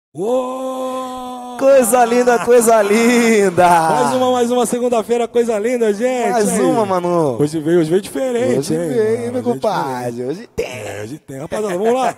Uou! Coisa linda, coisa linda! Mais uma segunda-feira, coisa linda, gente! Mais uma, mano! Hoje veio diferente, hoje hein? Veio, meu compadre! Hoje tem! Hoje tem, rapaziada, vamos lá!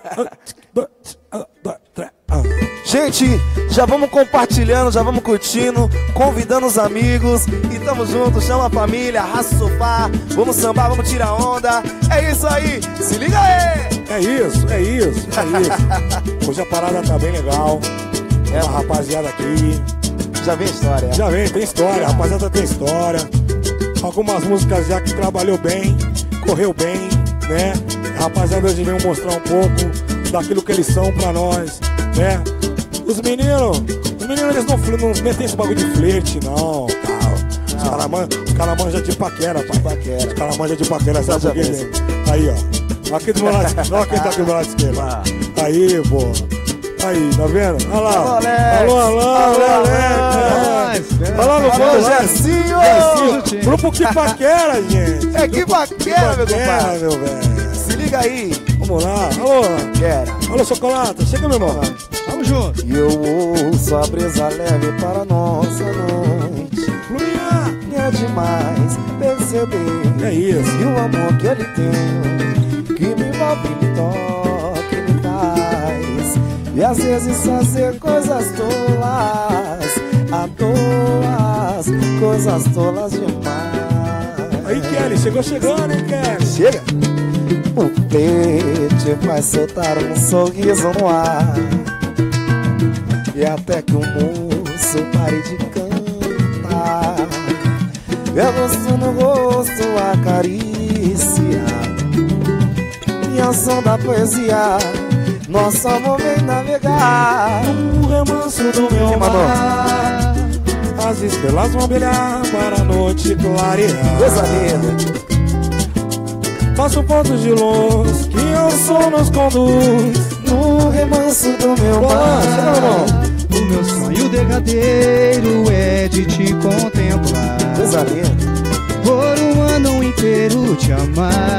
Gente, já vamos compartilhando, já vamos curtindo, convidando os amigos e tamo junto, chama a família, arrasta o sofá, vamos sambar, vamos tirar onda. É isso aí, se liga aí! É isso. Hoje a parada tá bem legal. É uma rapaziada aqui. Já vem história. Já vem, tem história, a rapaziada tem história. Algumas músicas já que trabalhou bem, correu bem, né? A rapaziada hoje veio mostrar um pouco daquilo que eles são pra nós, né? Os meninos eles não metem esse bagulho de flerte, não, cara. Os caras manjam de paquera, pai. Os caras manjam de paquera, sabe por quê? Aí, ó. Aqui do meu lado, olha quem tá aqui do meu lado esquerdo. Aí, pô. Aí, tá vendo? Olha lá. Alô, Alex. Olha lá no grupo. Gersinho. Grupo Que Paquera, gente. É Que Paquera, meu compadre. Meu velho. Se liga aí. Vamos lá. Alô. Quera. Alô, Chocolata. Chega, meu irmão. Vamos junto. E eu ouço a brisa leve para nossa noite. Fluia. É demais perceber. É isso. E o amor que eu lhe tenho, que me envolve, me toca e me faz. E às vezes fazer coisas tolas, à toa, coisas tolas demais. Aí, Kelly, chegando, hein, Kelly? Chega! O peito faz soltar um sorriso no ar, e até que o moço pare de cantar. Eu gosto no rosto, a carícia e ao som da poesia, nosso amor vem navegar no remanso do meu mar. As estrelas vão brilhar para a noite clarear. Coisa linda. Faço pontos de luz que o som nos conduz no remanso do meu mar. O meu sonho derradeiro é de te contemplar. Coisa linda. Por um ano inteiro te amar.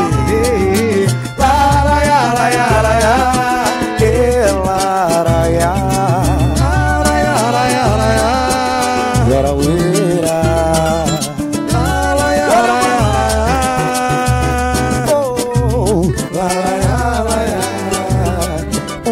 Laraiá, laraiá, laraiá, laraiá, laraiá, laraiá, laraiá, Guaraueira, laraiá, laraiá, laraiá, laraiá.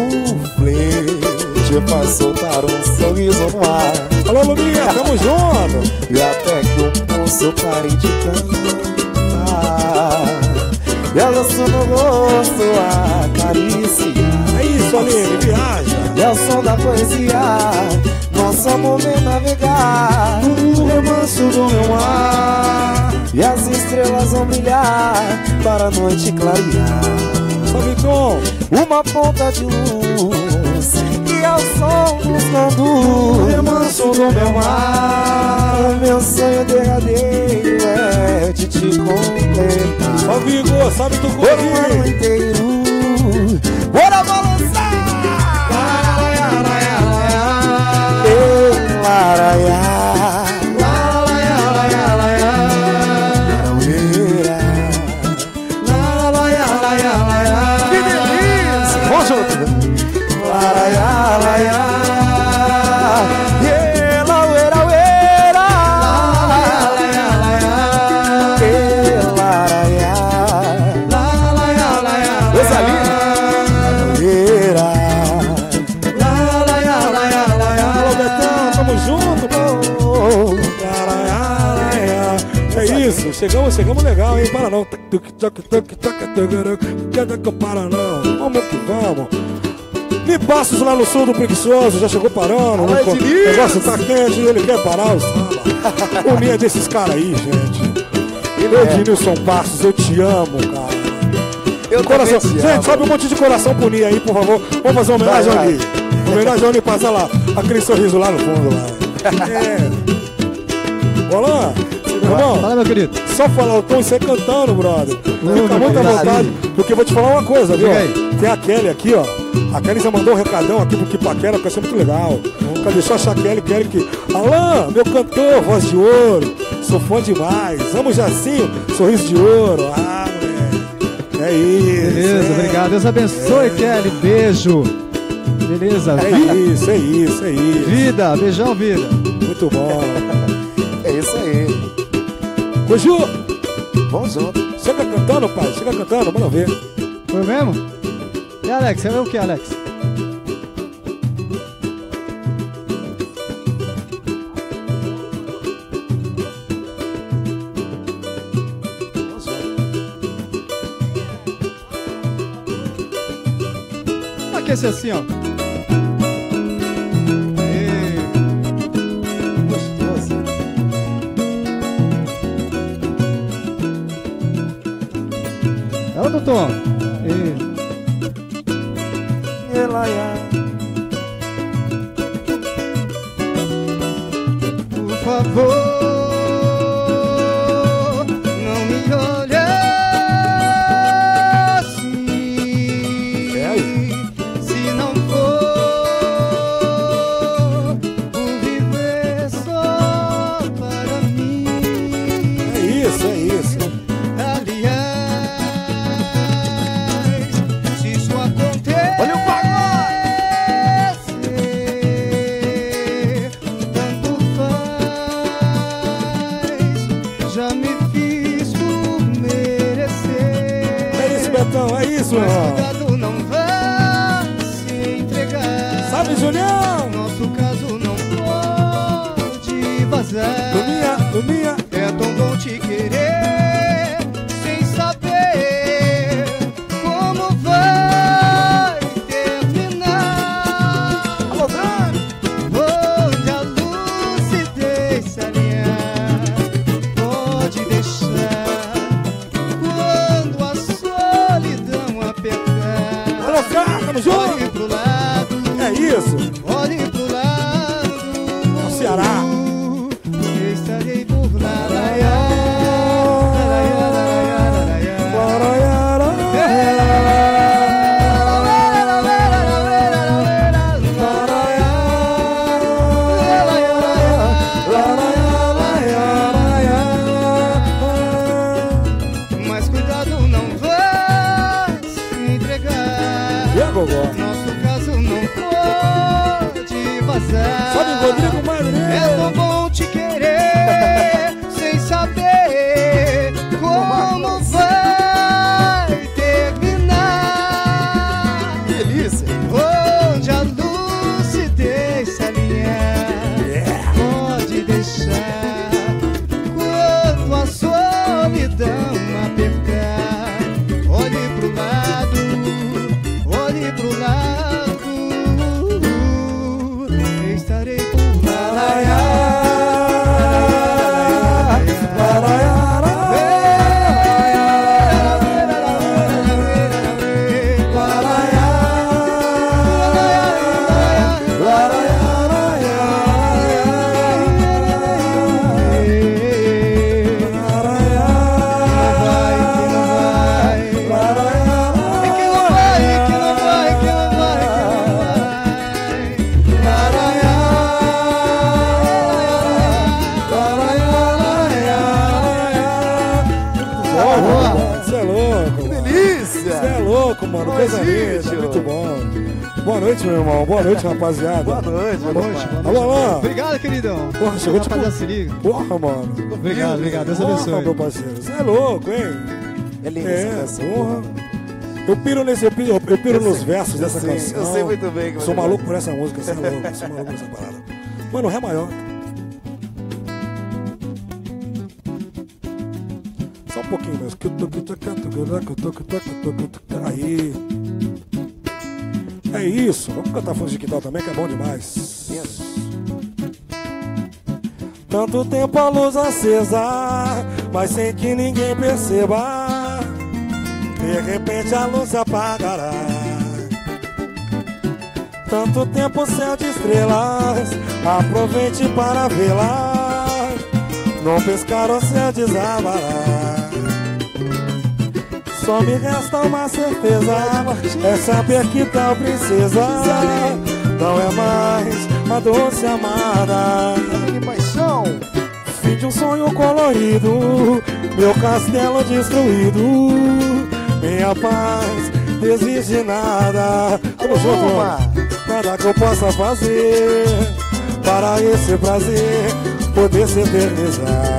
Flerte faz soltar um sorriso no ar. Alô, Luminha, tamo junto. E até que o moço pare de cantar, e ela no rosto a carícia. É isso, Aline, viaja. E ao som da poesia, nosso amor vem navegar no remanso do meu mar. E as estrelas vão brilhar para a noite clarear. Salve, Tom. Uma ponta de luz que ao som nos conduz no remanso do meu mar. O meu sonho derradeiro é de te completar. Salve, Igor, sabe tu por um ano inteiro. Bora balançar! Laraiá, laraiá, laraiá, laraiá, laraiá, laraiá, laraiá, laraiá, laraiá. Que delícia! Vamos junto! Laraiá, laraiá, Chegamos legal, hein? Para não. Para não. Vamos que vamos. Me Passos lá no sul do Preguiçoso, já chegou parando. O negócio tá quente e ele quer parar o samba. Unia desses caras aí, gente. Ednilson Passos, eu te amo, cara. Coração. Gente, sobe um monte de coração pro Nia aí, por favor. Vamos fazer uma homenagem ao Nia. Homenagem ao Nia, passa lá. Aquele sorriso lá no fundo lá. É. Olá. Irmão, fala, meu querido. Só falar o tom e você cantando, brother. Fica muito à vontade, porque eu vou te falar uma coisa, viu? Tem a Kelly aqui, ó. A Kelly já mandou um recadão aqui pro Que Paquera, que vai ser muito legal. Cadê só achar a Kelly que... Alain, meu cantor, voz de ouro. Sou fã demais. Amo Jacinho, sorriso de ouro. Ah, moleque. É isso. Beleza, obrigado. Deus abençoe, Kelly. Beijo. Beleza? É isso, é isso, é isso. Vida, beijão, vida. Muito bom. É isso aí. Ô, Ju, Vamos junto. chega cantando, pai. Chega cantando, manda ver. Foi mesmo? E Alex, você vê o que, Alex? Aquece assim, ó. Aê. Gostoso. Ela do Tom. Aê. Por favor, não me olhe assim. Se não for por viver só para mim. É isso, é isso. Aliás, se isso acontecer, Olha o tanto faz, já me fiz por merecer. É isso, Betão, é isso, Mas irmão. cuidado, não vá se entregar. Sabe, Julião? Nosso caso não pode vazar. Luminha. É tão bom te querer sem saber como vai terminar. Alô, Dani. Onde a lucidez se alinhar, pode deixar quando a solidão apertar. Alô, cara, tamo junto. Olhe pro lado, É isso. olhe pro lado. É o Ceará. Eu estarei por lá. Mas cuidado, não vai se entregar. E a Gogó? Nosso caso não pode vazar. Sabe, Rodrigo Madrinha. É tão bom te querer sem saber como vai terminar. Delícia. Onde a lucidez se alinhar, pode deixar quando a solidão apertar. Olhe pro lado, olhe pro lado. Estarei por lá. Você é louco. Que delícia. Você é louco, mano. Boa Coisa noite. linda, muito bom. Boa noite, meu irmão. Boa noite, rapaziada. Boa noite, Boa meu noite, pai. boa noite. Alô, Alain. Obrigado, queridão. Porra, chegou tipo... Rapaziada, se liga. Porra, mano. Obrigado, Deus Porra, abençoe. meu parceiro. Você é louco, hein? É lindo essa É, canção. porra. Eu piro nos versos dessa sei, canção. eu sei muito bem que Sou você maluco por essa música, você é louco. Sou maluco por essa parada. Mano, Ré maior. Só um pouquinho mesmo. Aí. É isso. Vamos cantar fundo de quintal também, que é bom demais. Tanto tempo a luz acesa, mas sem que ninguém perceba. De repente a luz se apagará. Tanto tempo céu de estrelas, aproveite para vê-las. Não pescar o céu desabará. Só me resta uma certeza, é saber que tal princesa não é mais a doce amada. Que paixão. Fim de um sonho colorido, meu castelo destruído. Minha paz, desiste nada. Tamo junto, Uma. mano. nada que eu possa fazer para esse prazer poder se eternizar.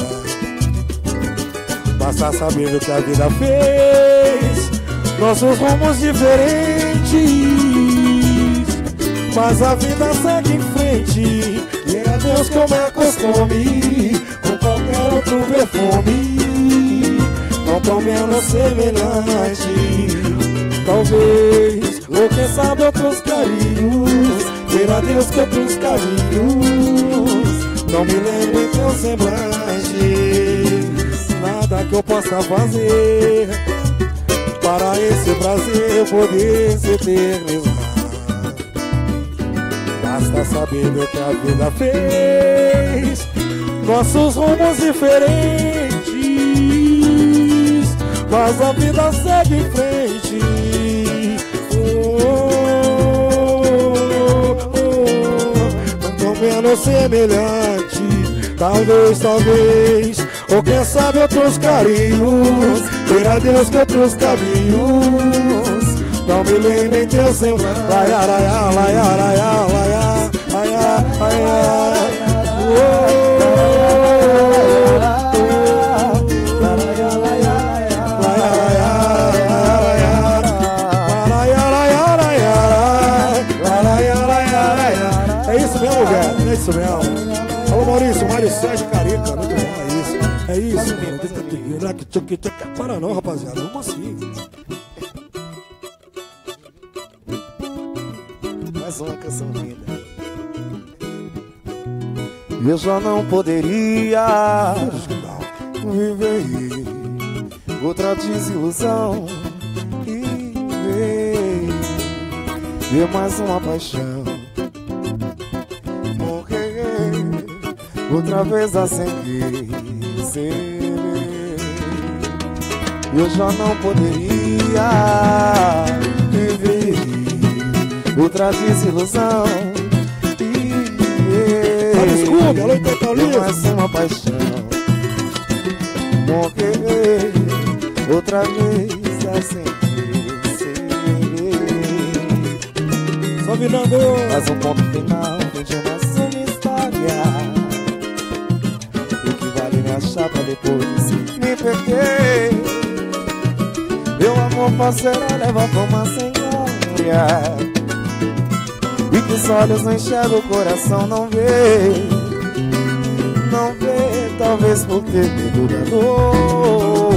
Basta saber o que a vida fez, nossos rumos diferentes, mas a vida segue em frente. E é a Deus que eu me acostume com qualquer outro perfume, não tão menos semelhante. Talvez, ou quem sabe outros carinhos, queira Deus que outros carinhos não me lembrem teus semblantes. Nada que eu possa fazer para esse prazer poder se eternizar. Basta saber o que a vida fez, nossos rumos diferentes, mas a vida segue em frente. Não menos semelhante. Talvez, talvez, ou quem sabe outros carinhos, queira Deus que outros caminhos não me lembrem teus semblantes. Laia, laia, laia, laia, laia, laia, laia. É isso mesmo, velho, é isso mesmo. Alô, Maurício, Mário Sérgio Carica, muito bom, é isso. É isso, mano. Para não, rapaziada, vamos assim. Mais uma canção linda. Eu já não poderia viver outra desilusão e ver mais uma paixão morrer outra vez a seguir. Eu já não poderia viver outra desilusão Desculpa, alô, Paulinho. mais uma paixão morrer outra vez a seguir. Só virando. Mas um ponto final de uma história. O que vale me achar pra depois me perder? Meu amor parceiro leva pra uma senhora, e que os olhos não enxergam, o coração não vê. Não vê, talvez por ter medo da dor.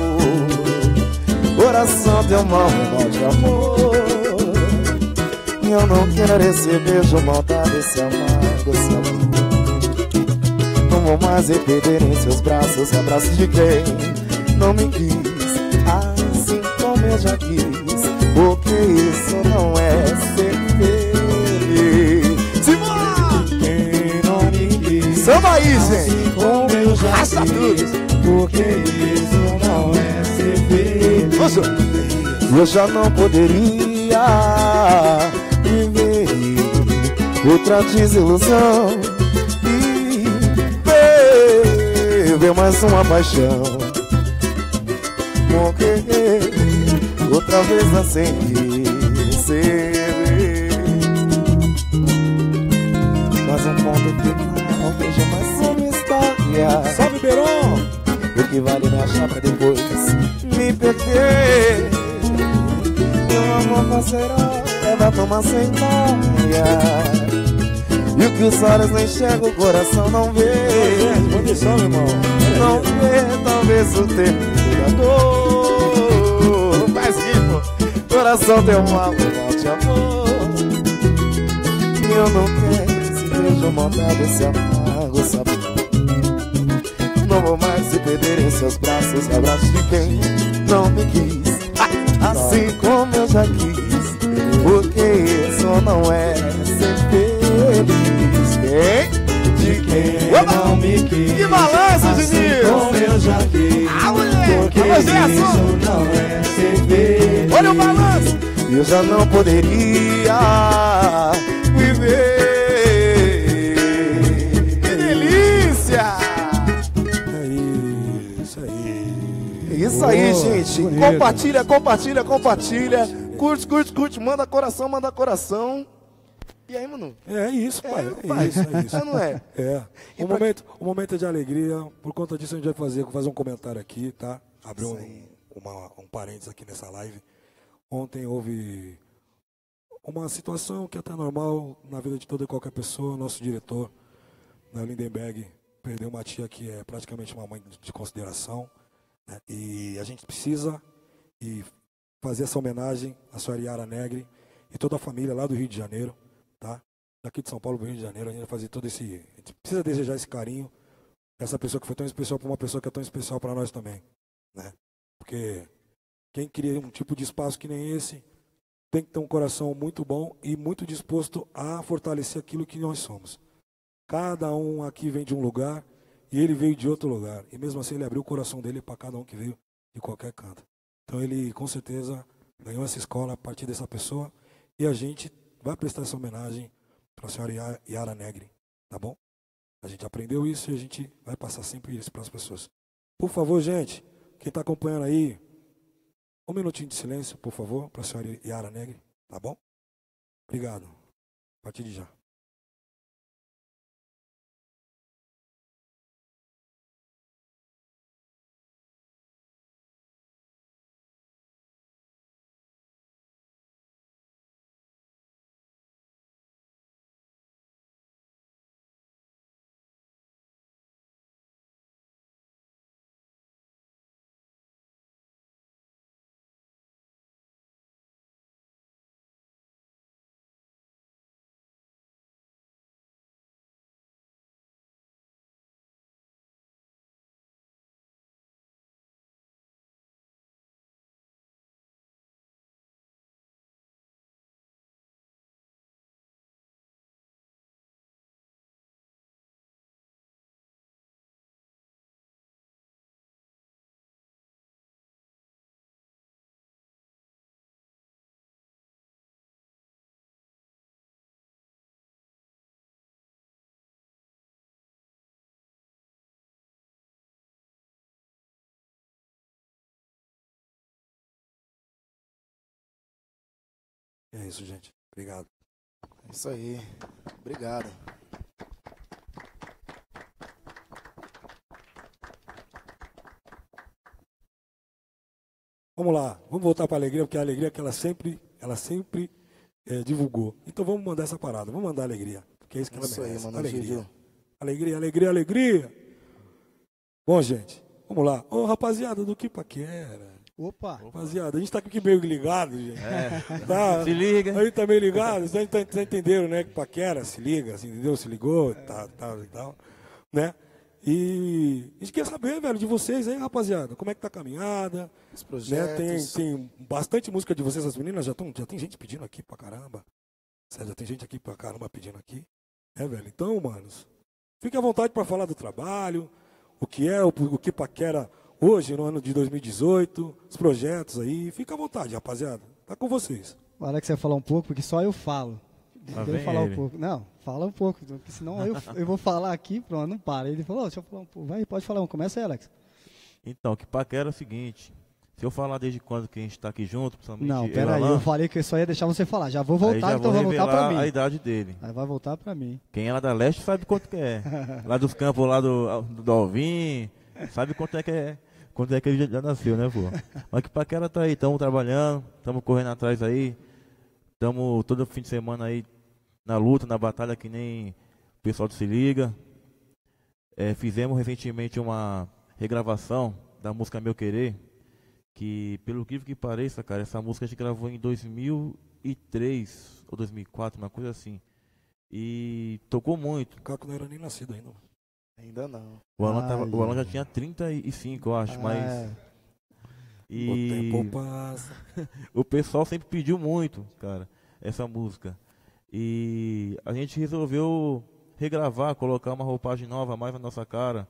Coração tem um mal de amor, e eu não quero esse beijo maltado, esse amargo sabor. Não vou mais me perder em seus braços, abraços de quem não me quis assim como eu já quis. Porque isso não é ser feliz. Quem não me quis, samba aí, gente! assim como eu já Raça quis. Porque isso não é ser feliz. Eu já não poderia viver outra desilusão e ver mais uma paixão morrer outra vez a seguir. Mas um ponto final veja mais uma história. Salve, Beron! O que vale me achar pra depois me perder? Meu amor parceiro leva pra uma sentória, e o que os olhos não enxergam, o coração não vê. Condição, meu irmão. Não vê, talvez o tempo da dor. Faz ritmo, coração tem um mal de amor, e eu não quero esse beijo montado, esse amargo sabor. Não vou mais se perder em seus braços, abraços de quem não me quis assim como eu já quis. Porque isso não é ser feliz. De quem não me quis, Que balanço, assim Diniz! como eu já quis. Porque Alô, Gerson! isso não é ser feliz. Olha o balanço! Eu já não poderia viver. Que delícia! É isso aí. É isso aí, Boa, gente. bonito. Compartilha, compartilha, compartilha. Curte, curte, curte. Manda coração, manda coração. E aí, mano? É isso, pai. pai. É isso. Não é? É. Um momento de alegria. Por conta disso, a gente vai fazer um comentário aqui, tá? Abrir um parênteses aqui nessa live. Ontem houve uma situação que é até normal na vida de toda e qualquer pessoa. Nosso diretor, na Lindenberg, perdeu uma tia que é praticamente uma mãe de consideração, né? E a gente precisa fazer essa homenagem à senhora Yara Negri e toda a família lá do Rio de Janeiro, tá? Daqui de São Paulo para o Rio de Janeiro, a gente vai fazer todo esse... A gente precisa desejar esse carinho dessa pessoa que foi tão especial para uma pessoa que é tão especial para nós também, né? Porque quem cria um tipo de espaço que nem esse tem que ter um coração muito bom e muito disposto a fortalecer aquilo que nós somos. Cada um aqui vem de um lugar e ele veio de outro lugar. E mesmo assim ele abriu o coração dele para cada um que veio de qualquer canto. Então ele com certeza ganhou essa escola a partir dessa pessoa e a gente vai prestar essa homenagem para a senhora Yara Negri, tá bom? A gente aprendeu isso e a gente vai passar sempre isso para as pessoas. Por favor, gente, quem está acompanhando aí, um minutinho de silêncio, por favor, para a senhora Yara Negri, tá bom? Obrigado. A partir de já. É isso, gente. Obrigado. É isso aí. Obrigado. Vamos lá, vamos voltar para a alegria, porque a alegria que ela sempre divulgou. Então vamos mandar essa parada, vamos mandar alegria, porque é isso que ela merece. Aí, mano, alegria. Alegria. Bom, gente, vamos lá. Ô, rapaziada do Que Paquera. Opa! Rapaziada, a gente tá aqui meio ligado, gente. Tá, se liga. A gente tá meio ligado, vocês entenderam, né? Que Paquera se liga, assim, entendeu? Se ligou, tal, né? E a gente quer saber, velho, de vocês aí, rapaziada. Como é que tá a caminhada? Os projetos. Né? Tem bastante música de vocês, as meninas já tem gente pedindo aqui pra caramba. Já tem gente aqui pra caramba pedindo aqui. É, velho. Então, manos, fique à vontade pra falar do trabalho, o que Paquera hoje, no ano de 2018, os projetos aí. Fica à vontade, rapaziada. Tá com vocês. O Alex vai falar um pouco, porque só eu falo. Deixa eu falar um pouco. Não, fala um pouco, porque senão eu vou falar aqui, pronto, não para. Ele falou, deixa eu falar um pouco. Vai, pode falar um. Começa aí, Alex. Então, que Paquera é o seguinte. Se eu falar desde quando que a gente tá aqui junto, principalmente não, peraí, eu falei que eu só ia deixar você falar. Já vou voltar, então vai voltar pra mim. A idade dele. Aí vai voltar pra mim. Quem é lá da Leste sabe quanto que é. Lá dos campos, lá do Alvim, sabe quanto é que é. Quanto é que ele já nasceu, né, pô? Mas que Paquera tá aí, estamos trabalhando, estamos correndo atrás aí. Estamos todo fim de semana aí na luta, na batalha, que nem o pessoal do Se Liga. Fizemos recentemente uma regravação da música Meu Querer, que, pelo que pareça, cara, essa música a gente gravou em 2003 ou 2004, uma coisa assim. E tocou muito. O Caco não era nem nascido ainda. Ainda não. O Alan já tinha 35, eu acho, mas... E o tempo passa. O pessoal sempre pediu muito, cara, essa música. E a gente resolveu regravar, colocar uma roupagem nova mais na nossa cara.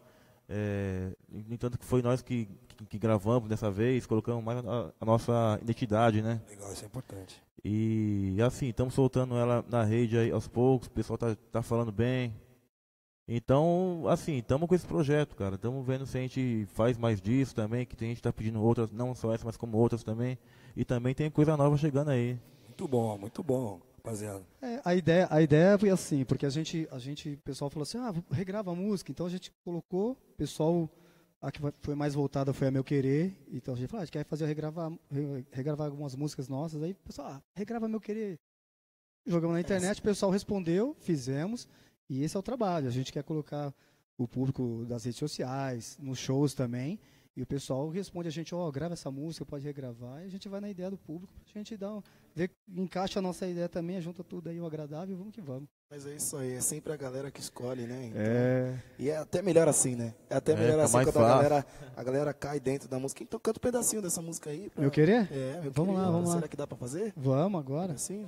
No entanto que foi nós que gravamos dessa vez, colocamos mais a nossa identidade, né? Legal, isso é importante. E assim, estamos soltando ela na rede aí aos poucos, o pessoal tá falando bem. Então, assim, estamos com esse projeto, cara. Estamos vendo se a gente faz mais disso também, que tem gente que tá pedindo outras, não só essa, mas como outras também. E também tem coisa nova chegando aí. Muito bom, muito bom. rapaziada? A ideia foi assim, porque o pessoal falou assim, regrava a música, então a gente colocou, o pessoal, a que foi mais voltada foi a Meu Querer, então a gente falou, a gente quer fazer regravar algumas músicas nossas, aí o pessoal, regrava Meu Querer. Jogamos na internet, o pessoal respondeu, fizemos, e esse é o trabalho, a gente quer colocar o público das redes sociais, nos shows também, e o pessoal responde a gente, grava essa música, pode regravar, e a gente vai na ideia do público, a gente encaixa a nossa ideia também, junta tudo aí, o agradável, vamos que vamos. Mas é isso aí, é sempre a galera que escolhe, né? Então, e é até melhor assim, né? É até melhor assim quando a galera cai dentro da música. Então canta um pedacinho dessa música aí. Meu Querer? Meu vamos Querer. Vamos lá. Será que dá pra fazer? Vamos agora. Assim?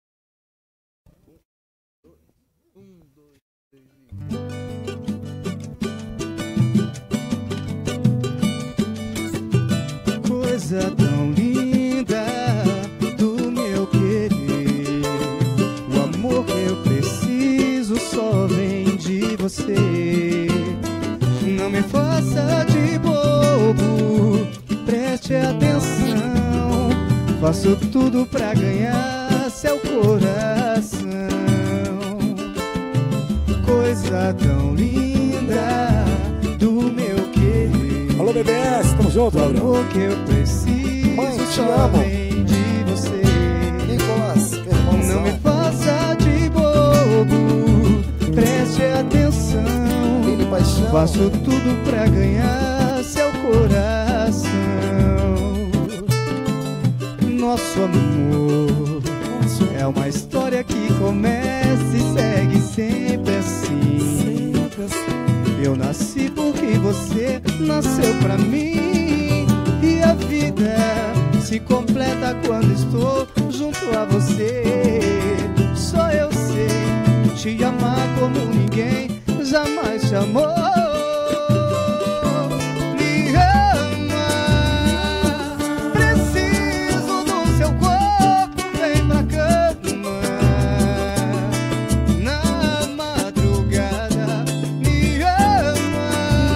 Coisa tão linda do meu querer, o amor que eu preciso só vem de você. Não me faça de bobo, preste atenção, faço tudo pra ganhar seu coração. Coisa tão linda do meu querer. Alô, BBS, tamo junto, o amor que eu preciso Mãe, te só amo. vem de você. Nicolas, irmãozão. Não me faça de bobo, preste atenção, Lili Paixão. faço tudo pra ganhar seu coração. Nosso amor é uma história que começa e segue sempre assim. Eu nasci porque você nasceu pra mim, e a vida se completa quando estou junto a você. Só eu sei te amar como ninguém jamais te amou. Me ama, preciso do seu corpo, vem pra cama na madrugada. Me ama,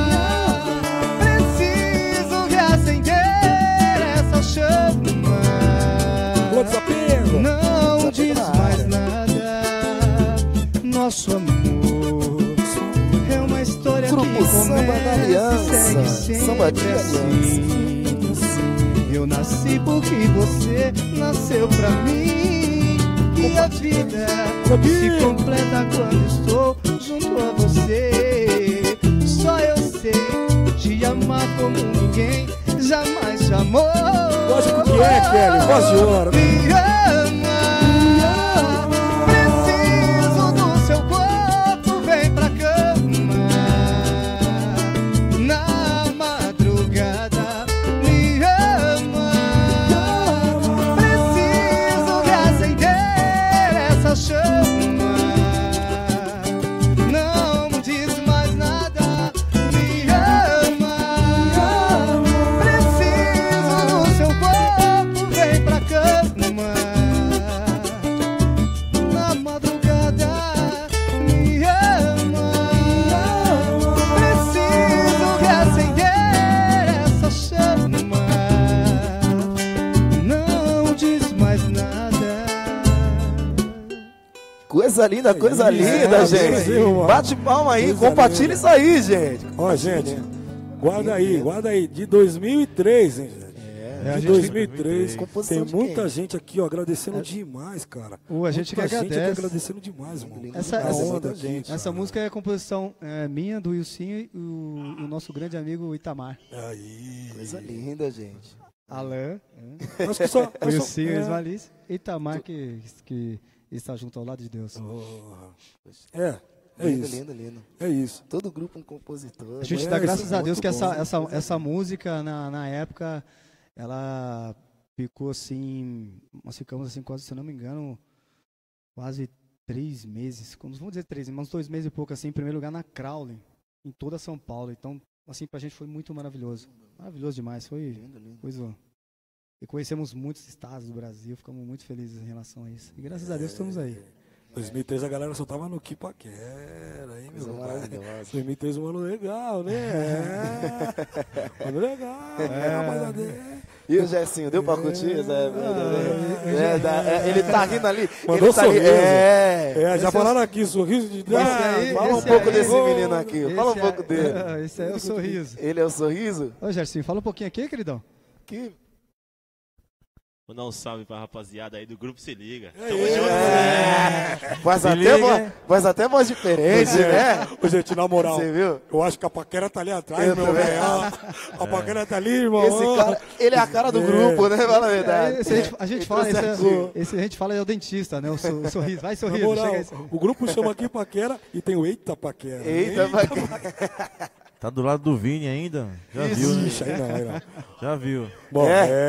preciso reacender essa chama. Alô, Desapego. Não diz mais nada, nosso amor é uma história Grupo que Samba da Aliança, começa e segue Samba de sempre assim. Eu nasci porque você nasceu pra mim, e a vida se completa quando estou junto a você. Só eu sei te amar como ninguém jamais te amou. Lógico que é, Kelly, voz de ouro. Me ama, preciso do seu corpo, vem pra cama na madrugada. Me ama, preciso reacender essa chama. Não me diz mais nada. Me ama, preciso do seu corpo, vem pra cama na madrugada. Me ama, preciso reacender essa chama. Não diz mais nada. Coisa linda, gente. Brasil, Bate palma aí, coisa compartilha linda. isso aí, gente. Ó, gente, guarda aí, de 2003, hein, gente? a De gente- 2003, Composição tem de muita quem? gente aqui, ó, agradecendo demais, cara. A gente que Muita gente aqui agradece. agradecendo demais, mano. Essa- Da essa- onda aqui, Essa cara. música é a composição minha, do Wilson e o nosso grande amigo Itamar. Aí. Coisa linda, gente. Alain, Acho que só. o Wilson e o Ismalice. Itamar que está junto ao lado de Deus. É Lindo, isso. lindo. É isso. Todo grupo um compositor. A gente É, dá isso graças é a Deus muito que bom. essa música, na época, ela ficou assim, nós ficamos assim, quase, se eu não me engano, quase 3 meses, vamos dizer 3 meses, mas uns 2 meses e pouco, assim, em primeiro lugar na Crowley, em toda São Paulo. Então, assim, pra gente foi muito maravilhoso. Maravilhoso demais, foi Lindo. coisa. E conhecemos muitos estados do Brasil, ficamos muito felizes em relação a isso. E graças a Deus estamos aí. 2003 a galera só tava no Kipaquera, hein, meu Coisa pai? maravilhosa. 2003 um ano legal, né? É. Um ano legal, rapaziada. E o Gersinho, deu pra curtir? Ele tá rindo ali. Mandou ele tá sorriso. já falaram aqui, sorriso de... fala um pouco desse menino aqui. Fala um pouco dele. Esse aí é o sorriso. Ele é o sorriso? Ô, Gersinho, fala um pouquinho aqui, queridão. Que... Mandar um salve pra rapaziada aí do Grupo Se Liga. Tamo junto. Faz até voz diferente, né? Ô, gente, na moral, você viu? eu acho que a paquera tá ali atrás, meu velho. A paquera tá ali, irmão. Esse cara, ele é a cara do grupo, né? Fala a verdade. A gente fala, esse a gente fala é o dentista, né? O sorriso. Vai, sorriso. Moral, o grupo chama aqui paquera e tem o Eita Paquera. Eita Paquera. Tá do lado do Vini ainda. Já viu, né? Ixi, aí não. Já viu. Bom,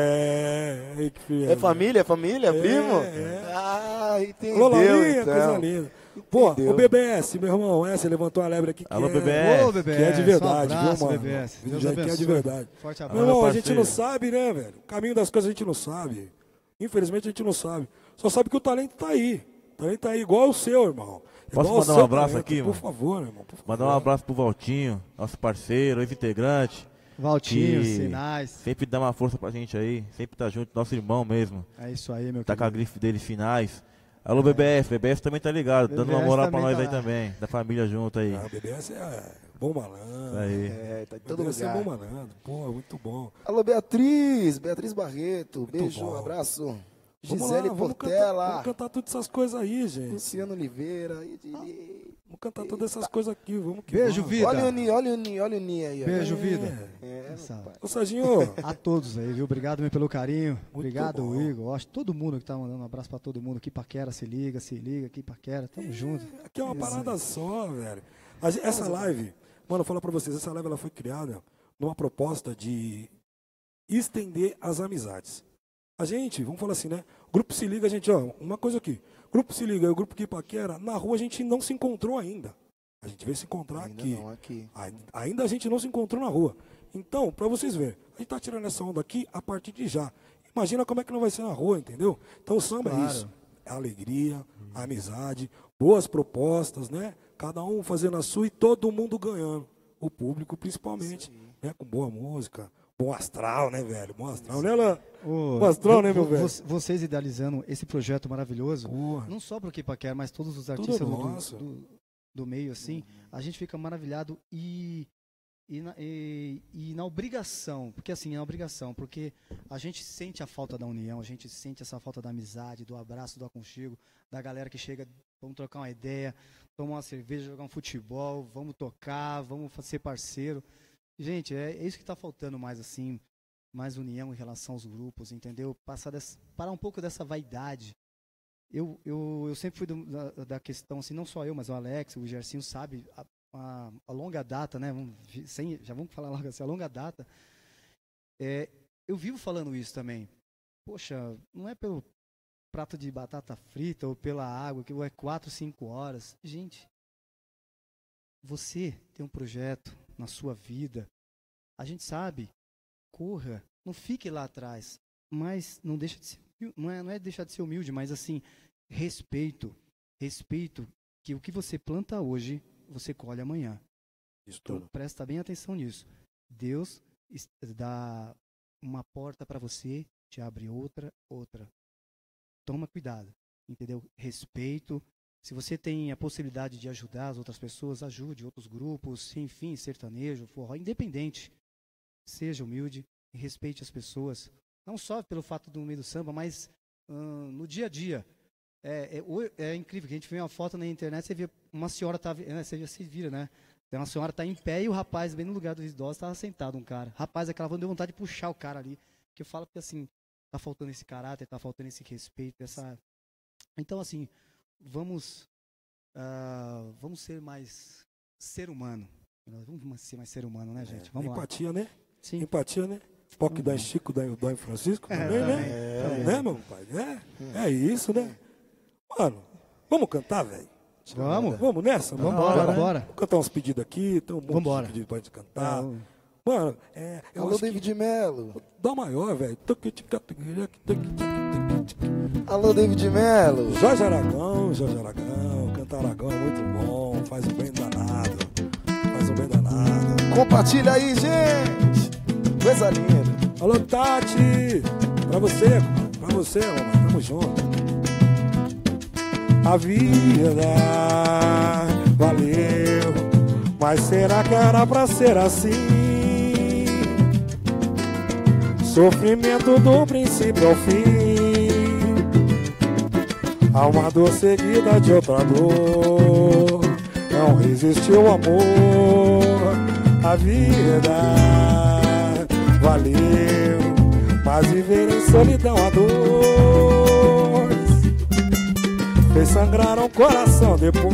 É família, primo? Ah, entendeu. Alô, Laurinha, então. coisa linda. Pô, o BBS, meu irmão, você levantou a lebre aqui. Alô, BBS. Ô, BBS. Que é de verdade, Um abraço, viu, mano? BBS. Deus Que é abençoe. de verdade. Forte Meu abraço. irmão, a parceiro. gente não sabe, né, velho? O caminho das coisas a gente não sabe. Infelizmente a gente não sabe. Só sabe que o talento tá aí. O talento tá aí igual o seu, irmão. Posso Igual o mandar um seu abraço talento. aqui, mano? Por favor, irmão. Por favor. Mandar um abraço pro Valtinho, nosso parceiro, ex-integrante. Valtinho, que Sinais. Sempre dá uma força pra gente aí. Sempre tá junto, nosso irmão mesmo. É isso aí, meu Tá com a querido. grife dele Finais. Alô, BBS. BBS também tá ligado. Dando uma BBS moral pra também nós tá aí lá. também. Da família junto aí. O BBS é bom malandro. Aí. Tá em todo BBS é lugar. bom malandro. Pô, muito bom. Alô, Beatriz Barreto. Beijo, bom. abraço. Vamos Gisele lá, vamos Portela. vamos cantar todas essas coisas aí, gente. Luciano Oliveira. Vamos cantar todas essas coisas aqui. Vamos que Beijo, vamos. vida. Olha o Ni aí. ó. Beijo, vida. É, Ô, Serginho, A todos aí, viu? Obrigado mesmo pelo carinho. Obrigado, bom. Igor. Acho que todo mundo que tá mandando um abraço pra todo mundo. Que paquera, se liga, que paquera. Tamo junto. aqui é uma parada só, velho. Essa live, mano, eu falo pra vocês, essa live ela foi criada numa proposta de estender as amizades. A gente, vamos falar assim, né? O Grupo Se Liga, a gente, ó, uma coisa aqui. O Grupo Se Liga e o Grupo Que Paquera, na rua a gente não se encontrou ainda. A gente veio se encontrar Ainda aqui. não, aqui. Ainda a gente não se encontrou na rua. Então, pra vocês verem, a gente tá tirando essa onda aqui a partir de já. Imagina como é que não vai ser na rua, entendeu? Então o samba é isso. É alegria, amizade, boas propostas, né? Cada um fazendo a sua e todo mundo ganhando. O público principalmente, né? Com boa música. Bom astral, né, velho? Bom astral, né, Alain? Bom astral, né, meu velho? Vocês idealizando esse projeto maravilhoso, Porra. não só pro Que Paquera, mas todos os Tudo artistas nosso. do meio, assim, a gente fica maravilhado e na obrigação, porque assim, na obrigação, porque a gente sente a falta da união, a gente sente essa falta da amizade, do abraço, do aconchego, da galera que chega, vamos trocar uma ideia, tomar uma cerveja, jogar um futebol, vamos tocar, vamos ser parceiro. Gente, é isso que está faltando mais, assim, mais união em relação aos grupos, entendeu? Parar um pouco dessa vaidade. Eu sempre fui da questão, assim, não só eu, mas o Alex, o Gersinho, sabe, a longa data, né? Já vamos falar logo assim, a longa data. Eu vivo falando isso também. Poxa, não é pelo prato de batata frita ou pela água, que é 4, 5 horas. Gente, você tem um projeto na sua vida, a gente sabe, corra, não fique lá atrás, mas não deixa de ser, não é deixar de ser humilde, mas assim, respeito que o que você planta hoje, você colhe amanhã. Então, presta bem atenção nisso. Deus dá uma porta para você, te abre outra. Toma cuidado, entendeu? Respeito. Se você tem a possibilidade de ajudar as outras pessoas, ajude outros grupos, enfim, sertanejo, forró, independente. Seja humilde e respeite as pessoas. Não só pelo fato do meio do samba, mas no dia a dia. É incrível que a gente vê uma foto na internet, você vê uma senhora, você já se vira, né? Uma senhora tá em pé e o rapaz, bem no lugar dos idosos, estava sentado um cara. Rapaz, aquela voz deu vontade de puxar o cara ali. Que eu falo que assim, tá faltando esse caráter, tá faltando esse respeito, essa... Então, assim, vamos ser mais ser humano. Vamos ser mais ser humano, né, gente? Vamos Empatia, lá. né? Sim. Empatia, né? Foque da Chico, da Francisco também, né? Né, meu pai? É isso, né? Mano, vamos cantar, velho? Vamos nessa? Vambora. Vamos cantar uns pedidos aqui, tem um monte de pedido pra gente cantar. Mano, eu Alô, acho David que... Mello. Dá maior, velho. Alô, David Mello. Jorge Aragão, canta Aragão, muito bom, faz um bem danado. Compartilha aí, gente. Coisa linda. Alô, Tati. Pra você, mamãe. Tamo junto. A vida valeu, mas será que era pra ser assim? Sofrimento do princípio ao fim, há uma dor seguida de outra dor, não resistiu o amor. A vida valeu, mas viver em solidão a dor fez sangrar um coração depois,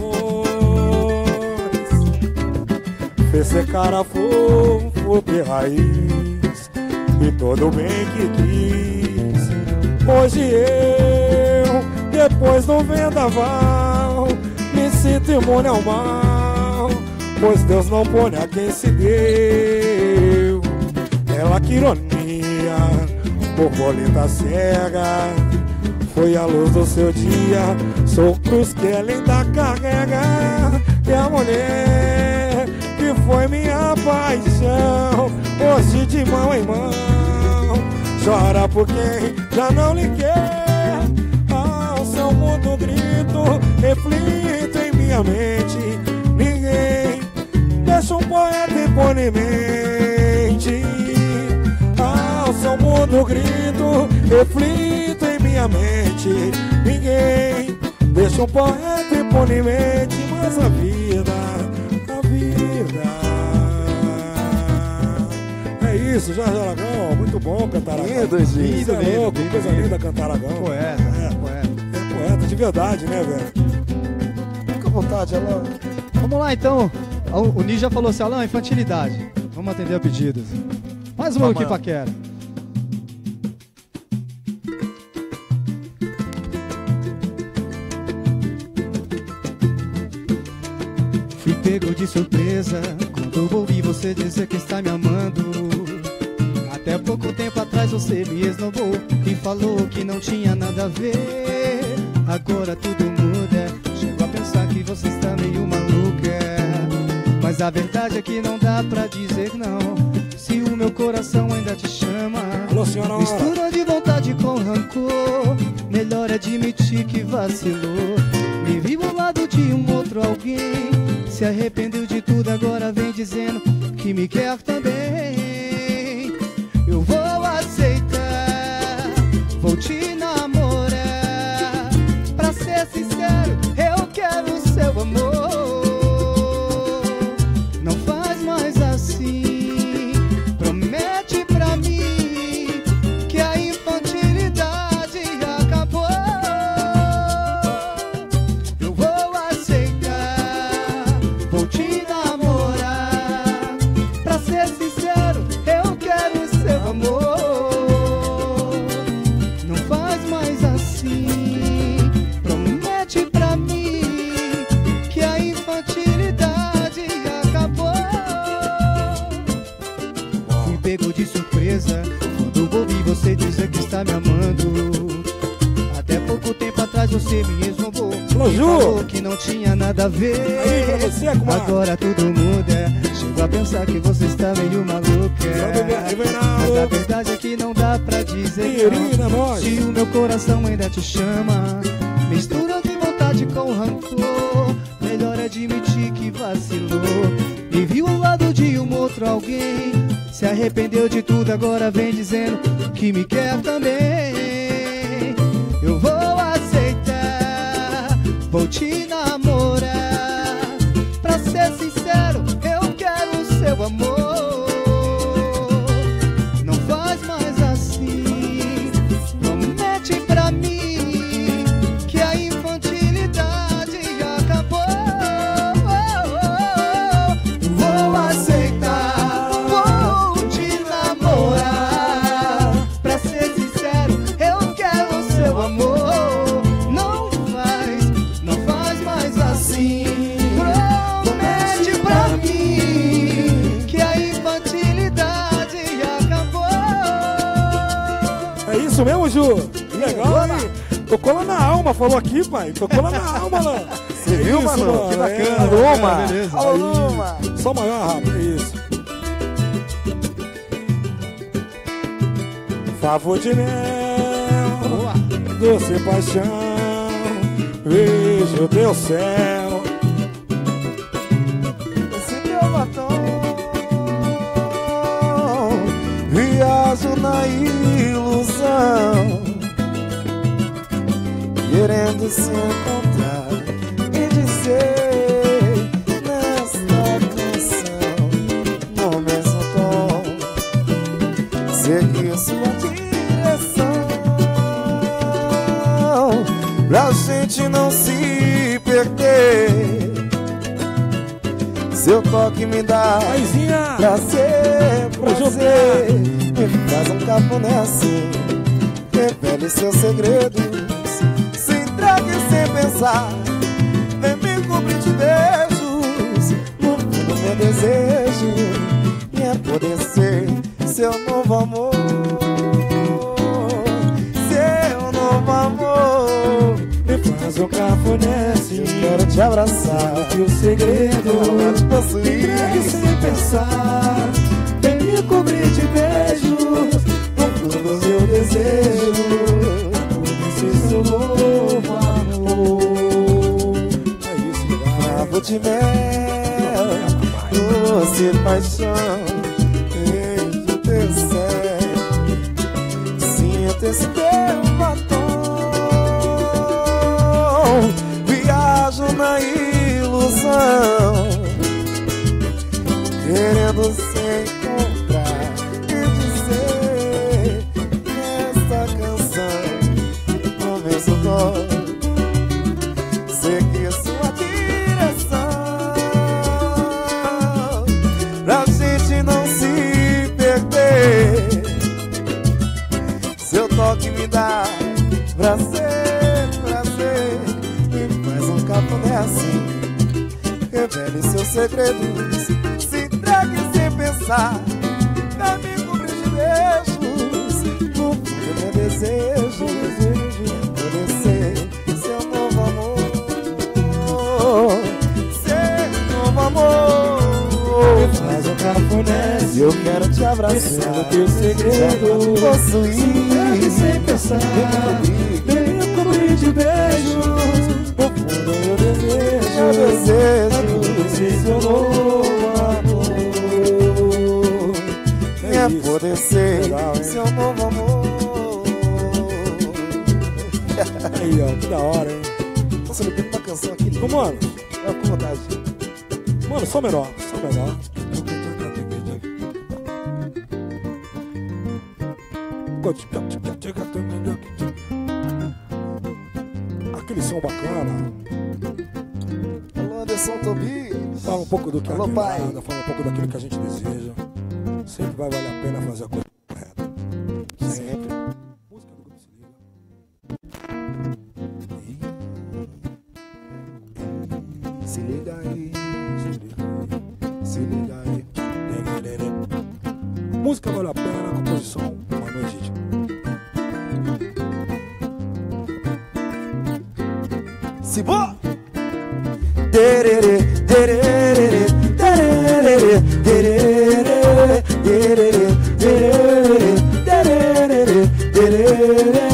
fez secar a flor de raiz e todo o bem que quis. Hoje eu, depois do vendaval, me sinto imune ao mal, pois Deus não põe a quem se deu. Ela que ironia, borboleta cega, foi a luz do seu dia, sou cruz que ela ainda carrega. E a mulher que foi minha paixão, hoje de mão em mão, chora por quem já não lhe quer. Ao seu mundo grito, reflito em minha mente, ninguém deixa um poeta impunemente. Ao seu mundo grito, reflito em minha mente, ninguém deixa um poeta impunemente. Mas a vida é isso, Jorge Aragão, muito bom cantar Aragão. Lindo, gente. Isso é louco, coisa linda cantar Aragão. Poeta, poeta. É poeta de verdade, né, velho? Fica à vontade, Alain. Vamos lá, então. O Ni já falou assim, Alain, infantilidade. Vamos atender a pedidos. Mais uma aqui, Paquera. Fui pego de surpresa quando ouvi você dizer que está me amando. Até pouco tempo atrás você me esnobou e falou que não tinha nada a ver. Agora tudo muda, chego a pensar que você está meio maluca. Mas a verdade é que não dá pra dizer não, se o meu coração ainda te chama. Alô, senhora. Mistura de vontade com rancor, melhor admitir que vacilou. Me viu ao lado de um outro alguém, se arrependeu de tudo, agora vem dizendo que me quer também. Eu vou aceitar, vou te namorar. Pra ser sincero, eu quero o seu amor. Não faz mais assim, promete pra mim que a infantilidade acabou. Eu vou aceitar, vou te namorar. Pra ser sincero, eu quero o seu amor. Não faz mais assim, promete pra mim que a infantilidade acabou. Fui pego de surpresa quando ouvi você dizer que está me amando. Até pouco tempo atrás você me esnobou e falou que não tinha nada a ver. Aí, pra você, comadre. Agora tudo muda, chego a pensar que você está meio maluca. Mas a verdade é que não dá pra dizer Irina, não, nós. se o meu coração ainda te chama. Mistura de vontade com rancor, melhor admitir que vacilou. Me viu ao lado de um outro alguém, se arrependeu de tudo, agora vem dizendo que me quer também. Eu vou aceitar, vou te namorar. Pra ser sincero, eu quero o seu amor. Não faz mais assim, promete pra mim que a infantilidade acabou. Vou aceitar, vou te namorar. Pra ser sincero, eu quero o seu amor. Não faz mais assim, promete pra mim que a infantilidade acabou. É isso mesmo, Ju? Que legal, hein? Tocou lá na alma, falou aqui, pai. Tocou lá na alma, lá. Você viu, mano? Que bacana. Luma. Alô, Luma. Só maior, rapaz, é isso. Favor de mel, doce paixão, vejo o teu céu. Esse teu batom, viajo na ilusão, querendo se encontrar e dizer nesta canção, no mesmo tom, seguir sua direção, pra gente não se perder. Seu toque me dá Maisinha, prazer, prazer. Me faz um cafuné assim, revele seus segredos, se entregue sem pensar, vem me cobrir de beijos, no fundo meu desejo é poder ser seu novo amor, seu novo amor. me faz um cafuné assim, Eu quero te abraçar, e o segredo quero te possuir, entregue sem pensar, vem me cobrir de beijos, no fundo do meu desejo, ser seu novo amor. É isso, Favo de mel, doce paixão, beijo teu céu, sinto esse teu batom, viajo na ilusão, querendo se encontrar e dizer nesta canção, no mesmo tom, seguir sua direção, pra gente não se perder. Seu toque me dá prazer, prazer, me faz um cafuné assim, revele seus segredos, se entregue sem pensar, pra me cobrir de beijos, no fundo meu desejo, poder ser seu novo amor, seu novo amor. faz um cafuné assim, Eu quero te abraçar, o teu segredo, possuir, sem pensar, vem me cobrir de beijos, no fundo do meu desejo, meu desejo, ser seu novo amor. é poder ser Legal, hein? seu novo amor. Aí, ó, que da hora, hein? Nossa, eu tenho uma canção aqui. Ô, mano, É com vontade. mano, só menor, só menor. Aquele som bacana. Alô, Anderson Tobias. Fala um pouco do que Alô, pai. agrada, fala um pouco daquilo que a gente deseja. Sempre vai valer a pena fazer a coisa correta. Sempre. Música do Grupo Se Liga. Se liga aí, Se liga aí. se liga aí. Música vale a pena, composição, uma noite. Se boa! Tererê, tererê, tererê, tererê, tererê, tererê, tererê, tererê.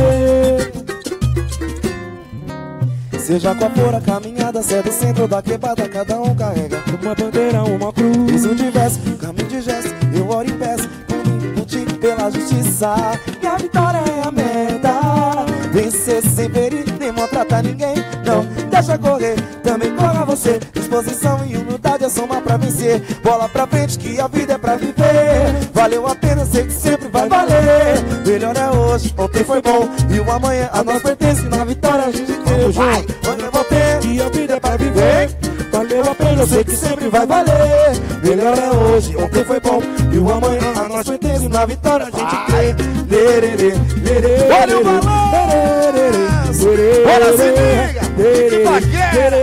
Seja qual for a caminhada, se é do centro da quebrada, cada um carrega Uma bandeira, uma cruz. Fiz um diverso, caminho de gesto, eu oro e peço por mim, por ti, pela justiça. E a vitória é a meta. Vencer sem ferir, nem maltratar ninguém. Não, deixa correr, também corra você. Disposição e humildade é soma pra vencer. Bola pra frente que a vida é pra viver. Valeu a pena, sei que sempre vai valer. Melhor é hoje, ontem foi bom e o amanhã a nós pertence. Na vitória a gente tem. Vai, onde eu vou ter E a vida é pra viver. Valeu a pena, eu sei que sempre vai valer. Melhor é hoje, ontem foi bom e o amanhã a nós pertence. Na vitória a gente crê. Lererê, lerê, olha o balanço. Bora se liga, que paquera.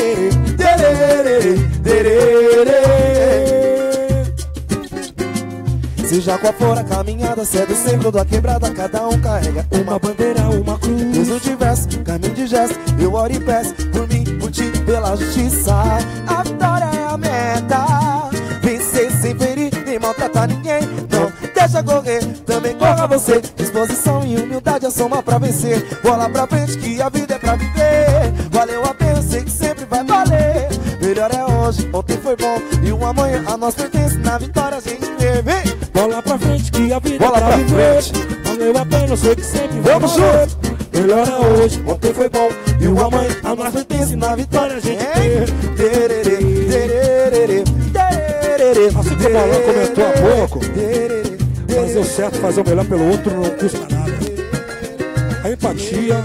Seja qual for a caminhada, se é do centro da quebrada, cada um carrega uma bandeira, uma cruz. Fiz um diverso, caminho de gesto, eu oro e peço por mim, por ti, pela justiça. A vitória é a meta. Vencer sem ferir, nem maltratar ninguém. Não deixa deixa correr, também corra você. Disposição e humildade é soma pra vencer. Bola pra frente que a vida é pra viver. Valeu a pena, sei que sempre vai valer. Melhor é hoje, ontem foi bom e um amanhã a nós pertence. Na vitória a gente vê, vem. Bola pra frente que a vida Bola é pra pra viver. frente. Valeu a pena, eu sei que sempre vai Vamos valer. junto. Melhor é hoje, ontem foi bom e o amanhã a nós pertence. Na vitória a gente vê. Assim como o Alan comentou há pouco, fazer o certo, fazer o melhor pelo outro não custa nada. A empatia.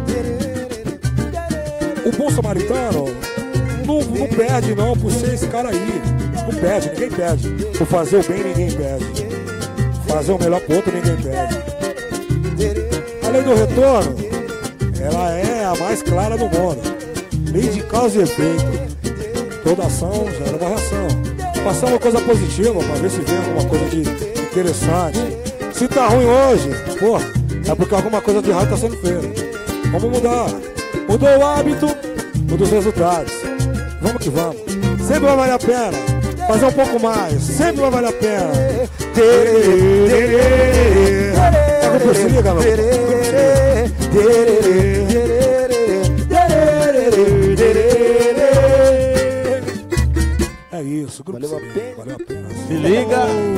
O bom samaritano não perde não por ser esse cara aí. Não perde, ninguém perde. Por fazer o bem, ninguém perde. Fazer o melhor pro outro, ninguém perde. A lei do retorno, ela é a mais clara do mundo. Lei de causa e efeito. Toda ação gera uma reação. Passar uma coisa positiva pra ver se vem alguma coisa de interessante. Se tá ruim hoje, porra, é porque alguma coisa de errado tá sendo feita. Vamos mudar. Mudou o hábito, mudou os resultados. Vamos que vamos. Sempre vai valer a pena. Fazer um pouco mais. Sempre vai valer a pena. Grupo Se Liga, meu. É isso, grupo Valeu Se a Liga. pena. Valeu a pena. Se liga.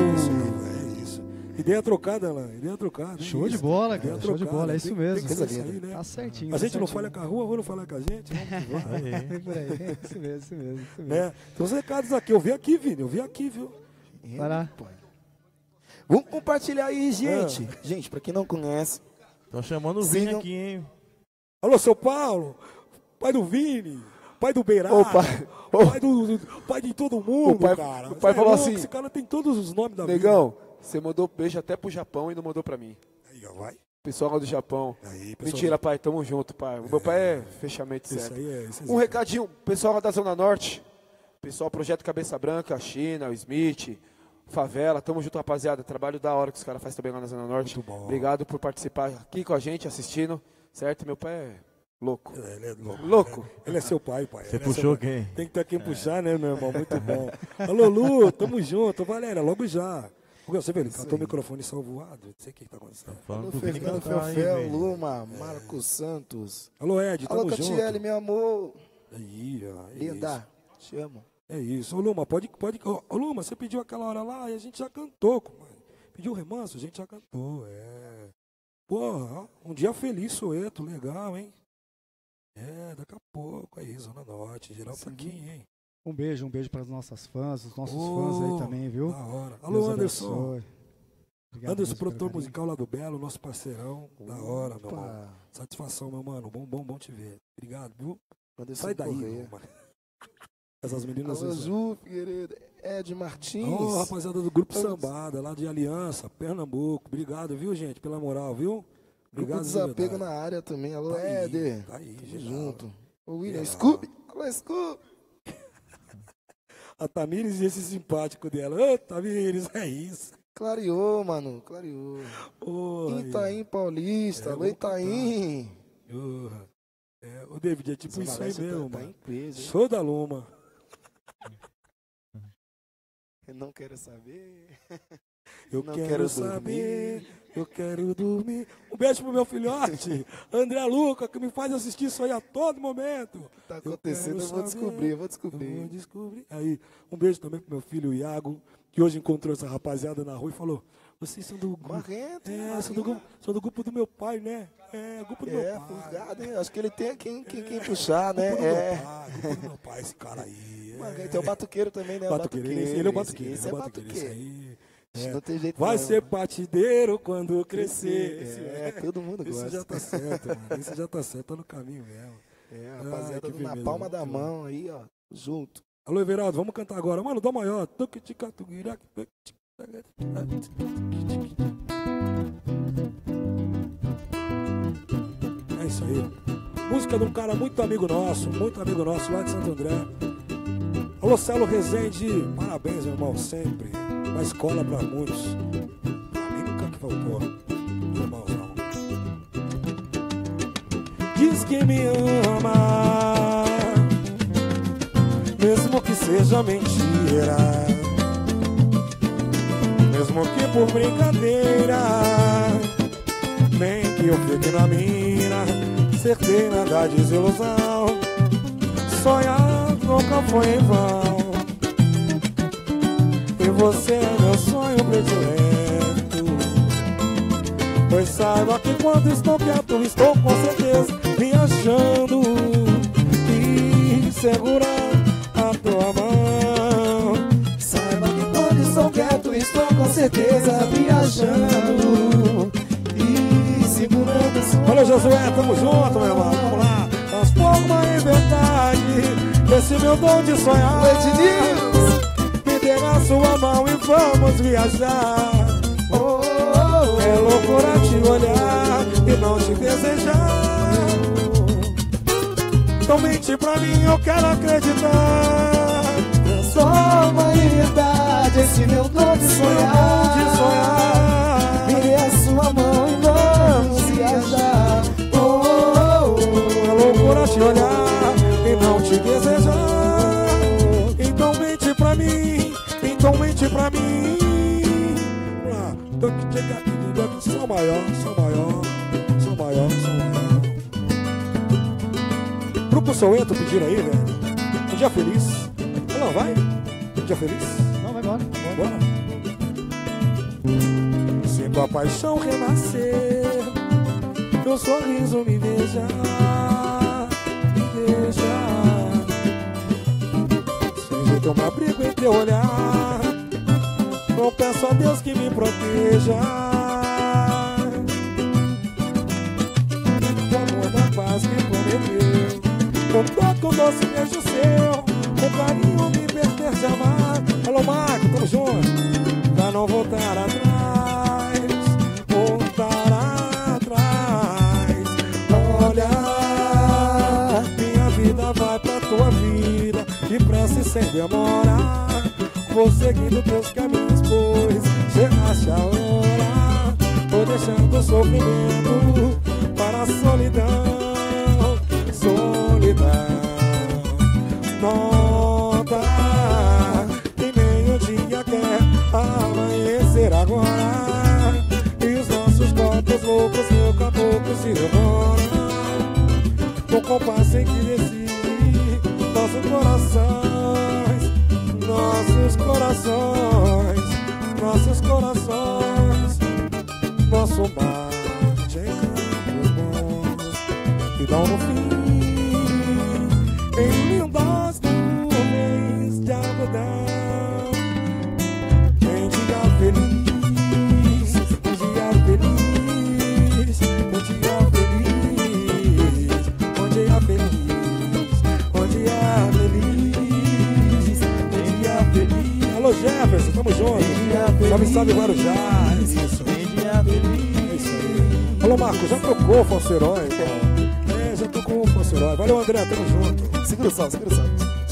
É isso. Ideia trocada, Alan. Ideia trocada. Show de bola, cara. Show de bola, é isso mesmo. Tem que ser aí, né? Tá certinho. A tá gente não certinho. falha com a rua, a rua não falha com a gente. Vamos que vamos. É por aí, é isso mesmo, isso mesmo, isso mesmo. Né? Tem uns recados aqui. Eu vi aqui, Vini. Eu vi aqui, viu? Vai lá. Vamos compartilhar aí, gente. Gente, pra quem não conhece, Estão chamando o Vini Sigam- aqui, hein? Alô, seu Paulo. Pai do Vini. Pai do Beirada. Ô, pai. Pai de todo mundo, O pai- cara. o pai Você falou louco, assim, esse cara tem todos os nomes da negão, você mandou beijo até pro Japão e não mandou pra mim. vida. Aí, ó, vai. Pessoal do Japão. Aí, pessoal. Mentira, pai, tamo junto, pai. O meu pai é fechamento Isso certo. aí é. Isso Um recadinho, pessoal da Zona Norte, pessoal Projeto Cabeça Branca, a China, o Smith, Favela, tamo junto, rapaziada. Trabalho da hora que os caras fazem também lá na Zona Norte. Muito bom. Obrigado por participar aqui com a gente, assistindo, certo? Meu pai é louco. Ele é louco. Louco. Ele é seu pai, pai. Você Ele é puxou seu pai. quem? Tem que ter quem puxar, né, meu irmão? Muito bom. Alô, Lu, tamo junto. Valéria, logo já. Você vê, ele catou o microfone salvoado. Não sei o que tá acontecendo. Falando Alô, pro Vini Fernando cantar aí, Felfel, velho. Luma, Marcos Santos. Alô, Ed, tamo Alô, junto. Catiele, meu amor. Aí, ó. É Linda, te amo. É isso. Ô, Luma, pode. Ô, Luma, você pediu aquela hora lá e a gente já cantou, mano. Pediu o remanso, a gente já cantou. É. Porra, ó, um dia feliz, Soeto, legal, hein? É, daqui a pouco, aí, Zona Norte, geral tá aqui, hein? Um beijo para as nossas fãs, os nossos Ô, fãs aí também, viu? Da hora. Deus Alô, Anderson. abençoe. Obrigado, Anderson, Deus, produtor pelo carinho. musical lá do Belo, nosso parceirão. Da hora, meu irmão. Opa. Satisfação, meu mano. Bom te ver. Obrigado, viu? Anderson Sai daí, Correia. meu mano. Essas meninas. Alô, Ju Figueiredo, Ed Martins. Ô, rapaziada do Grupo Sambada, lá de Aliança, Pernambuco. Obrigado, viu, gente, pela moral, viu? Grupo Obrigado, de Desapego verdade. na área também. Alô, Tá aí, Éder. tá aí, Tamo geral. junto. Ô, William, Geral. Scooby. Alô, Scooby. A Tamires e esse simpático dela. Ô, Tamires, é isso. Clareou, mano, clareou. Ô, aí. Itaim Paulista. É, Alô, vamos Itaim. Porra. É, o David, é tipo Zona isso aí Leste mesmo, tá mano. em peso, hein? Show da Luma. Eu não quero saber. Eu Não quero, quero saber, eu quero dormir. Um beijo pro meu filhote, André Luca, que me faz assistir isso aí a todo momento. O que tá Eu acontecendo? Eu quero vou saber, descobrir, eu vou Eu descobrir. vou descobrir. Aí, um beijo também pro meu filho Iago, que hoje encontrou essa rapaziada na rua e falou: vocês são do grupo. Marrento, É, são do grupo do meu pai, né? É, grupo do meu É, pai. furgado, hein? Acho que ele tem quem puxar, né? Grupo do É. meu pai, grupo do meu pai, esse cara aí. Marrento é o batuqueiro também, né? O Batuqueiro, ele é o batuqueiro, Esse ele é é o batuqueiro, esse batuqueiro. aí. Não tem jeito Vai não. ser partideiro quando crescer. Esse É, todo mundo Isso gosta. já tá certo, mano. Isso já tá certo, tá no caminho mesmo. É, Ai, rapaziada, que na firmeza, palma da muito mão aí, ó, junto. Alô, Everaldo, vamos cantar agora. Mano, dó maior. É isso aí. Música de um cara muito amigo nosso lá de Santo André. Alô, Celo Rezende, parabéns, meu irmão, sempre. Uma escola pra muitos. Pra mim nunca que faltou, meu irmãozão. Diz que me ama, mesmo que seja mentira. mesmo que por brincadeira, nem que eu fique na mina, certeza da desilusão. Sonhar nunca foi em vão, e você é meu sonho predileto. Pois saiba que quando estou quieto, estou com certeza viajando e segurando a tua mão. Saiba que quando estou quieto, estou com certeza viajando e segurando sua mão. Valeu, Josué, tamo junto, meu irmão, vamos lá. Transforma em verdade esse meu dom de sonhar. Me dê a sua mão e vamos viajar. É loucura te olhar e não te desejar. Então mente pra mim, eu quero acreditar. Transforma em verdade esse meu dom de sonhar. Me dê a sua mão e vamos viajar. É loucura te olhar e não te desejar. Então mente pra mim, então mente pra mim. Sou maior, sou maior, sou maior, sou maior. Grupo Souento pediram aí, velho. Um dia feliz. Não, vai? Um dia feliz? Não, vai embora. Bora. Sinto a paixão renascer, teu sorriso me beija, me beija. Sem jeito eu me abrigo em teu olhar, eu peço a Deus que me proteja. O amor da paz que prometeu, com todo doce beijo seu, com carinho me perder de amar. Alô, Marco, tamo junto. Pra não voltar atrás, voltar atrás. Olha, minha vida vai pra tua vida, depressa e sem demora. Vou seguindo teus caminhos, pois chegaste a hora. Tô deixando o sofrimento para a solidão, solidão. Nota que nem o dia quer amanhecer agora, e os nossos corpos loucos no caboclo se devoram. O compasso em que decide nossos corações, nossos corações, nossos corações. Nosso mar em campos bons que dão no fim em lindas nuvens de algodão. Em dia feliz, um dia feliz, um dia feliz, um dia feliz, um dia feliz, um dia feliz. Alô, Jefferson, tamo junto. Salve, salve, Guarujá. Isso. É isso aí. Alô, Marco, já trocou o falso herói? Já tocou o falso herói. Valeu, André, tamo junto. Segura o som, segura o som.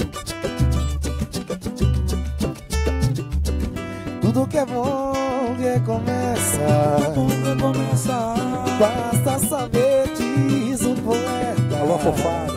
Tudo que é bom recomeça. Basta saber, diz o poeta. Alô, fofada.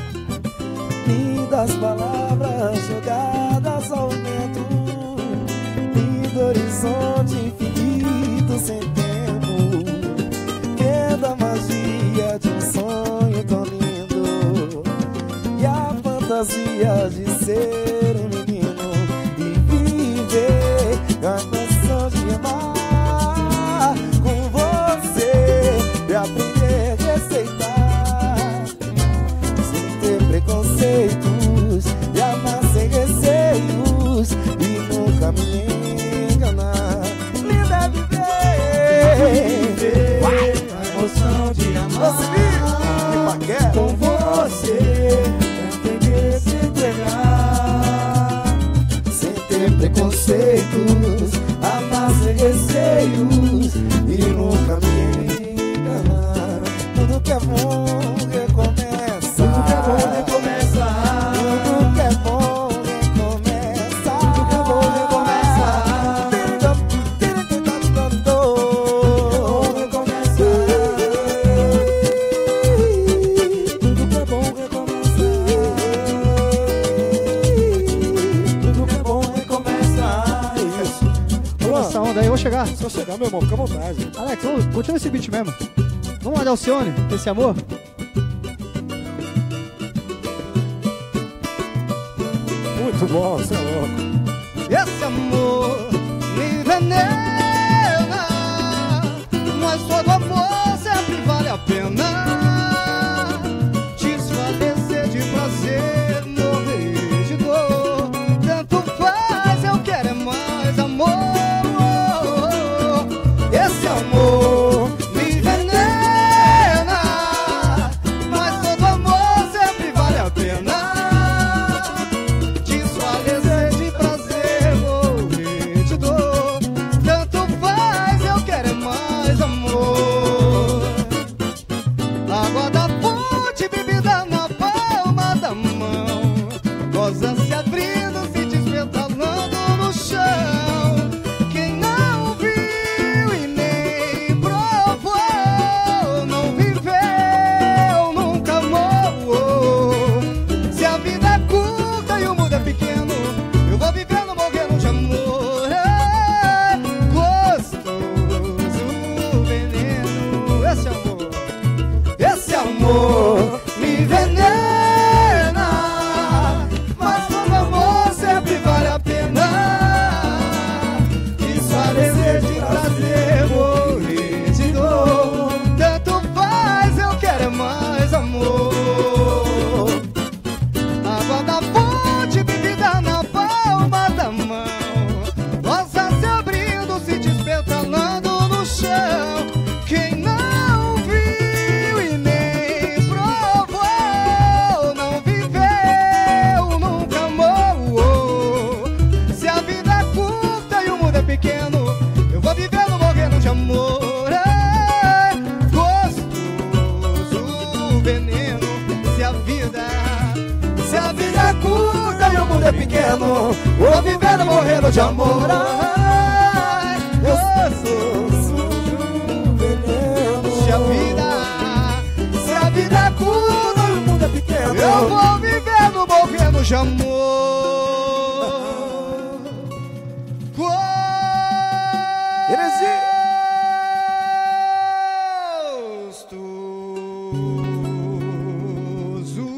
E das palavras jogadas ao vento, e do horizonte infinito sem tempo, que da magia de um sonho tão lindo, e a fantasia de ser um menino e viver a canção de amar com você, e aprender a respeitar sem ter preconceitos, e amar sem receios e nunca me enganar. Linda é viver a emoção de amar com você, entender, se entregar sem ter preconceitos, amar sem receios e nunca me enganar. Tudo que é bom recomeça. Tudo que é bom recomeça. Tudo que é bom recomeça. Tudo que é bom recomeça. Tudo que é bom recomeça. Tudo que é bom recomeça. Isso. Essa onda aí, chegar. Só chegar, meu irmão, fica à vontade. Alex, vamos, continua esse beat mesmo. Vamos lá, Alcione, esse amor. Muito bom, você é louco. Esse amor me envenena, mas todo amor sempre vale a pena. Desfalecer de prazer, morrer de dor, tanto faz, eu quero é mais amor. Esse amor me envenena, mas todo amor sempre vale a pena. Desfalecer de prazer, morrer de dor, tanto faz, eu quero é mais amor. Água da fonte, bebida na palma da mão, rosa se abrindo, se despetalando no chão. Quem não viu e nem provou, não viveu, nunca amou. Se a vida é curta e o mundo é pequeno, eu vou vivendo, morrendo de amor. É gostoso veneno, esse amor me envenena, mas todo amor sempre vale a pena. Desfalecer de prazer, morrer de dor, tanto faz, eu quero é mais amor. Água da fonte, bebida na palma da mão, rosa se abrindo, se despetalando no chão. Quem não viu e nem provou, não viveu, nunca amou. Se a vida é curta e o mundo é pequeno, eu vou vivendo, morrendo de amor. É gostoso veneno. Se a vida é curta e o mundo é pequeno, vou vivendo, morrendo de amor. Ai, gostoso veneno. Se a vida é curta e o mundo é pequeno, eu vou vivendo, morrendo de amor. Gostoso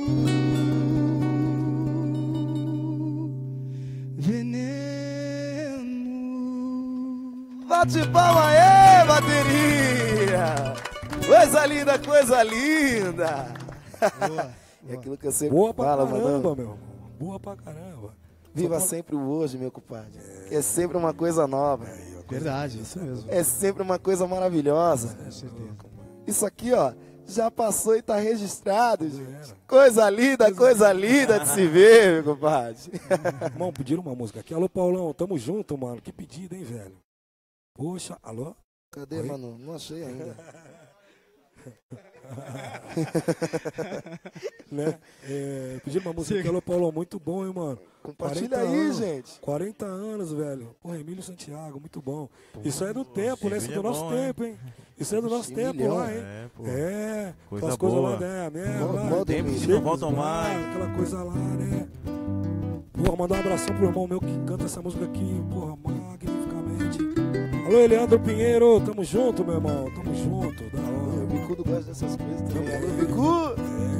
veneno. Bate palma aí, bateria! Coisa linda, coisa linda! É aquilo que eu sempre Boa pra falo, caramba, mano. meu irmão. Boa pra caramba. Viva sempre o hoje, meu compadre. É sempre uma coisa nova. Verdade, isso mesmo. É sempre uma coisa maravilhosa. Com certeza. Isso aqui, ó, já passou e tá registrado, gente. Coisa linda de se ver, meu compadre. Irmão, pediram uma música aqui. Alô, Paulão, tamo junto, mano. Que pedido, hein, velho? Poxa, alô? Cadê, Oi? mano? Não achei ainda. Né? Pediram uma música aqui. Alô, Paulão, muito bom, hein, mano? Compartilha 40 aí, anos, gente. 40 anos, velho. Porra, Emílio Santiago, muito bom. Pô, isso é do tempo, né? Isso é do nosso tempo, hein? Isso é do nosso tempo Emilhão, lá, hein? pô. Coisas Coisa coisas boa. lá, né? Modo Tempos que Emílio. não voltam mais. Aquela coisa lá, né? Porra, mandar um abração pro irmão meu que canta essa música aqui, porra, magnificamente. Alô, Eleandro Pinheiro, tamo junto, meu irmão, tamo junto, da O hora. Bicudo gosta dessas coisas também. Também. Alô, Bicudo!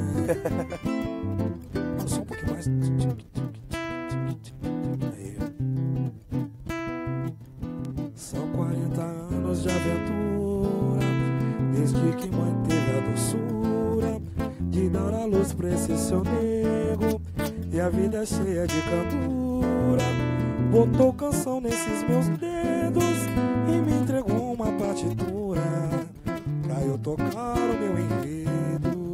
Só um pouquinho mais. Aí. São 40 anos de aventura, desde que manteve a doçura de dar a luz pra esse seu nego, e a vida é cheia de cantura. Botou canção nesses meus dedos e me entregou uma partitura pra eu tocar o meu enredo.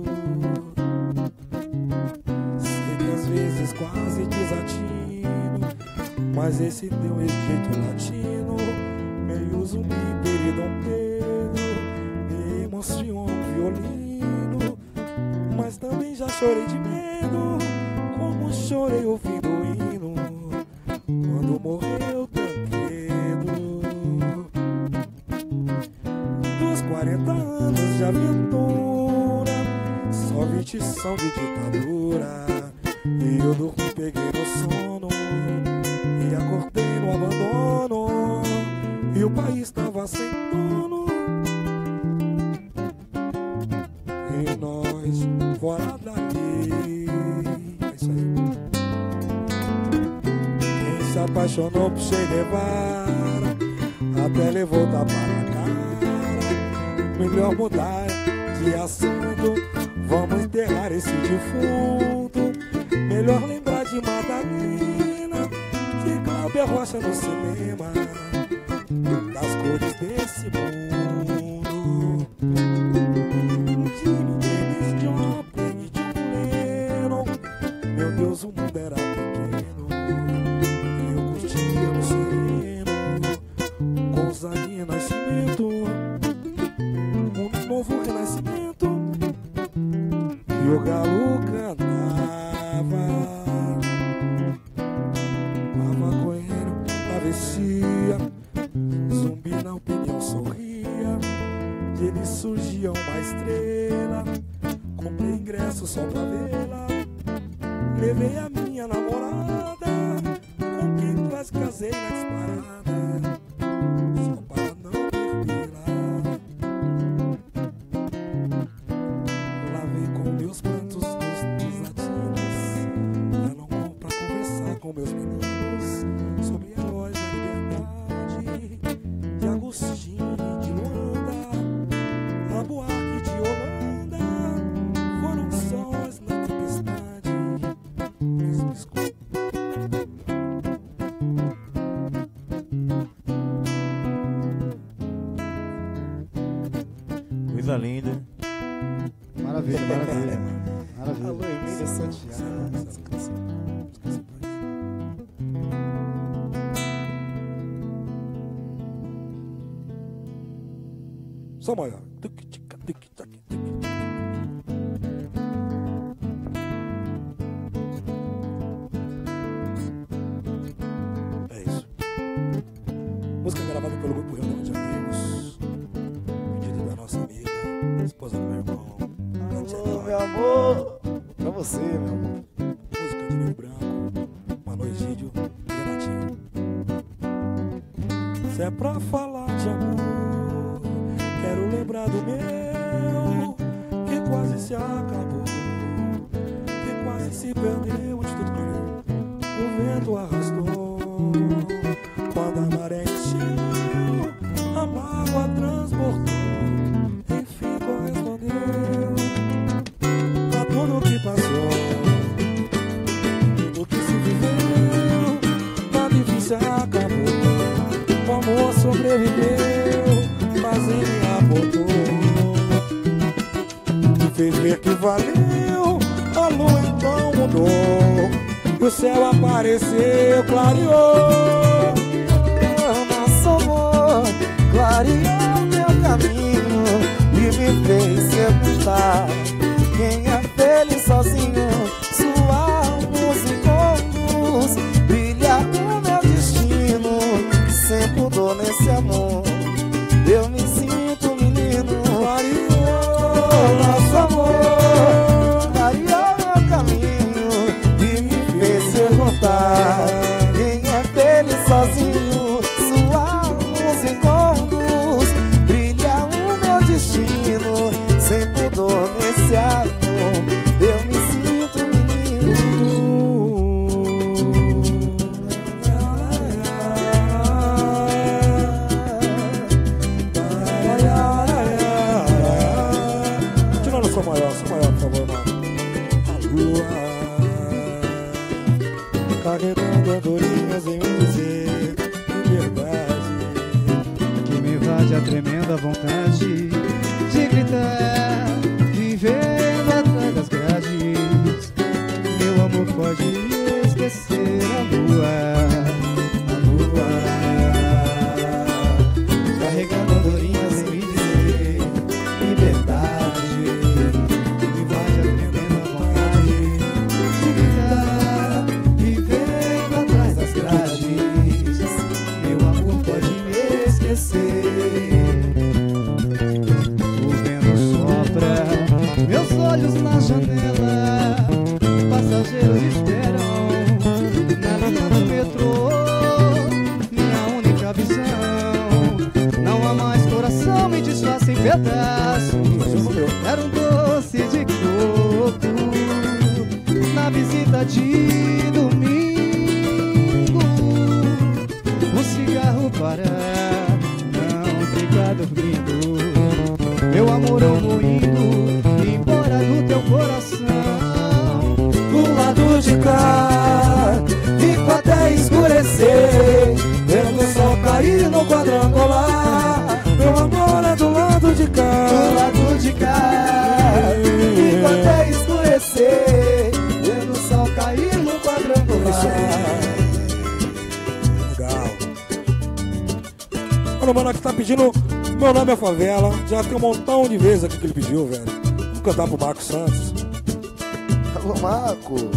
Sei que às vezes quase desatino, mas esse teu jeito latino, meio zumbi, Dom Pedro, me emociona um violino. Mas também já chorei de medo, como chorei ouvindo o hino quando morreu Tancredo. Dos 40 anos de aventura, só 20 são de ditadura. E eu dormi, peguei no sono e acordei no abandono. E o país estava sem dono e nós fora da lei. É isso aí. Quem se apaixonou por Che Guevara até levou tapa na cara. Melhor mudar de assunto, vamos enterrar esse defunto. Melhor lembrar de Madalena, de Cláudia Rocha no cinema, das cores desse mundo. De James Joplin e John Lennon. Meu Deus, o mundo era pequeno e eu curtia no sereno, com Zaguinha Nascimento, um novo renascimento. E o galo cantava, a maconheiro travessia, zumbi na opinião sorria, dele surgia uma estrela. Comprei ingresso só pra vê-la, levei a minha namorada, com quem quase casei na disparada, só para não perdê-la. Lavei com meus prantos dos latinos, pra conversar com meus meninos sobre heróis da liberdade, de Agostinho e de Luanda, a Buarque de Holanda, foram sós na tempestade. Coisa linda. Maravilha, maravilha. Maravilha. Alô, Emília Santiago. Só maior. É isso. Música gravada pelo grupo Reunião de Amigos, pedido da nossa amiga, esposa do meu irmão. Alô, meu amor. Pra você, meu amor. Música de Rio Branco, Mano Egídio e Renatinho. Se é pra falar de amor, quero lembrar do meu, que quase se acabou, que quase se perdeu de tudo que o vento arrastou. Quando a maré encheu, a mágoa transbordou, enfim correspondeu a tudo que passou, tudo que se viveu, nada difícil acabou, o amor sobreviveu, mas ele apontou, me fez ver que valeu, a lua então mudou, e o céu apareceu, clareou. Nosso amor clareou meu caminho e me fez perguntar quem é feliz sozinho. Sua luz e conduz, brilha o meu destino. Sempre mudou nesse amor, eu me sinto menino. Clareou nosso amor, clareou meu caminho e me fez perguntar quem é feliz sozinho. Sua luz e conduz, brilha o meu destino. Sempre mudou nesse amor, eu me sinto menino. Tirando Sou maior, por favor, mano. A lua carregando andorinhas em me dizer liberdade, Que me invade a tremenda vontade de gritar, vivendo atrás das grades. Meu amor pode esquecer a lua. Carregando andorinhas em me dizer liberdade. Que me invade a tremenda vontade de gritar, vivendo atrás das grades. Meu amor pode me esquecer. O vento sopra, meus olhos na janela, passageiros esperam na linha do metrô. Minha única visão pedaços, era um doce de coco na visita de domingo. O cigarro para não ficar dormindo, meu amor indo embora do teu coração. Do lado de cá, fico até escurecer, vendo o sol cair no quadrangular. Meu amor é do lado de cá. Do lado de cá, fico até escurecer, vendo o sol cair no quadrangular. Legal. Olha, o mano aqui tá pedindo Meu Nome é Favela. Já tem um montão de vezes aqui que ele pediu, velho. Vou cantar pro Marcos Santos. Alô, Marcos.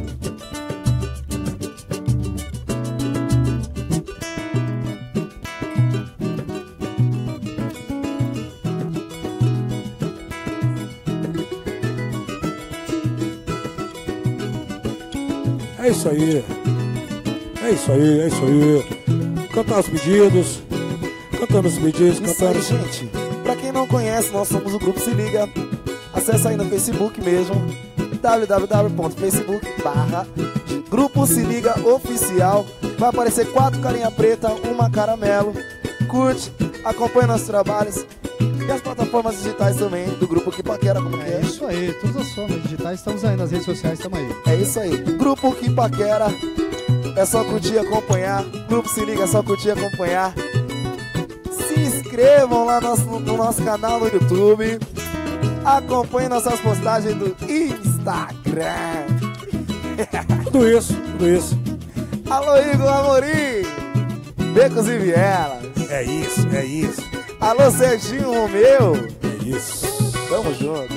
É isso aí. É isso aí, é isso aí. Cantar os pedidos. Cantando os pedidos, Isso cantando. aí, gente. Pra quem não conhece, nós somos o Grupo Se Liga. Acesse aí no Facebook mesmo, www.facebook.com/Grupo Se Liga Oficial. Vai aparecer 4 carinha preta, uma caramelo. Curte, acompanha nossos trabalhos. E as plataformas digitais também do Grupo Que Paquera, como que É é? isso aí, todas as formas digitais estamos aí nas redes sociais, estamos aí. É isso aí, Grupo Que Paquera. É só curtir e acompanhar. Grupo Se Liga, é só curtir e acompanhar. Se inscrevam lá no nosso canal no YouTube. Acompanhem nossas postagens do Instagram. Tudo isso, tudo isso. Alô, Igor Amorim, Becos e Vielas. É isso, é isso. Alô, Serginho Romeu. É isso. Tamo junto.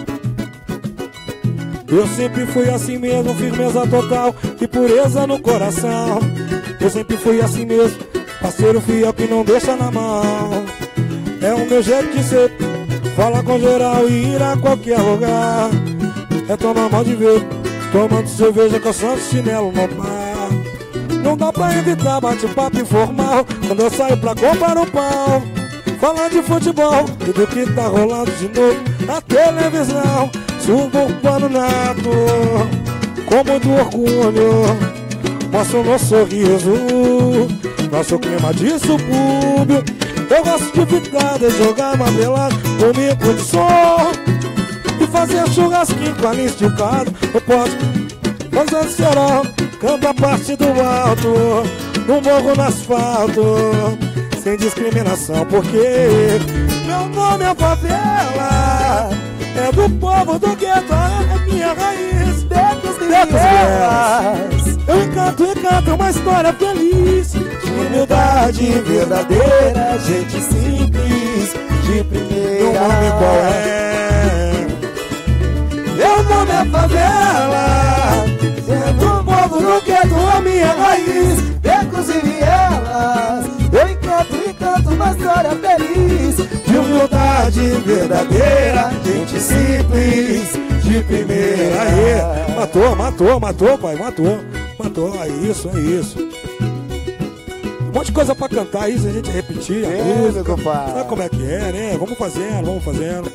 Eu sempre fui assim mesmo, firmeza total e pureza no coração. Eu sempre fui assim mesmo, parceiro fiel que não deixa na mão. É o meu jeito de ser, falar com geral e ir a qualquer lugar. É tão normal de ver, tomando cerveja, calçando chinelo no mar. Não dá pra evitar bate-papo informal quando eu saio pra comprar um pão. Falar de futebol e do que tá rolando de novo na televisão. Suburbano nato, com muito orgulho, mostro no sorriso, nosso clima de subúrbio. Eu gosto de ficar, de jogar marmelada comigo de som e fazer churrasquinho com a lista de caldo. Eu posso fazer cerol, canta a parte do alto, no morro no asfalto, sem discriminação, porque meu nome é favela. É do povo do gueto, é minha raiz. Becos e Becos e Vielas. Eu encanto uma história feliz de Humildade verdadeira, gente simples, de primeira. Meu nome qual é? Meu nome é favela. É do povo do gueto, a minha raiz. Becos e Vielas. Eu encanto uma história feliz, de humildade verdadeira, gente simples, de primeira. Aí, matou, pai, matou. É isso. Um monte de coisa pra cantar, isso a gente repetir. A música, meu compadre. sabe como é que é, né? Vamos fazendo.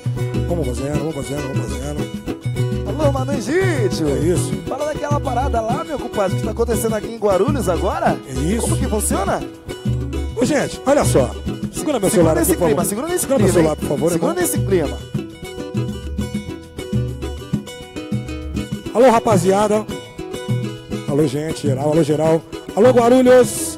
Alô, Mano Egídio. É isso. Fala daquela parada lá, meu compadre, que tá acontecendo aqui em Guarulhos agora. É isso. Como que funciona? Ô, gente, olha só. Segura meu celular aqui, nesse por clima, favor. segura nesse Segura clima, meu celular, hein? por favor. Segura irmão. nesse clima. Alô, rapaziada. Alô, gente, geral. Alô, Guarulhos.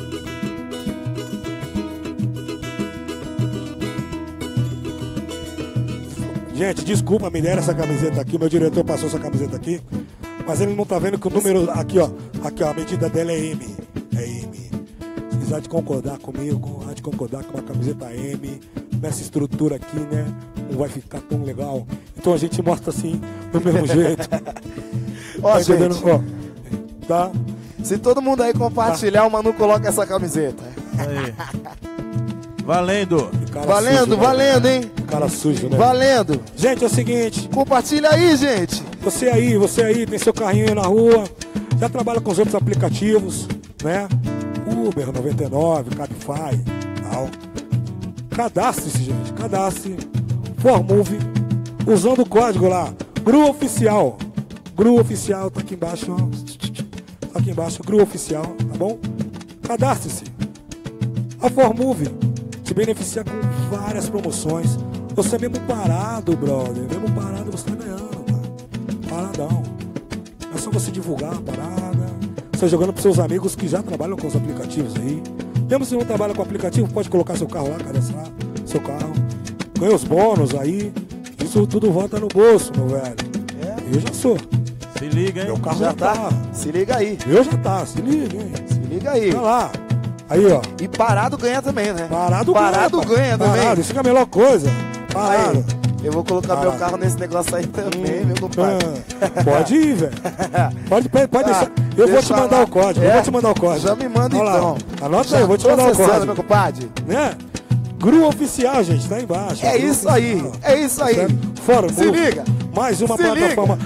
Gente, desculpa, me deram essa camiseta aqui. O meu diretor passou essa camiseta aqui. Mas ele não tá vendo que o número... Aqui, ó, a medida dela é M. É M. Se quiser de concordar comigo, há de concordar com uma camiseta M, nessa estrutura aqui, né? Não vai ficar tão legal. Então a gente mostra assim, do mesmo jeito. Ó, Tá gente, entendendo? Ó, tá? se todo mundo aí compartilhar, o Manu coloca essa camiseta. Aí. Valendo! Cara Valendo, sujo, né? valendo, hein? Cara sujo, né? Valendo. Gente, é o seguinte, Compartilha aí, gente. você aí, tem seu carrinho aí na rua, já trabalha com os outros aplicativos, né? Uber 99, Cabify, tal. Cadastre-se, gente, cadastre. Formove, usando o código lá, GRU Oficial. GRU Oficial, tá aqui embaixo, ó. Tá aqui embaixo, GRU Oficial, tá bom? Cadastre-se. A Formove te beneficia com várias promoções. Você mesmo parado, brother, mesmo parado você tá ganhando, cara. Paradão. É só você divulgar a parada, você jogando pros seus amigos que já trabalham com os aplicativos aí. Mesmo se não trabalha com aplicativo, pode colocar seu carro lá, cadastrar seu carro. Ganha os bônus aí. Isso tudo volta no bolso, meu velho. Eu já sou. Se liga, hein? Meu carro Já já tá. tá. Se liga aí. Eu já tá, se liga, hein? Se liga aí. Tá lá. Aí, ó. E parado ganha também, né? Parado ganha também. Parado, isso que é a melhor coisa. Parado. Aí, eu vou colocar meu Parado. carro nesse negócio aí também, meu compadre. Pode ir, velho. Pode deixar. Eu vou te deixa mandar lá. o código. É? Eu vou te mandar o código. Já me manda Olha lá. então. Anota aí, eu vou te mandar o Processando, código. meu compadre. Né? GRU Oficial, gente, tá embaixo. É GRU isso aí. Oficial. É isso aí. Certo? Fora, Se liga. Mais uma Se plataforma,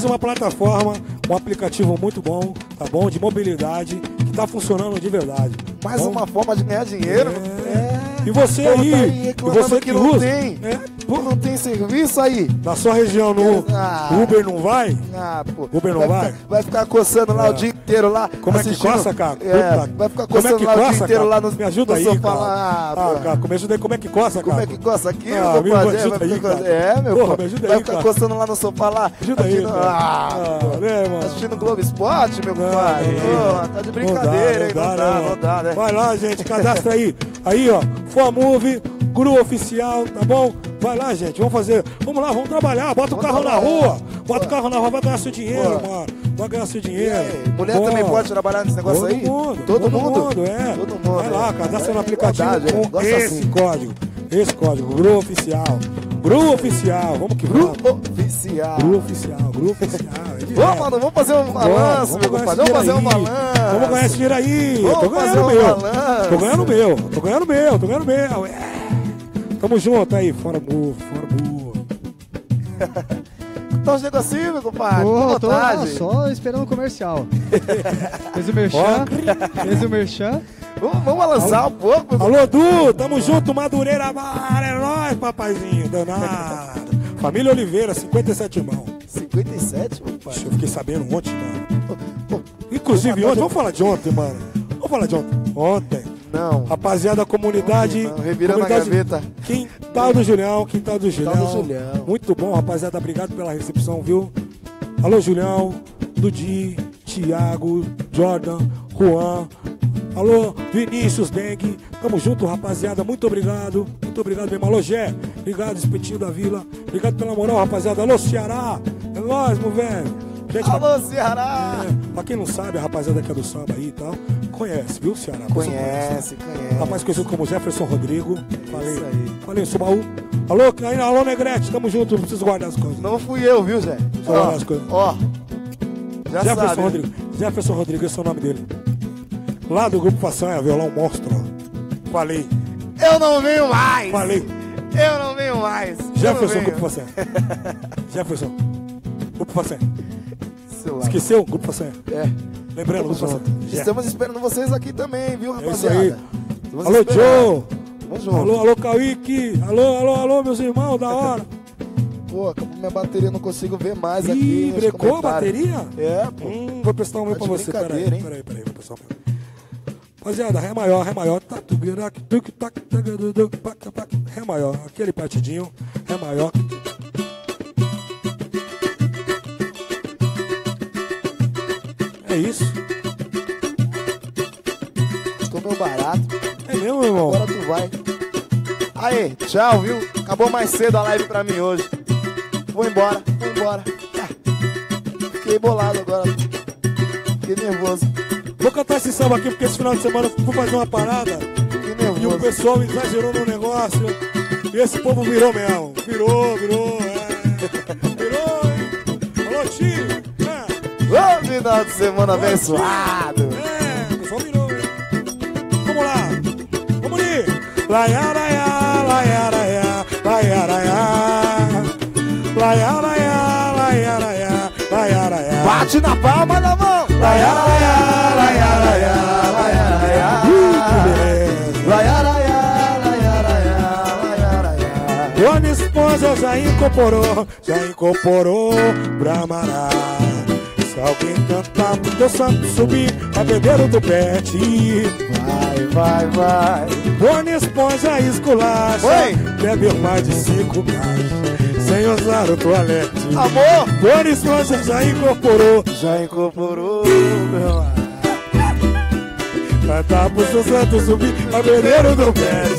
um aplicativo muito bom, tá bom? De mobilidade, que tá funcionando de verdade. Mais Bom? uma forma de ganhar dinheiro. E você Pô, aí, tá e reclamando você que que não usa, tem. pô, Não tem serviço aí? na sua região no Ah. Uber não vai? Ah, pô. Uber não vai? Vai ficar coçando lá o dia inteiro lá. Como é que assistindo. coça, cara? Vai ficar Como é coçando que lá o dia coça, inteiro cara? lá no, Me ajuda no aí, sofá cara. lá. pô. Cara, me ajuda aí, como é que coça, cara? Como é que coça aqui, Ah, meu me compadre? ajuda Vai aí, ficar- cara. É, meu Porra, pô. me ajuda Vai aí, ficar cara. coçando lá no sofá lá. Ajuda aí, assistindo- cara. pô. Né, mano? Assistindo Globo Esporte, meu compadre. Pô, tá de brincadeira, hein? Não dá, né? Vai lá, gente, cadastra aí. Aí, ó, Formove, GRU Oficial, tá bom? Vai lá, gente, vamos lá, vamos trabalhar, bota o carro na rua, bota o carro na rua, vai ganhar seu dinheiro, Pô. mano, vai ganhar seu E dinheiro. aí, mulher Pô. também pode trabalhar nesse negócio Todo aí? mundo, Todo mundo? é. Todo mundo, Vai lá, é. cadastra no É aplicativo igualdade, com gosta esse assim. código, GRU Oficial, GRU Oficial, vamos que vamos. GRU Oficial. GRU Oficial, GRU Oficial. Ô, mano, vamos fazer um balanço, meu compadre. Vamos fazer um balanço. Vamos ganhar esse dinheiro aí. Vamos Tô fazer ganhando um meu. balanço. Tô ganhando meu. Tô ganhando meu. Tô ganhando meu. É. Tamo junto aí. Fora burro, fora burro. Tá uns negocinhos, meu compadre. Tô Com vontade. só esperando o comercial. Fez o merchan. Vamos balançar um pouco, meu Alô, Du. Tamo junto. Madureira Bar. É nóis, papaizinho. Danado. Família Oliveira, 57 irmãos. 57, meu pai. Eu fiquei sabendo ontem, mano. Inclusive ontem. Vamos falar de ontem, mano. Vamos falar de ontem. Ontem. Não. Rapaziada, comunidade. Não, revirando a comunidade gaveta. Quintal do Julião. Julião. Muito bom, rapaziada. Obrigado pela recepção, viu? Alô, Julião, Dudi, Thiago, Jordan, Juan. Alô, Vinícius Dengue. Tamo junto, rapaziada. Muito obrigado. Muito obrigado mesmo. Alô, Gé. Obrigado, Espetinho da Vila. Obrigado pela moral, rapaziada. Alô, Ceará. É nóis, meu velho. Gente, Alô, Ceará. pra quem não sabe, a rapaziada que é do samba aí e tal, conhece, viu, Ceará? Conhece. Rapaz conhecido como Jefferson Rodrigo. Falei, Isso aí. falei em Subaú. Alô, Negrete, tamo junto, não preciso guardar as coisas. Não fui eu, viu, Zé? Só as coisas. Ó. Já Jefferson sabe. Rodrigo. Jefferson Rodrigo, esse é o nome dele. Lá do Grupo Façanha, violão monstro. Ó. Falei, Eu não venho mais. falei. Eu não venho mais. Jefferson, Eu não Grupo venho. Façanha. Jefferson, Grupo Façanha. Celular. Esqueceu? Grupo Façanha. É. Lembrando, Grupo Façanha. Jé. Estamos esperando vocês aqui também, viu, É isso rapaziada? aí. Estamos Alô, esperando. Joe. Tamo junto. Alô, Kaique. Alô, meus irmãos, da hora. Pô, acabou minha bateria, não consigo ver mais aqui. Ih, nos brecou a comentários. bateria? É, pô. Vou prestar um meu Tá pra de você. brincadeira, hein? Peraí, vou prestar um meu. Rapaziada, Ré maior. Tá, Ré maior, aquele partidinho. Ré maior. É isso. Tô meio barato. É mesmo, meu irmão? Agora tu vai. Aí, tchau, viu? Acabou mais cedo a live pra mim hoje. Vou embora. Ah, fiquei bolado agora. Fiquei nervoso. Vou cantar esse samba aqui porque esse final de semana eu fui fazer uma parada Fiquei e o nervoso. pessoal exagerou no negócio. E esse povo virou mesmo. Virou, Virou, hein? Alô, tio. Ô, final de semana abençoado. O pessoal virou, hein? Vamos lá. Vamos ali. Laia, laia, laia, laia, laia, laia. Laia, laia, laia, laia, laia, laia. Bate na palma da mão. Laia, laia, laia, laia, laia, laia. Que beleza. Laia, laia, laia, laia, laia, laia. Tô à esposa já incorporou pra Mará. Se alguém cantar pro teu santo subir, a bebeiro do pet. Vai. Dona Esponja esculacha, bebe mais de 5 caixas, sem usar o toalete. Amor! Dona Esponja já incorporou, meu amor. cantar pro seu santo subir, a bebeiro do pet.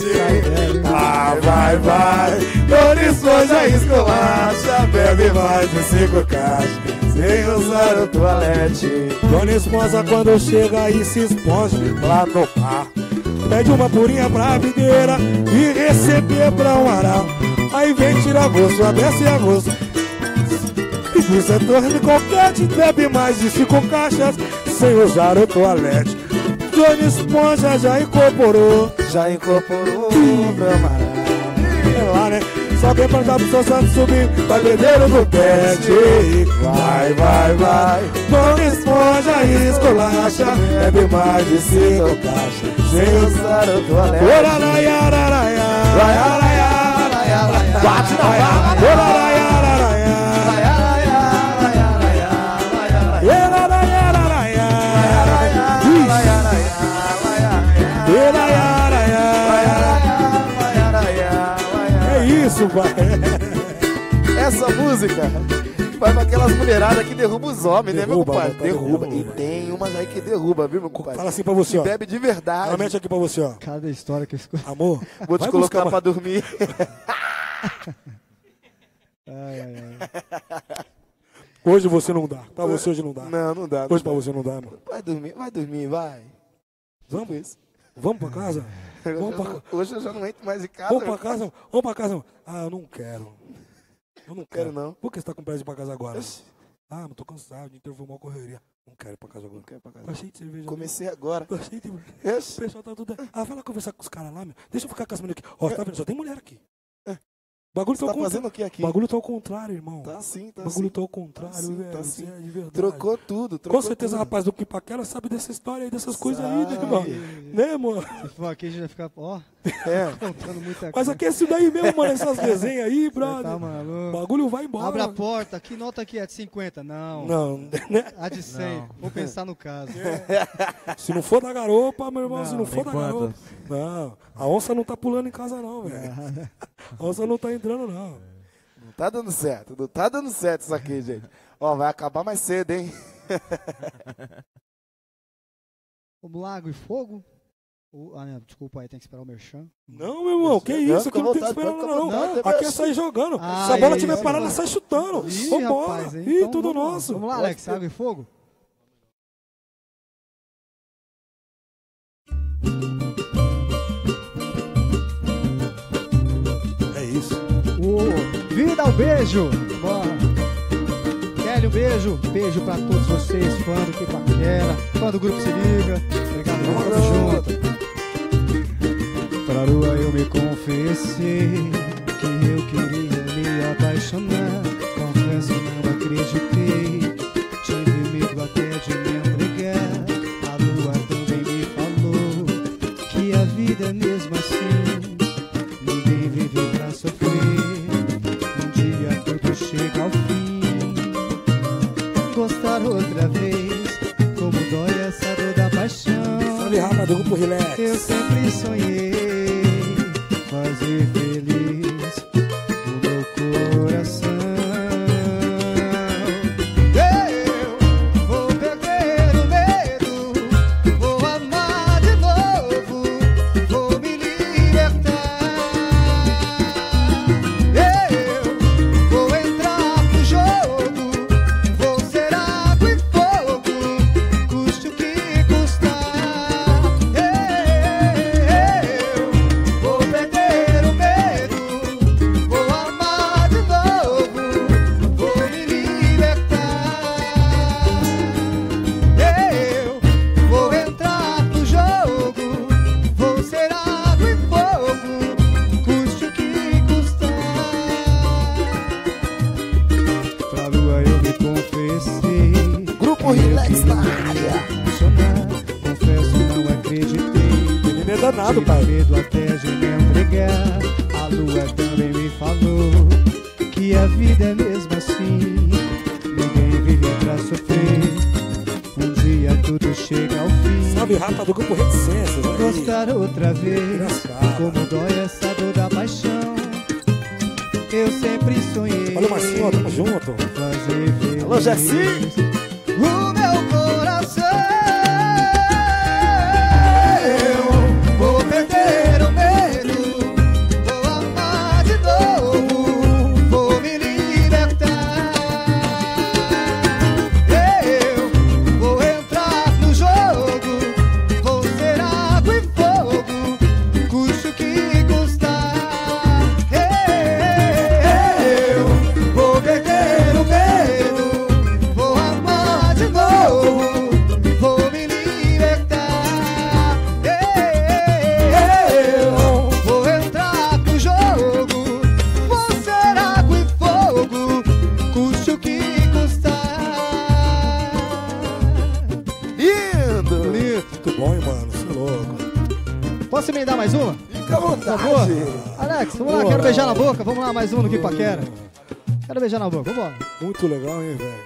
Vai. Dona Esponja esculacha, bebe mais de 5 caixas, sem usar o toalete. Dona Esponja quando chega e se esponja lá no bar, pede uma purinha pra videira e receber pra um aral. Aí vem tirar gosto, desce a gosto. E do setor de coquete, bebe mais de 5 caixas, sem usar o toalete. Dona Esponja já incorporou Meu Mará. É lá, né? Só quem plantar pro seu santo subir, vai bebeiro do pet. Vai. Dona Esponja esculacha, bebe mais de 5 caixas, sem usar o toalete. Bate na É isso, pai. Essa música vai pra aquelas mulheradas que derrubam os homens, né, meu Derruba, compadre? tá Derruba. E derrubando, tem umas aí que derruba, viu, meu compadre? Fala assim pra você, ó. Bebe de verdade. Ela mete aqui pra você, ó. Cada história que eu escuto. Amor, Vou te vai colocar buscar pra dormir. Ai. Hoje você não dá. Pra você hoje não dá. Não dá. Hoje pra você não dá, mano. Vai dormir, vai. Vamos? Vamos pra casa? Hoje eu já não entro mais em casa. Vamos pra casa? Vamos pra casa? Ah, eu não quero. Eu não quero. não. Por que você tá com pressa de ir pra casa agora? Ah, mas tô cansado, de intervalo mal correria. Não quero ir pra casa agora. Não quero ir pra casa. Tá cheio de cerveja. Comecei agora. Tá cheio de... O Esse. pessoal tá tudo... Ah, vai lá conversar com os caras lá, meu. Deixa eu ficar com as meninas aqui. Ó, tá vendo? Só tem mulher aqui. O bagulho Você tá fazendo o que aqui? O bagulho tá ao contrário, irmão. Tá sim, tá O bagulho sim. tá ao contrário, Tá sim, velho. tá Isso sim. é de verdade. Trocou tudo. Com certeza, tudo. rapaz do que paquera sabe dessa história aí, dessas coisas aí, né, Sabe. irmão? Né, mano? Se for aqui, a gente vai ficar, ó, É. contando muita Mas coisa. aqui é isso daí mesmo, mano, essas resenhas aí, brother. Tá O maluco. bagulho vai embora. Abre a porta, que nota aqui é de 50? Não. Não, né? A de 100. Não. Vou pensar no caso. Se não for da garopa, meu irmão, Não, se não for tem da garopa. quantas? Não, a onça não tá pulando em casa não, velho. A onça não tá entrando não. Não tá dando certo. Não tá dando certo isso aqui, gente. Ó, vai acabar mais cedo, hein? Como Lago e Fogo? Não, desculpa aí, tem que esperar o merchan. Não, meu irmão, que Não, isso? Aqui fica à não tem vontade, esperando fica à não. vontade, Aqui é deixa. sair jogando. Ah, Se a bola isso, tiver parada, mano. sai chutando. Ih, Vambora. rapaz, hein? Ih, Então tudo vamos lá. nosso. Vamos lá, Alex, Água e Fogo? É isso. Vida ao beijo! Bora! Kelly, um beijo. Beijo pra todos vocês, fã do Que Paquera, fã do Grupo Se Liga. Obrigado, tamo junto. Pra lua eu me confessei que eu queria me apaixonar. Confesso, não acreditei. Tive medo até de me entregar. A lua também me falou que a vida é mesmo assim. Ninguém vive pra sofrer. Um dia tudo chega ao fim. Gostar outra vez, como dói essa dor da paixão. Salve, rapa do Grupo Relax. Eu sempre sonhei fazer feliz o meu coração. Eu vou perder o medo, vou amar de novo, vou me libertar. Eu vou entrar pro jogo, vou ser água e fogo, custe o que custar. Eu vou perder o medo, vou amar de novo, vou me libertar. Eu vou entrar pro jogo, vou ser água e fogo, custe o que custar. Pra lua eu me confessei. Grupo Relax na área. Confesso, não acreditei. Menino é danado, Tive pai. medo até de me entregar. A A lua também me falou que a vida é mesmo assim. Ninguém vive pra sofrer. Um dia tudo chega ao fim. Salve, rata do grupo Reticências. olha aí. Gostar outra vez. Engraçado. Como dói essa dor da paixão. Eu sempre sonhei. Olha o Marcinho, ó, tamo junto. Fazer feliz Alô, Jessi. o meu coração. Eu vou perder o medo. Vou amar de novo. Vou me libertar. Eu vou entrar no jogo. Vou ser água e fogo, custe o que custar. Eu vou perder o medo. Vou amar de novo. Vou me libertar. Eu vou entrar no jogo. Vou ser água e fogo, custe o que custar. Lindo. Muito bom, hein, mano? Você é louco. Posso emendar mais uma? Fica à Por favor. vontade. Alex, vamos lá, quero beijar na boca. Vamos lá, mais um no que paquera. Quero beijar na boca, vambora. Muito legal, hein, velho?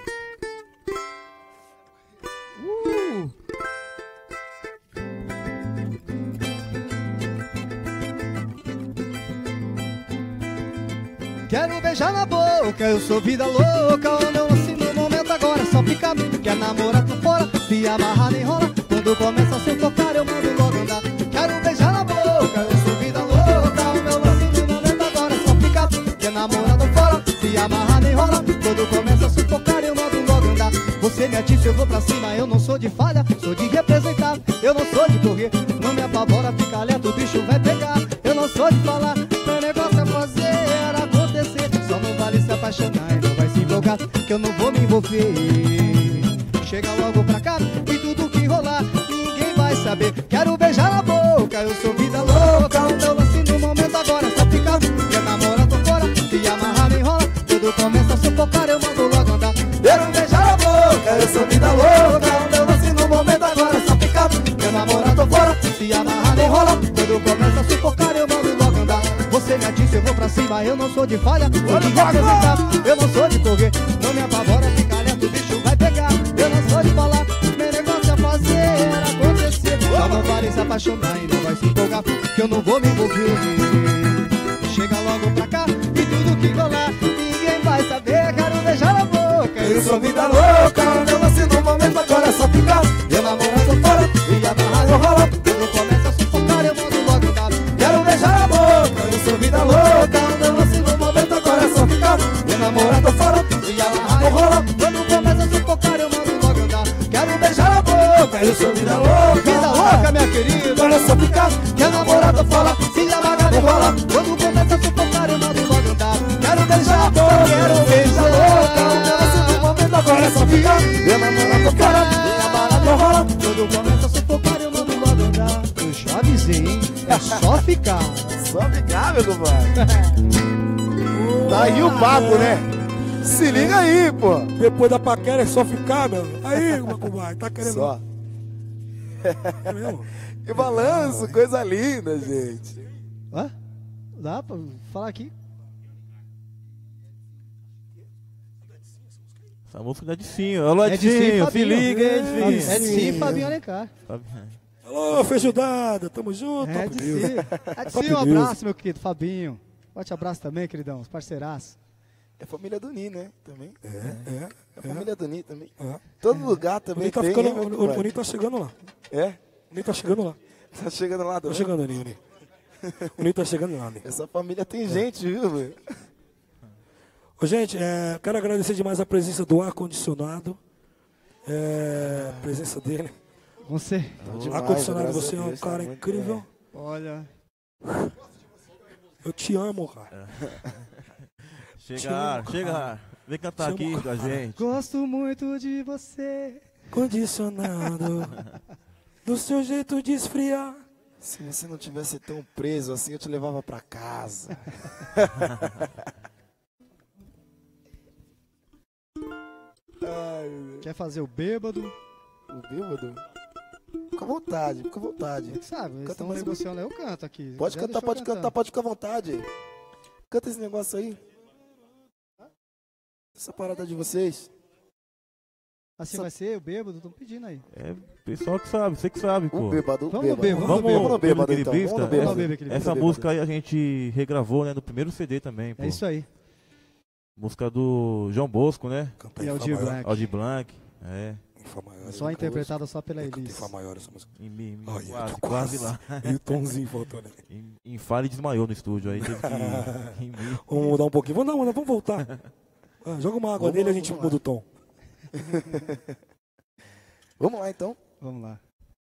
Quero beijar na boca, eu sou vida louca. O meu lance no momento agora é só ficar. Quer namorar por fora, se amarrar nem rola. Quando começa a se tocar eu mando logo andar. Quero beijar na boca, eu sou vida louca. O meu lance no momento agora é só ficar. Quer namorar por fora, se amarrar nem rola. Quando começa a se tocar eu mando logo andar. Você me atiça, eu vou pra cima, eu não sou de falha. Sou de representar, eu não sou de correr. Não me apavora, fica alerta, o bicho vai pegar. Eu não sou de falar, meu negócio é fazer acontecer. Só não vale se apaixonar e não vai se empolgar, que eu não vou me envolver. Chega logo pra cá e tudo que rolar ninguém vai saber. Quero beijar na boca, eu sou vida louca. O meu lance no momento agora é só ficar. Quer namorar, tô fora, se amarrar nem rola. Tudo começa a sufocar, eu mando logo andar. Quero beijar na boca, eu sou vida louca. O meu lance no momento agora é só ficar. Quer namorar, tô fora, se amarrar nem rola. Tudo começa a sufocar, eu mando logo andar. Você me atiça, eu vou pra cima, eu não sou de falha. Sou de representar, eu não sou de correr. Não me apavora, fica alerta, o bicho vai pegar. Eu não sou de falar, meu negócio é fazer acontecer. Só não vale se apaixonar e não vai se empolgar, que eu não vou me envolver. Chega logo pra cá e tudo que rolar ninguém vai saber. Quero beijar na boca, eu sou vida louca. Meu lance no momento agora é só ficar. Eu namorando fora e amarrar eu rola. Quando começa a sufocar eu mando logo andar. Quero beijar na boca, eu sou vida louca. Meu lance no momento agora é só ficar. Eu namorando fora e amarrar eu rola. Quando começa a sufocar eu mando logo andar. Quero beijar na boca, eu sou vida louca. Vida louca, minha querida, agora é só ficar. Quer namorado fora, se amarrar eu rola. Quando começa a sufocar eu mando logo andar. Quero beijar a boca, quero beijar louca. Meu lance no momento agora é só ficar. Eu namorado fora e amarrar eu rola. Quando começa a sufocar eu mando logo andar. Eu já avisei, hein? É só ficar. Só ficar, meu compadre. Tá aí o papo, né? Se liga aí, pô. Depois da paquera é só ficar, meu. Aí, meu comadre, tá querendo... Só. É mesmo? Que balanço, coisa linda, gente. Hã? Dá pra falar aqui? Essa música é de sim, ó. É de sim, Edinho, se Fabinho. liga, É Edinho. de sim, Fabinho Alencar. Alô, feijudada, tamo junto. É Top de News. sim. É de Top sim, um News. abraço, meu querido Fabinho. Forte abraço também, queridão, os parceiraços. É família do Ni, né? Também. É. É família do Ni também. É. Todo lugar O também Ney tá tem, ficando, né, meu o compadre? Ney tá chegando lá. É? O Ney tá chegando lá. Tá chegando lá Tá também. chegando, Ney. O Ney tá chegando lá, Ney. Essa família tem gente, viu, velho? Ô, gente, quero agradecer demais a presença do ar-condicionado. A presença dele. Você, Demais, Ar-condicionado, graças você a é um Deus, tá cara muito incrível. olha, Eu te amo, cara. Chega. Vem cantar Te aqui amo, com a gente. gosto muito de você. Condicionado do seu jeito de esfriar. Se você não tivesse tão preso assim, eu te levava pra casa. Ai, Quer fazer o bêbado? o bêbado? Fica à vontade, fica à vontade. Sabe, eles Canta estão mais um negociando, eu canto aqui. Se Pode quiser, cantar, deixa eu pode cantar, pode ficar à vontade. Canta esse negócio aí. Essa parada de vocês. Assim vai ser, o bêbado, estão pedindo aí. É, pessoal que sabe, você que sabe, pô. O bêbado, Vamos no bêbado, Vamos no bêbado, pelo então. equilibrista, Vamos no bêbado. Vamos no equilibrista. Essa música aí a gente regravou, né, no primeiro CD também, pô. É isso aí. Música do João Bosco, né? Canta E em Aldir Fá maior. Blanc. Aldir Blanc, é. Em Fá maior, Só interpretada só pela Canta em Elis. Fá maior essa música. Olha, Quase, tô quase lá. E o tomzinho faltou, né? Em Fala e desmaiou no estúdio, aí teve que... em Mi. Vamos mudar um pouquinho. Vamos voltar. Ah, joga uma água nele e a gente muda o tom. Vamos lá, então. Vamos lá.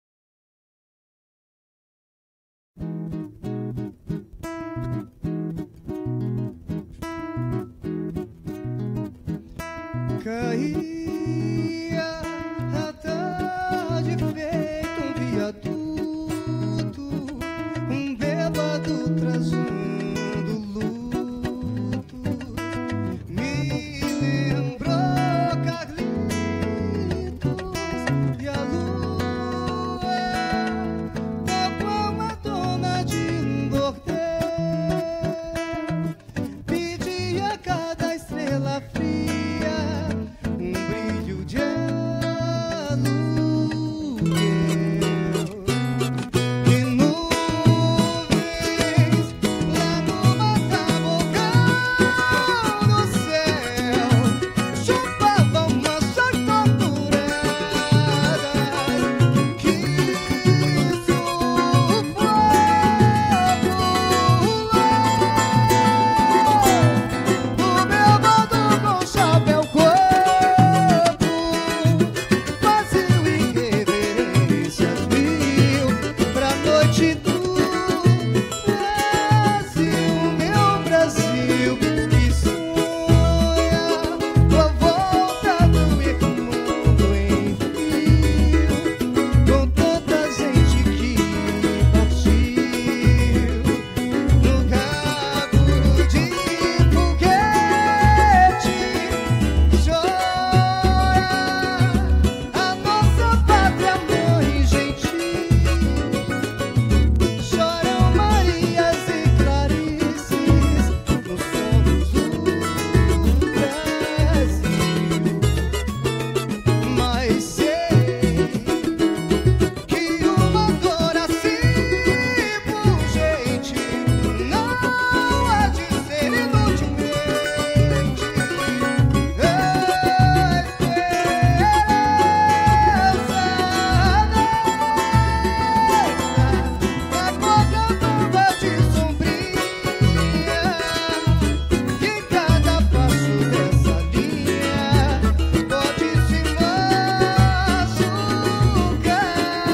Caía a tarde feito um viaduto, um bêbado trazendo luto. Me lembrou Carlitos e a lua, tal qual a dona de um bordel, pedia a cada estrela fria um brilho de aluguel. E nuvens lá no matagogão do céu chupavam umas torturadas. Que isso o bêbado com chapéu corpo fazia irreverências mil pra noite do Brasil, meu Brasil, que sonha com a volta do mundo em fio, com tanta gente que partiu no cabo de foguete. Chora a nossa pátria, mãe gentil. Choram Marias e Clarices nos sonos do Brasil. Mas sei que uma dor assim pungente não há de ser inutilmente. A cobra de sombria, que cada passo dessa linha pode se machucar.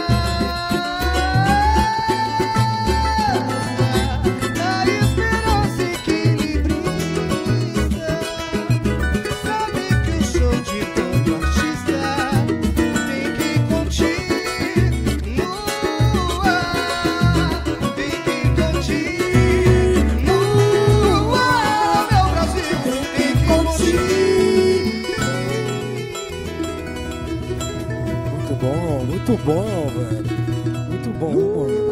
A esperança equilibrista sabe que o show de todo artista tem que continuar, tem que continuar, meu Brasil, tem que Muito bom, velho. Muito bom, mano.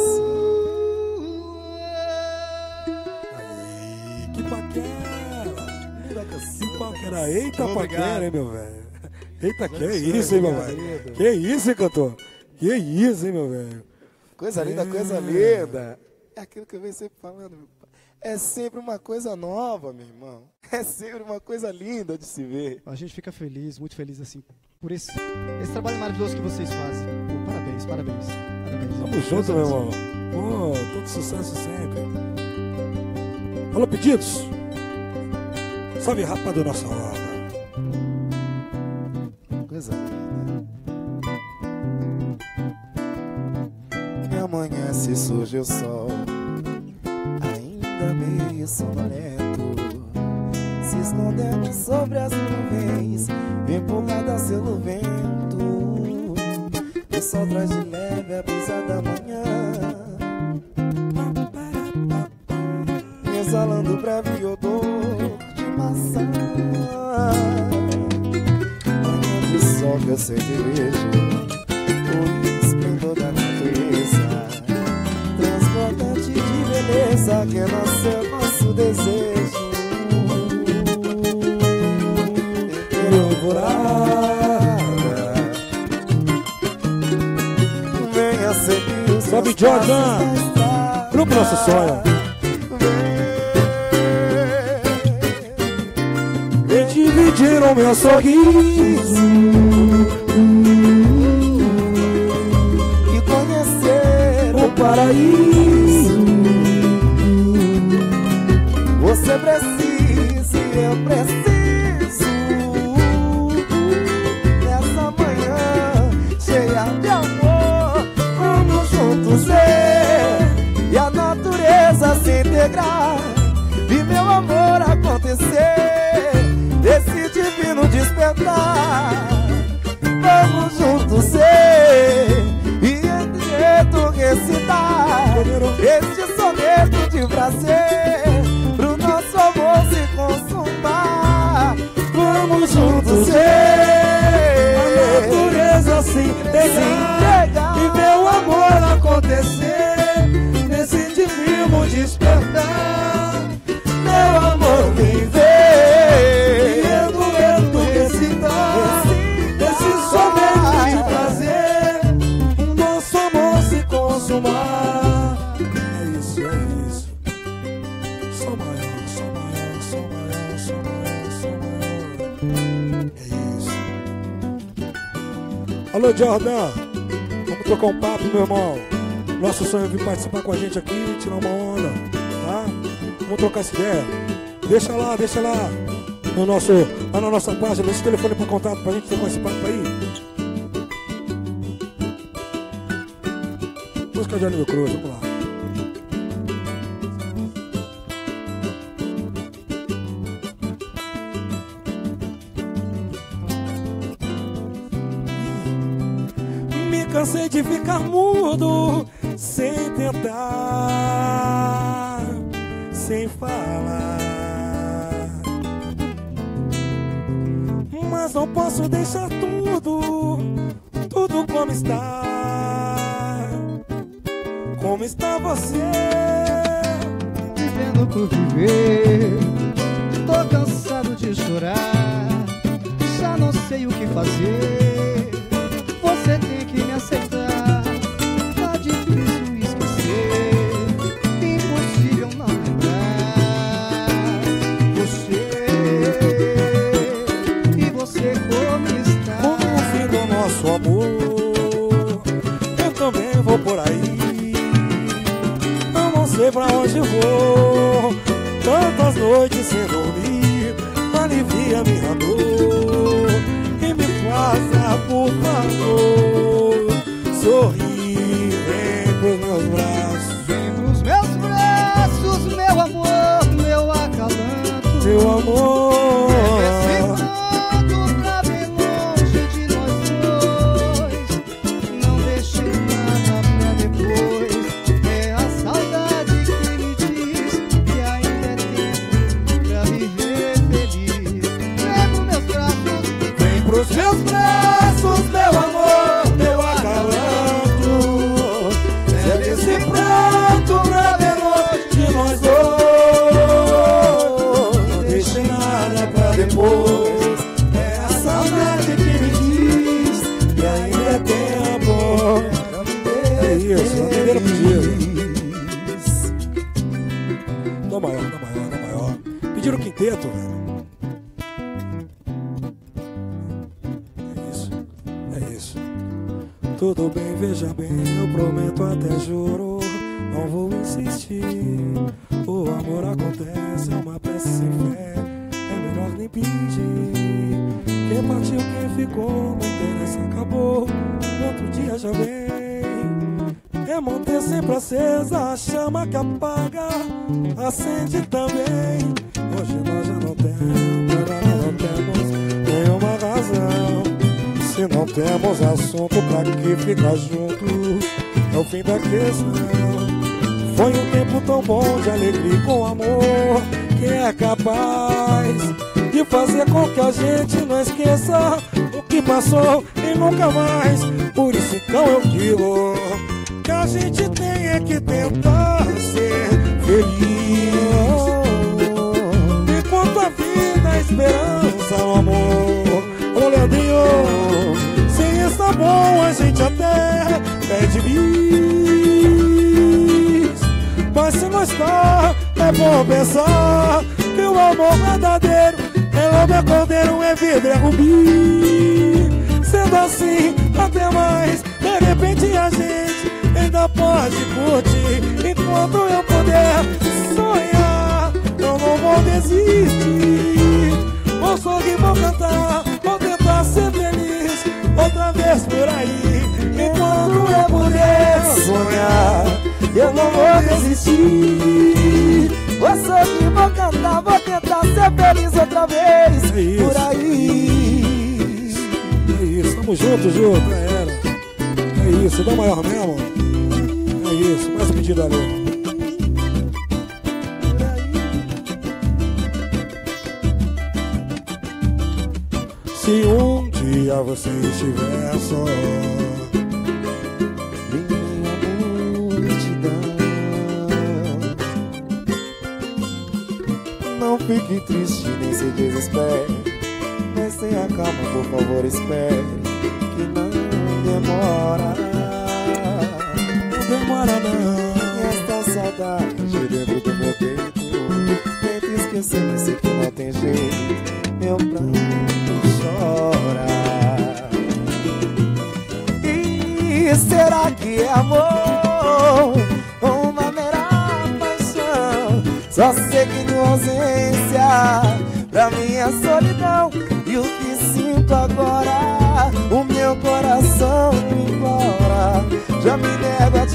Aí, que paquera. Que paquera. Eita, Obrigado. paquera, hein, meu velho. Eita, que isso, hein, meu velho. Que isso, hein, cantor. Que isso, hein, meu velho. Coisa linda, coisa linda. É aquilo que eu venho sempre falando, meu pai. É sempre uma coisa nova, meu irmão. É sempre uma coisa linda de se ver. A gente fica feliz, muito feliz assim, por esse trabalho maravilhoso que vocês fazem. Pô, parabéns, parabéns. Parabéns. Tamo junto, meu irmão. Pô, todo sucesso sempre. Alô, pedidos. Salve, rapa do nossa hora. Coisa linda. E amanhã se surge o sol, ainda meio sonolento, se escondendo sobre as nuvens, empurrada pelo vento. O sol traz de leve a brisa da manhã, exalando breve odor de maçã. Manhã de sol que eu sempre vejo, o força que nasceu nosso desejo. Venha seguir os Sobe Jordan, Grupo Nosso Sonho. Vem dividir o meu sorriso e conhecer o paraíso. Você precisa e eu preciso nessa manhã cheia de amor. Vamos juntos ser e a natureza se integrar e meu amor acontecer, desse divino despertar. Vamos juntos ser e entre recitar este soneto de prazer pro nosso amor se consumar. Vamos juntos ser a natureza se integrar e meu amor acontecer, nesse divino despertar. Meu amor vem ver e eu recitar esse soneto de prazer, o nosso amor se consumar. É isso, é isso. Sou maior, sou maior, sou maior, sou maior, sou maior. É isso. Alô, Jordan, vamos trocar um papo, meu irmão. Nosso sonho é vir participar com a gente aqui, tirar uma onda, tá? Vamos trocar essa ideia. Deixa lá no nosso, lá na nossa página, esse telefone para contato pra gente trocar esse papo aí. Música de Aníbal Cruz, vamos lá. Me cansei de ficar mudo, sem tentar, sem falar, mas não posso deixar tudo como está. Como está você? Vivendo por viver, tô cansado de chorar, já não sei o que fazer. Você tem que me aceitar, tá difícil esquecer, impossível não lembrar você. E você como está? Com o fim do nosso amor, eu também vou por aí. Não sei pra onde vou, tantas noites sem dormir, alivia minha dor e me faça, por favor, sorrir. Vem pros meus braços, Vem pros meus braços, meu amor, meu acalanto, meu amor. pra bem longe de nós dois. Não deixe nada pra depois. É a saudade que me diz que ainda é tempo pra viver feliz. Vem pros meus braços, Vem pros meus braços, meu amor, meu acalanto. Leve esse pranto pra bem longe de nós dois. Não deixe nada pra depois. É a saudade que me diz que ainda é tempo. É isso, a primeira pedida. Dó maior, dó maior, dó maior. Pediram o quinteto, velho. É isso. Tudo bem, veja bem, eu prometo, até juro, não vou insistir. O amor acontece, é uma peça sem fé, é melhor nem pedir. Quem partiu, quem ficou, não interessa, acabou. Outro dia já vem. É manter sempre acesa a chama que apaga, acende também. Hoje nós já não temos nenhuma razão. Se não temos assunto, pra que ficar junto? É o fim da questão. Foi um tempo tão bom de alegria e com amor, que é capaz de fazer com que a gente não esqueça o que passou e nunca mais. Por isso então eu digo que a gente tem é que tentar ser feliz. Enquanto a vida, a esperança, o amor. Ô Leandrinho, sem estar bom a gente até pede bis. Mas se não está, é bom pensar que o amor verdadeiro é lobo, é cordeiro, é vidro, é rubi. Sendo assim, até mais, de repente a gente ainda pode curtir. Enquanto eu puder sonhar, eu não vou desistir. Vou sorrir, vou cantar, vou tentar ser feliz outra vez por aí. Enquanto eu puder sonhar, eu não vou desistir. Vou sorrir, vou cantar, vou tentar ser feliz outra vez por aí. É isso, tamo junto, já era. É isso, dá maior mesmo. É isso, mais um pedido ali. Se um dia você estiver só em minha multidão, não fique triste nem se desespere, mas tenha calma, por favor, espere, que não demora. Não demora não. E esta saudade dentro do meu peito tenta esquecer, mas sei que não tem jeito. Meu pranto chora. E será que é amor ou uma mera paixão? Só sei que dou ausência pra minha solidão. E o que sinto agora, o meu coração implora. Já me nego a te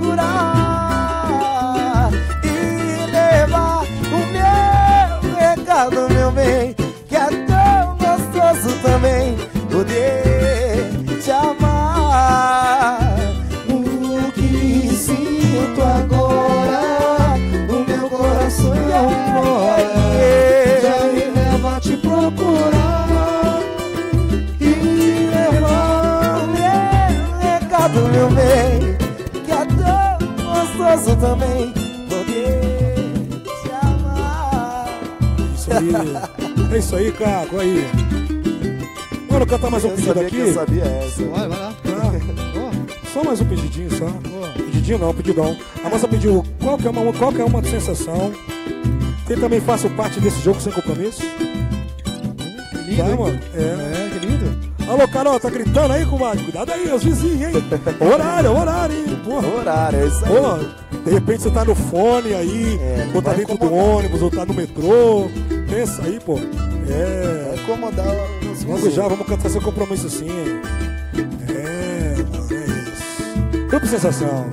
procurar e levar o meu recado, meu bem, que é tão gostoso também poder te amar. O que sinto agora, o meu coração implora. Já me leva a te procurar e levar o meu recado, meu bem, que é tão gostoso também poder te amar. Isso aí. É isso aí, Caco, aí. Bora cantar mais um pedido aqui? Eu sabia essa. Vai lá. Só mais um pedidinho, só. Pedidinho não, pedidão. A moça pediu qual que é uma sensação. Quem também faça parte desse jogo sem compromisso. Que lindo, Tá, hein? mano? É, que lindo. Alô, Carol, tá gritando aí, comadre? Cuidado aí, os vizinhos, hein? Horário, hein? Porra. Horário, é isso aí. Pô, de repente você tá no fone aí, ou tá dentro do ônibus, ou tá no metrô. Pensa aí, pô. Vai incomodar os Logo já, vamos cantar seu compromisso sim. É, mano, é isso. Grupo Sensação.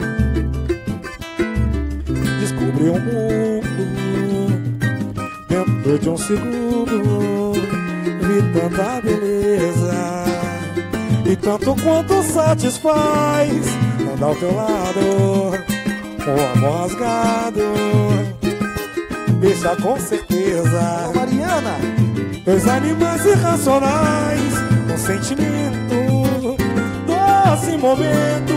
Descobri um mundo dentro de um segundo. Vi tanta beleza e tanto quanto satisfaz andar ao teu lado, o amor rasgado. Deixa com certeza. Ô, Mariana, Dois animais irracionais, um sentimento, doce momento.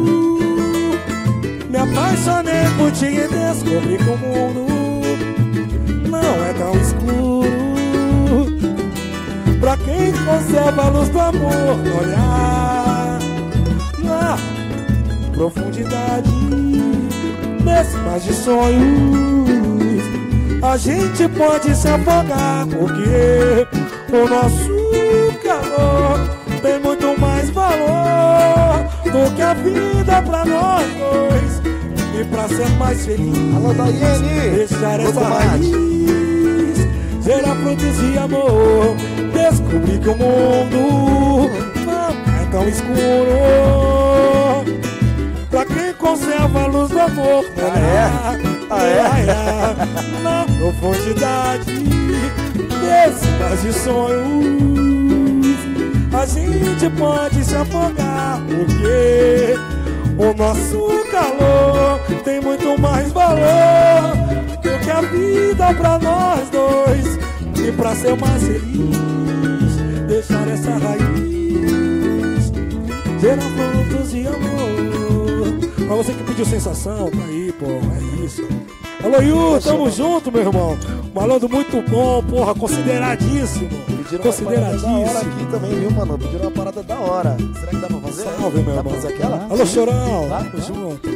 Me apaixonei por ti e descobri que o mundo não é tão escuro. Pra quem conserva a luz do amor no olhar, na profundidade desse mar de sonhos, a gente pode se afogar, porque o nosso calor tem muito mais valor do que a vida pra nós dois. E pra ser mais feliz, alô, Daiane, deixar essa tomate. raiz gerar frutos de amor. Descobri que o mundo não é tão escuro. Pra quem conserva a luz do amor, na profundidade desse mar de sonhos, a gente pode se afogar, porque o nosso calor tem muito mais valor do que a vida pra nós dois. E pra ser mais feliz, deixar essa raiz gerar frutos de amor. Pra você que pediu sensação, tá aí, pô, é isso. Alô, Yu, tamo junto, meu irmão. Malandro muito bom, porra, consideradíssimo. Pediram uma parada da hora aqui também, viu, mano? Pediram uma parada da hora. Será que dá pra fazer? Salve, meu dá irmão. Pra fazer aquela? Alô, Chorão. Tá? Tamo junto.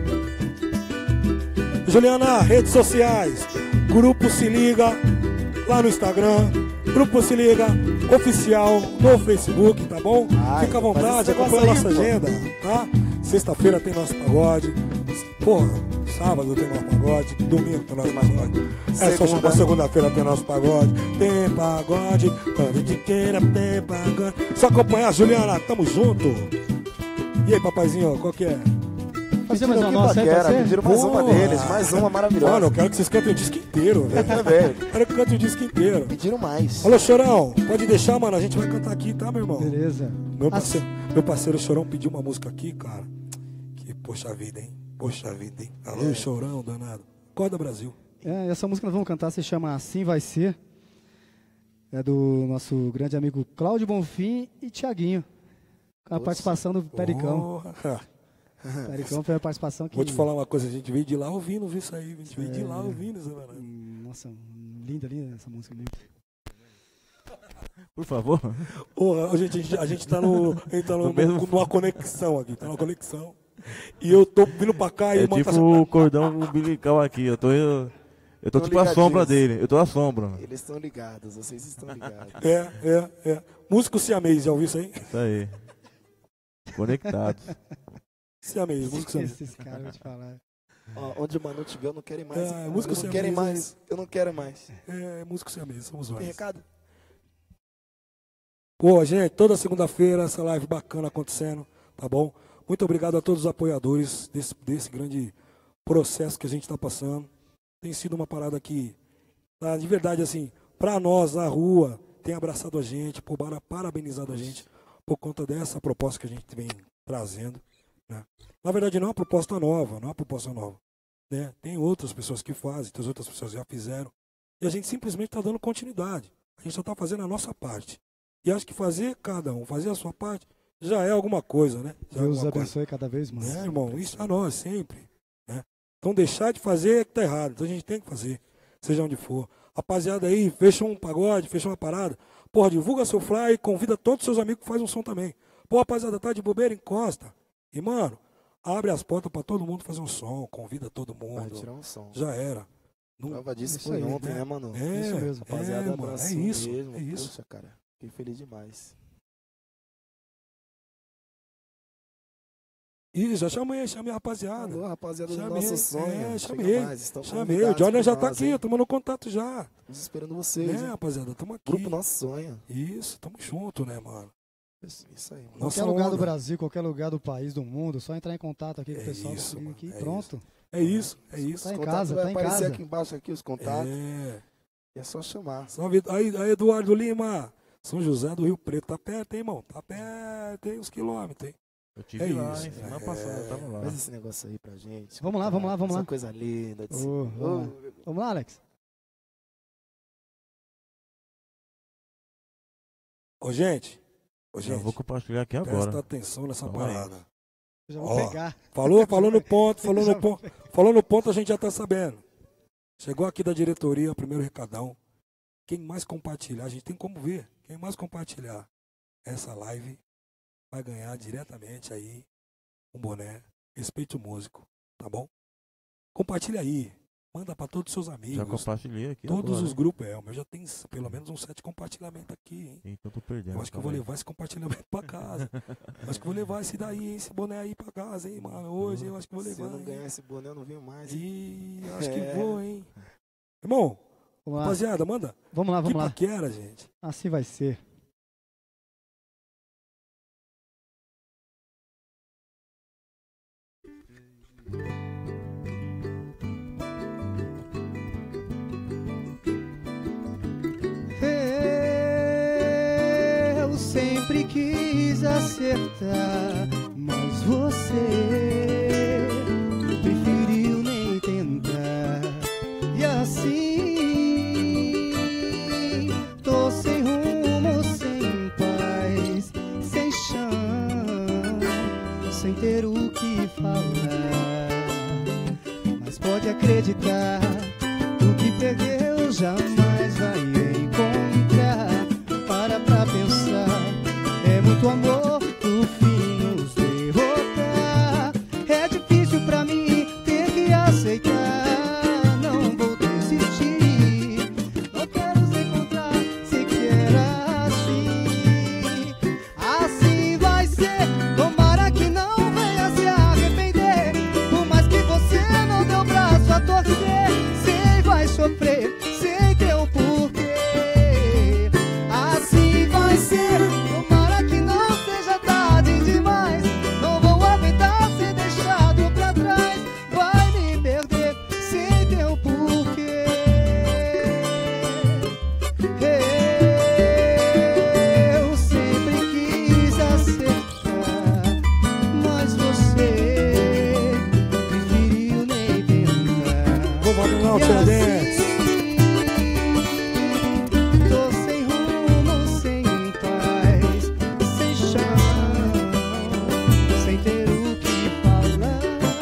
Juliana, redes sociais. Grupo Se Liga, lá no Instagram. Grupo Se Liga Oficial no Facebook, tá bom? Fica à vontade, acompanha a nossa agenda, tá? Sexta-feira tem nosso pagode. Porra, sábado tem nosso pagode. Domingo tem nosso pagode. Só chegar segunda-feira tem nosso pagode. Tem pagode, pandiqueira, tem pagode. Só acompanhar, Juliana, tamo junto. E aí, papaizinho, qual que é? Fazer mais uma nossa aí, pediram mais uma deles, mais uma maravilhosa. Mano, eu quero que vocês cantem o disco inteiro, velho. Quero que cantem o disco inteiro. Pediram mais. Alô, Chorão, pode deixar, mano, a gente vai cantar aqui, tá, meu irmão? Beleza. Meu parceiro Chorão pediu uma música aqui, cara. Que, poxa vida, hein? Poxa vida, hein? Alô, Chorão, danado. Acorda, Brasil. Essa música nós vamos cantar se chama Assim Vai Ser. É do nosso grande amigo Cláudio Bonfim e Thiaguinho. Com a participação do Pericão. Pericão foi a participação que... Vou te falar uma coisa, a gente veio de lá ouvindo, viu isso aí? A gente veio de lá ouvindo isso, mano. Nossa, linda essa música, muito. Por favor. A gente tá numa conexão aqui, tá numa conexão. E eu tô vindo pra cá e... tipo o cordão umbilical aqui, eu tô tipo a sombra dele, eu tô a sombra. Eles estão ligados, vocês estão ligados. É. Músico siamês, já ouviu isso aí? Isso aí. Conectados. Siamês, músico siamês. Esses caras, vou te falar. Ó, onde o Manu tiver, eu não quero mais. Músico eu não quero mais. Eu não quero mais. Músico siamês, somos nós. Tem recado? Pô, gente, toda segunda-feira essa live bacana acontecendo, tá bom? Muito obrigado a todos os apoiadores desse grande processo que a gente está passando. Tem sido uma parada que, tá, de verdade, assim, pra nós na rua, tem abraçado a gente, parabenizado a gente por conta dessa proposta que a gente vem trazendo, né? Na verdade, não é uma proposta nova, né? Tem outras pessoas que fazem, tem outras pessoas que já fizeram, e a gente simplesmente está dando continuidade. A gente só está fazendo a nossa parte. E acho que fazer a sua parte, já é alguma coisa, né? Deus abençoe cada vez mais. Irmão, isso a nós, sempre. Né? Então deixar de fazer é que tá errado. Então a gente tem que fazer, seja onde for. Rapaziada aí, fecha um pagode, fecha uma parada. Porra, divulga seu fly, convida todos os seus amigos que fazem um som também. Pô, rapaziada, tá de bobeira, encosta. E, mano, abre as portas pra todo mundo fazer um som, convida todo mundo. Vai tirar um som. Já era. Prova disso foi ontem, né, mano? Isso mesmo. Rapaziada, abraço isso mesmo. É isso. Poxa, cara, fiquei feliz demais. Isso, já chamei a rapaziada. Alô, rapaziada do Chamei, nosso sonho. Chamei. O Jordan já tá aqui, tomando contato já. Estamos esperando vocês. Rapaziada, tamo aqui. Grupo Nosso Sonho. Isso, tamo junto, né, mano? Isso aí, mano. Qualquer lugar do Brasil, qualquer lugar do país, do mundo, só entrar em contato aqui com o pessoal aqui, pronto. É isso. Tá em casa, vai aparecer aqui embaixo aqui os contatos. É só chamar. Aí, Eduardo Lima, São José do Rio Preto, tá perto, hein, irmão? Tá perto, tem uns quilômetros, hein? Eu tive lá, hein? Semana passada, eu tava lá. Faz esse negócio aí pra gente. Vamos lá. Essa coisa linda. Vamos lá, Alex. Ô, gente. Eu vou compartilhar aqui agora. Presta atenção nessa parada. Já vou pegar. Falou no ponto, a gente já tá sabendo. Chegou aqui da diretoria, o primeiro recadão. Quem mais compartilhar, a gente tem como ver. Quem mais compartilhar essa live vai ganhar diretamente aí um boné. Respeite o músico, tá bom? Compartilha aí. Manda pra todos os seus amigos. Já compartilhei aqui. Todos agora, os grupos. O meu já tem pelo menos uns 7 compartilhamentos aqui, hein? Então tô perdendo. Eu acho que eu vou levar esse compartilhamento pra casa. Acho que vou levar esse daí, esse boné aí pra casa, hein, mano? Hoje eu acho que vou levar. Se eu não ganhar esse boné, eu não venho mais. Acho que vou, hein? Irmão, rapaziada, manda. Vamos lá. Que paquera, gente. Assim vai ser. Eu sempre quis acertar, mas você preferiu nem tentar. E assim tô sem rumo, sem paz, sem chão, sem ter o que falar. Mas pode acreditar não, Tiradentes. Tô sem rumo, sem paz, sem chão, sem ter o que falar.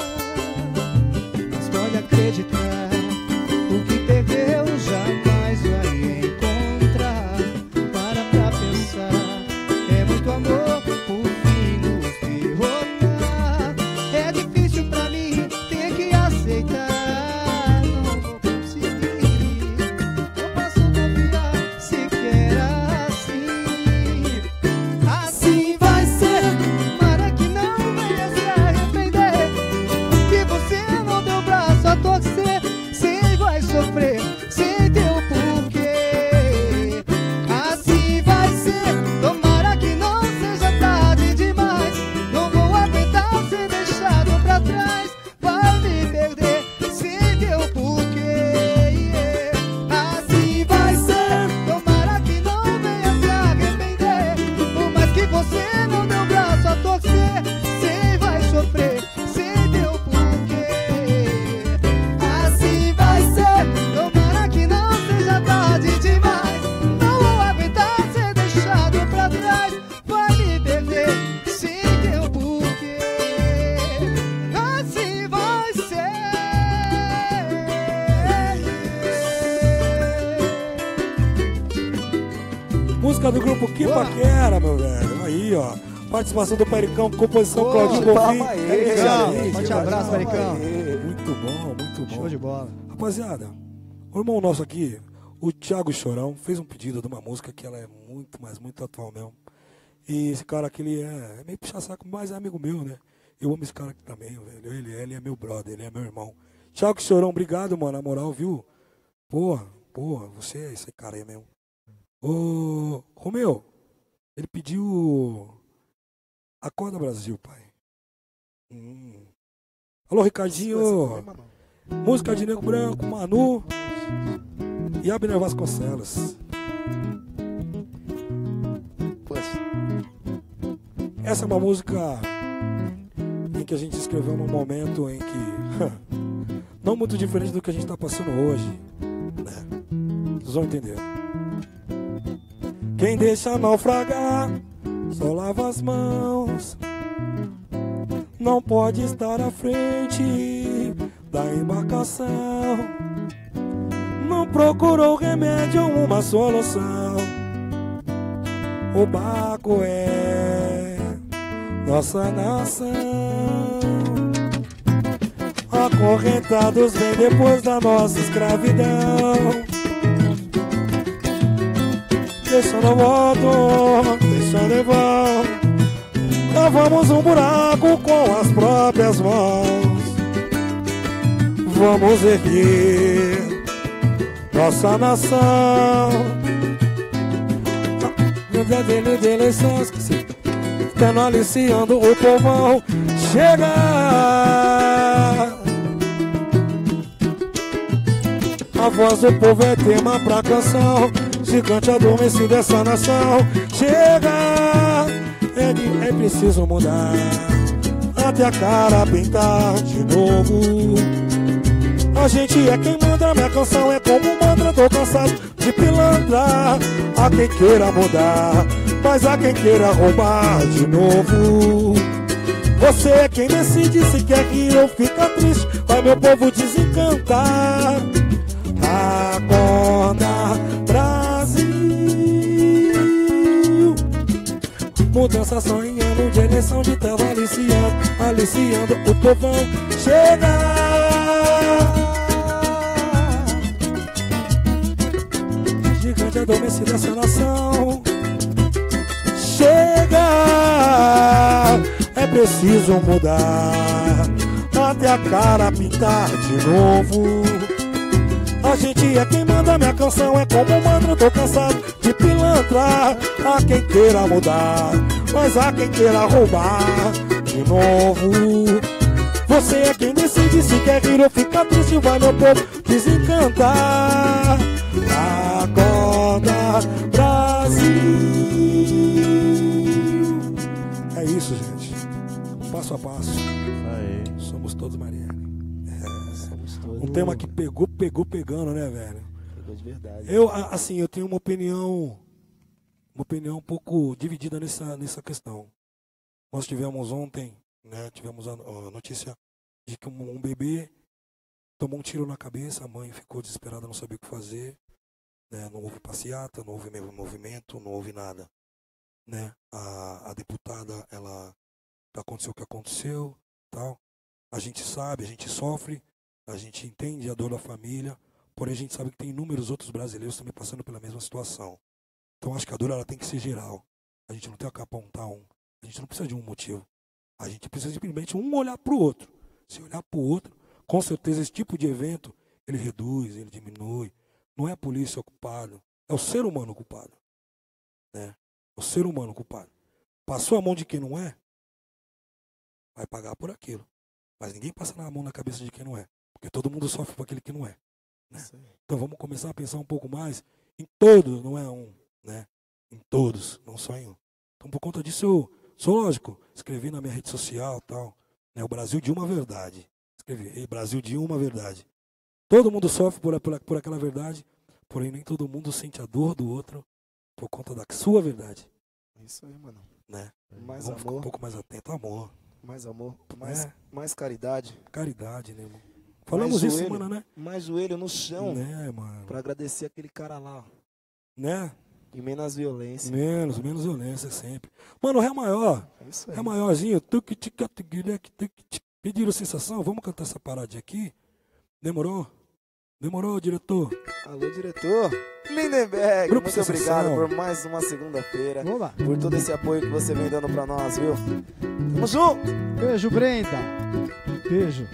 Mas pode acreditar, o que perdeu jamais vai encontrar. Para pra pensar, é muito amor por fim nos derrotar. É difícil pra mim ter que aceitar, não vou conseguir, não posso confiar sequer assim. Assim vai ser, para que não venha se arrepender, que você não deu braço a torcer, sem vai sofrer, sem teu porquê. Assim vai ser, tomara que não seja tarde demais, não vou aguentar ser deixado pra trás, vai me perder sem teu porquê. Assim vai ser, tomara que não venha se arrepender, por mais que você não deu braço a torcer, sem vai sofrer, sem teu porquê. Assim vai ser, tomara que não seja tarde demais, não vou aguentar ser deixado pra trás, vai me perder sem teu porquê. Assim vai ser. Música do grupo Que Paquera, meu velho. Aí, ó. Participação do Pericão, composição Boa, Claudinho Bonfim. palma aí, Pericão, Aí, forte abraço, Pericão. Muito bom, muito bom. Show de bola. Rapaziada, o irmão nosso aqui, o Thiago Chorão, fez um pedido de uma música que ela é muito, mas muito atual mesmo. E esse cara aqui, ele é meio puxa-saco, mas é amigo meu, né? Eu amo esse cara aqui também, velho. Ele é meu brother, ele é meu irmão. Thiago Chorão, obrigado, mano, na moral, viu? Porra, você é esse cara aí mesmo. Ô, Romeu, ele pediu Acorda Brasil, pai. Alô, Ricardinho. Música de Nego Branco, Manu e Abner Vasconcelos. Essa é uma música em que a gente escreveu num momento em que não muito diferente do que a gente está passando hoje, né? Vocês vão entender. Quem deixa naufragar só lava as mãos, não pode estar à frente da embarcação, não procurou remédio ou uma solução. O barco é nossa nação, acorrentados vem depois da nossa escravidão. Deixando o voto, deixando em vão, cavamos um buraco com as próprias mãos. Vamos erguer nossa nação. De eleições que se estão aliciando o povão. Chega! A voz do povo é tema pra canção, gigante adormecido dessa nação. Chega! É preciso mudar, até a cara pintar de novo. A gente é quem manda, minha canção é como um mantra. Tô cansado de pilantra. Há quem queira mudar, mas há quem queira roubar de novo. Você é quem decide se quer rir ou fica triste. Vai meu povo desencantar. Acorda, Brasil. Mudança sonhando de eleição de tela aliciando o povão. Chega! Gigante adormecido dessa nação. Chega! É preciso mudar, até a cara pintar de novo. A gente é quem manda, minha canção é como um mantra. Tô cansado de pilantra. Há quem queira mudar, mas há quem queira roubar de novo. Você é quem decide se quer rir ou ficar triste. Vai meu povo desencantar. Acorda, Brasil. É isso, gente. Passo a passo. Aí. Somos todos Marielle. Gostoso. Um tema que pegando, né, velho? Pegou de verdade. Eu tenho uma opinião um pouco dividida nessa questão. Nós tivemos ontem, né, a notícia de que um bebê tomou um tiro na cabeça, a mãe ficou desesperada, não sabia o que fazer, né, não houve passeata, não houve movimento, não houve nada, né? A deputada, aconteceu o que aconteceu, tal. A gente sabe, a gente sofre, a gente entende a dor da família, porém a gente sabe que tem inúmeros outros brasileiros também passando pela mesma situação. Então acho que a dor ela tem que ser geral. A gente não tem que apontar a gente não precisa de um motivo. A gente precisa simplesmente um olhar para o outro. Se olhar para o outro, com certeza esse tipo de evento, ele reduz, ele diminui. Não é a polícia o culpado, é o ser humano o culpado. Né? É o ser humano o culpado. Passou a mão de quem não é, vai pagar por aquilo. Mas ninguém passa na mão na cabeça de quem não é. Porque todo mundo sofre por aquele que não é. Né? Então vamos começar a pensar um pouco mais em todos, não é um. Né? Em todos, não só em um. Então por conta disso eu sou lógico, escrevi na minha rede social tal, né, o Brasil de uma verdade. Escrevi, Brasil de uma verdade. Todo mundo sofre por aquela verdade, porém nem todo mundo sente a dor do outro por conta da sua verdade. Isso aí, mano. Né? Mais Vamos ficar amor. um pouco mais atento, amor. Mais amor, mais caridade. Caridade, né, irmão? Falamos mais isso joelho, semana, né? Mais joelho no chão. Né, mano? Pra agradecer aquele cara lá. Né? E menos violência. Menos violência sempre. Mano, Ré maior. É isso aí. Ré maiorzinho. Pediram sensação? Vamos cantar essa paradinha aqui? Demorou? Demorou, diretor? Alô, diretor. Lindenberg, Grupo muito obrigado Sensação. por mais uma segunda-feira. Oba. Por todo esse apoio que você vem dando pra nós, viu? Tamo junto! Beijo, Brenda. Beijo.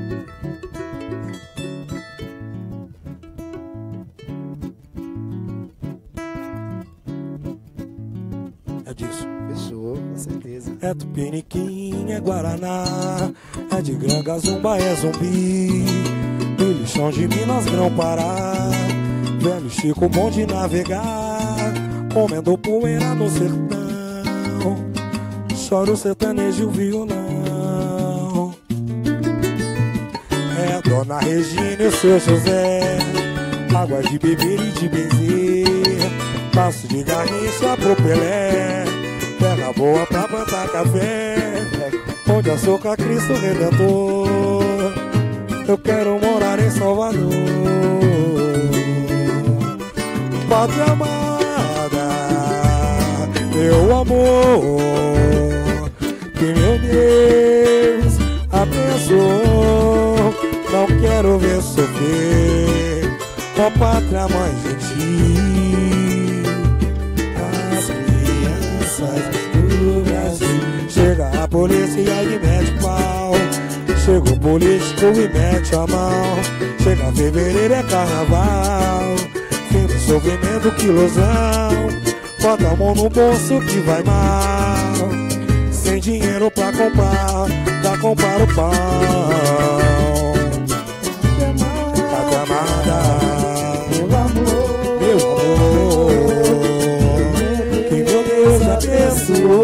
É disso. Fechou, com certeza. É Tupiniquim, é Guaraná, é de Granga, Zumba, é Zumbi, de lixão de Minas, Grão-Pará, velho Chico, bom de navegar, comendo poeira no sertão, chora o sertanejo e o violão. É Dona Regina e o seu José, água de beber e de benzer, passo de garnicha pro Pelé, terra boa pra plantar café, onde açúcar Cristo Redentor, eu quero morar em Salvador. Pátria amada, meu amor, que meu Deus abençoou, não quero ver sofrer, ó pátria mãe gentil, as crianças do Brasil. Chega a polícia e mete pau, chega o político e mete a mão, chega fevereiro é carnaval, fim do sofrimento que ilusão, bota a mão no bolso que vai mal, sem dinheiro pra comprar o pão. Pátria amada, meu amor, que meu Deus abençoou,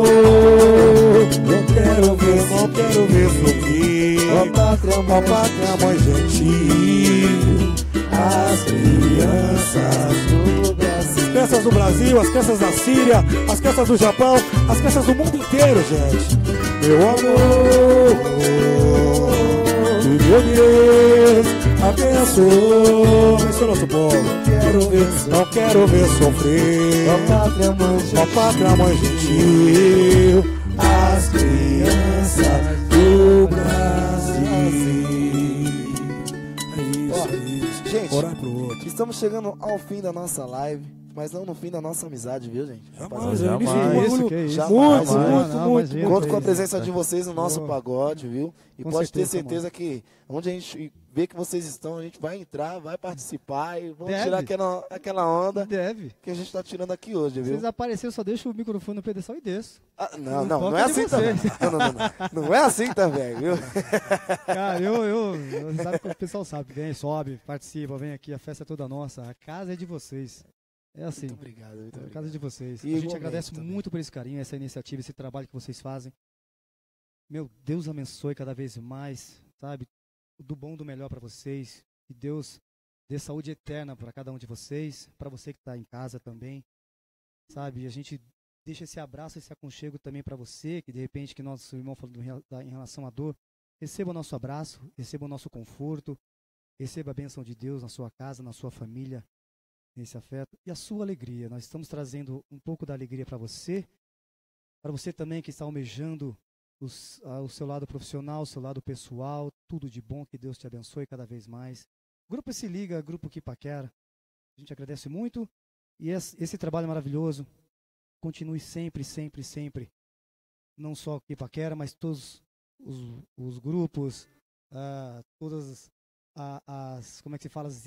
não quero ver sofrer, ó pátria mãe gentil, as crianças do Brasil. As crianças do Brasil, as crianças da Síria, as crianças do Japão, as crianças do mundo inteiro, gente. Meu amor, que meu Deus abençoe o nosso povo. Não quero ver sofrer, ó pátria mãe gentil, as crianças do Brasil. É isso. Gente, Orar pro outro. estamos chegando ao fim da nossa live, mas não no fim da nossa amizade, viu, gente? Jamais, Jamais. início de Que bagulho. isso. Jamais. Muito. Conto com a presença de vocês no nosso Oh. pagode, viu? E Com pode ter certeza, certeza que onde a gente vê que vocês estão, a gente vai entrar, vai participar e vamos Deve. tirar aquela onda Deve. que a gente tá tirando aqui hoje, Se viu? vocês aparecerem, eu só deixo o microfone no pedestal e desço. Ah, Não não toca é de assim vocês. também. Não é assim também, viu? Cara, eu sabe que o pessoal sabe, vem, sobe, participa, vem aqui, a festa é toda nossa, a casa é de vocês. É assim, Muito obrigado, muito a obrigado. casa é de vocês. E A gente igualmente agradece também. muito por esse carinho, essa iniciativa, esse trabalho que vocês fazem. Meu Deus abençoe cada vez mais, sabe? do bom, do melhor para vocês. Que Deus dê saúde eterna para cada um de vocês, para você que está em casa também, sabe? A gente deixa esse abraço, esse aconchego também para você, que de repente, que nosso irmão falou em relação à dor, receba o nosso abraço, receba o nosso conforto, receba a bênção de Deus na sua casa, na sua família, nesse afeto, e a sua alegria. Nós estamos trazendo um pouco da alegria para você também que está almejando o seu lado profissional, o seu lado pessoal, tudo de bom, que Deus te abençoe cada vez mais. Grupo Se Liga, Grupo Que Paquera, a gente agradece muito, e esse trabalho maravilhoso continue sempre, sempre, sempre, não só o Que Paquera, mas todos os grupos, todas as, como é que se fala,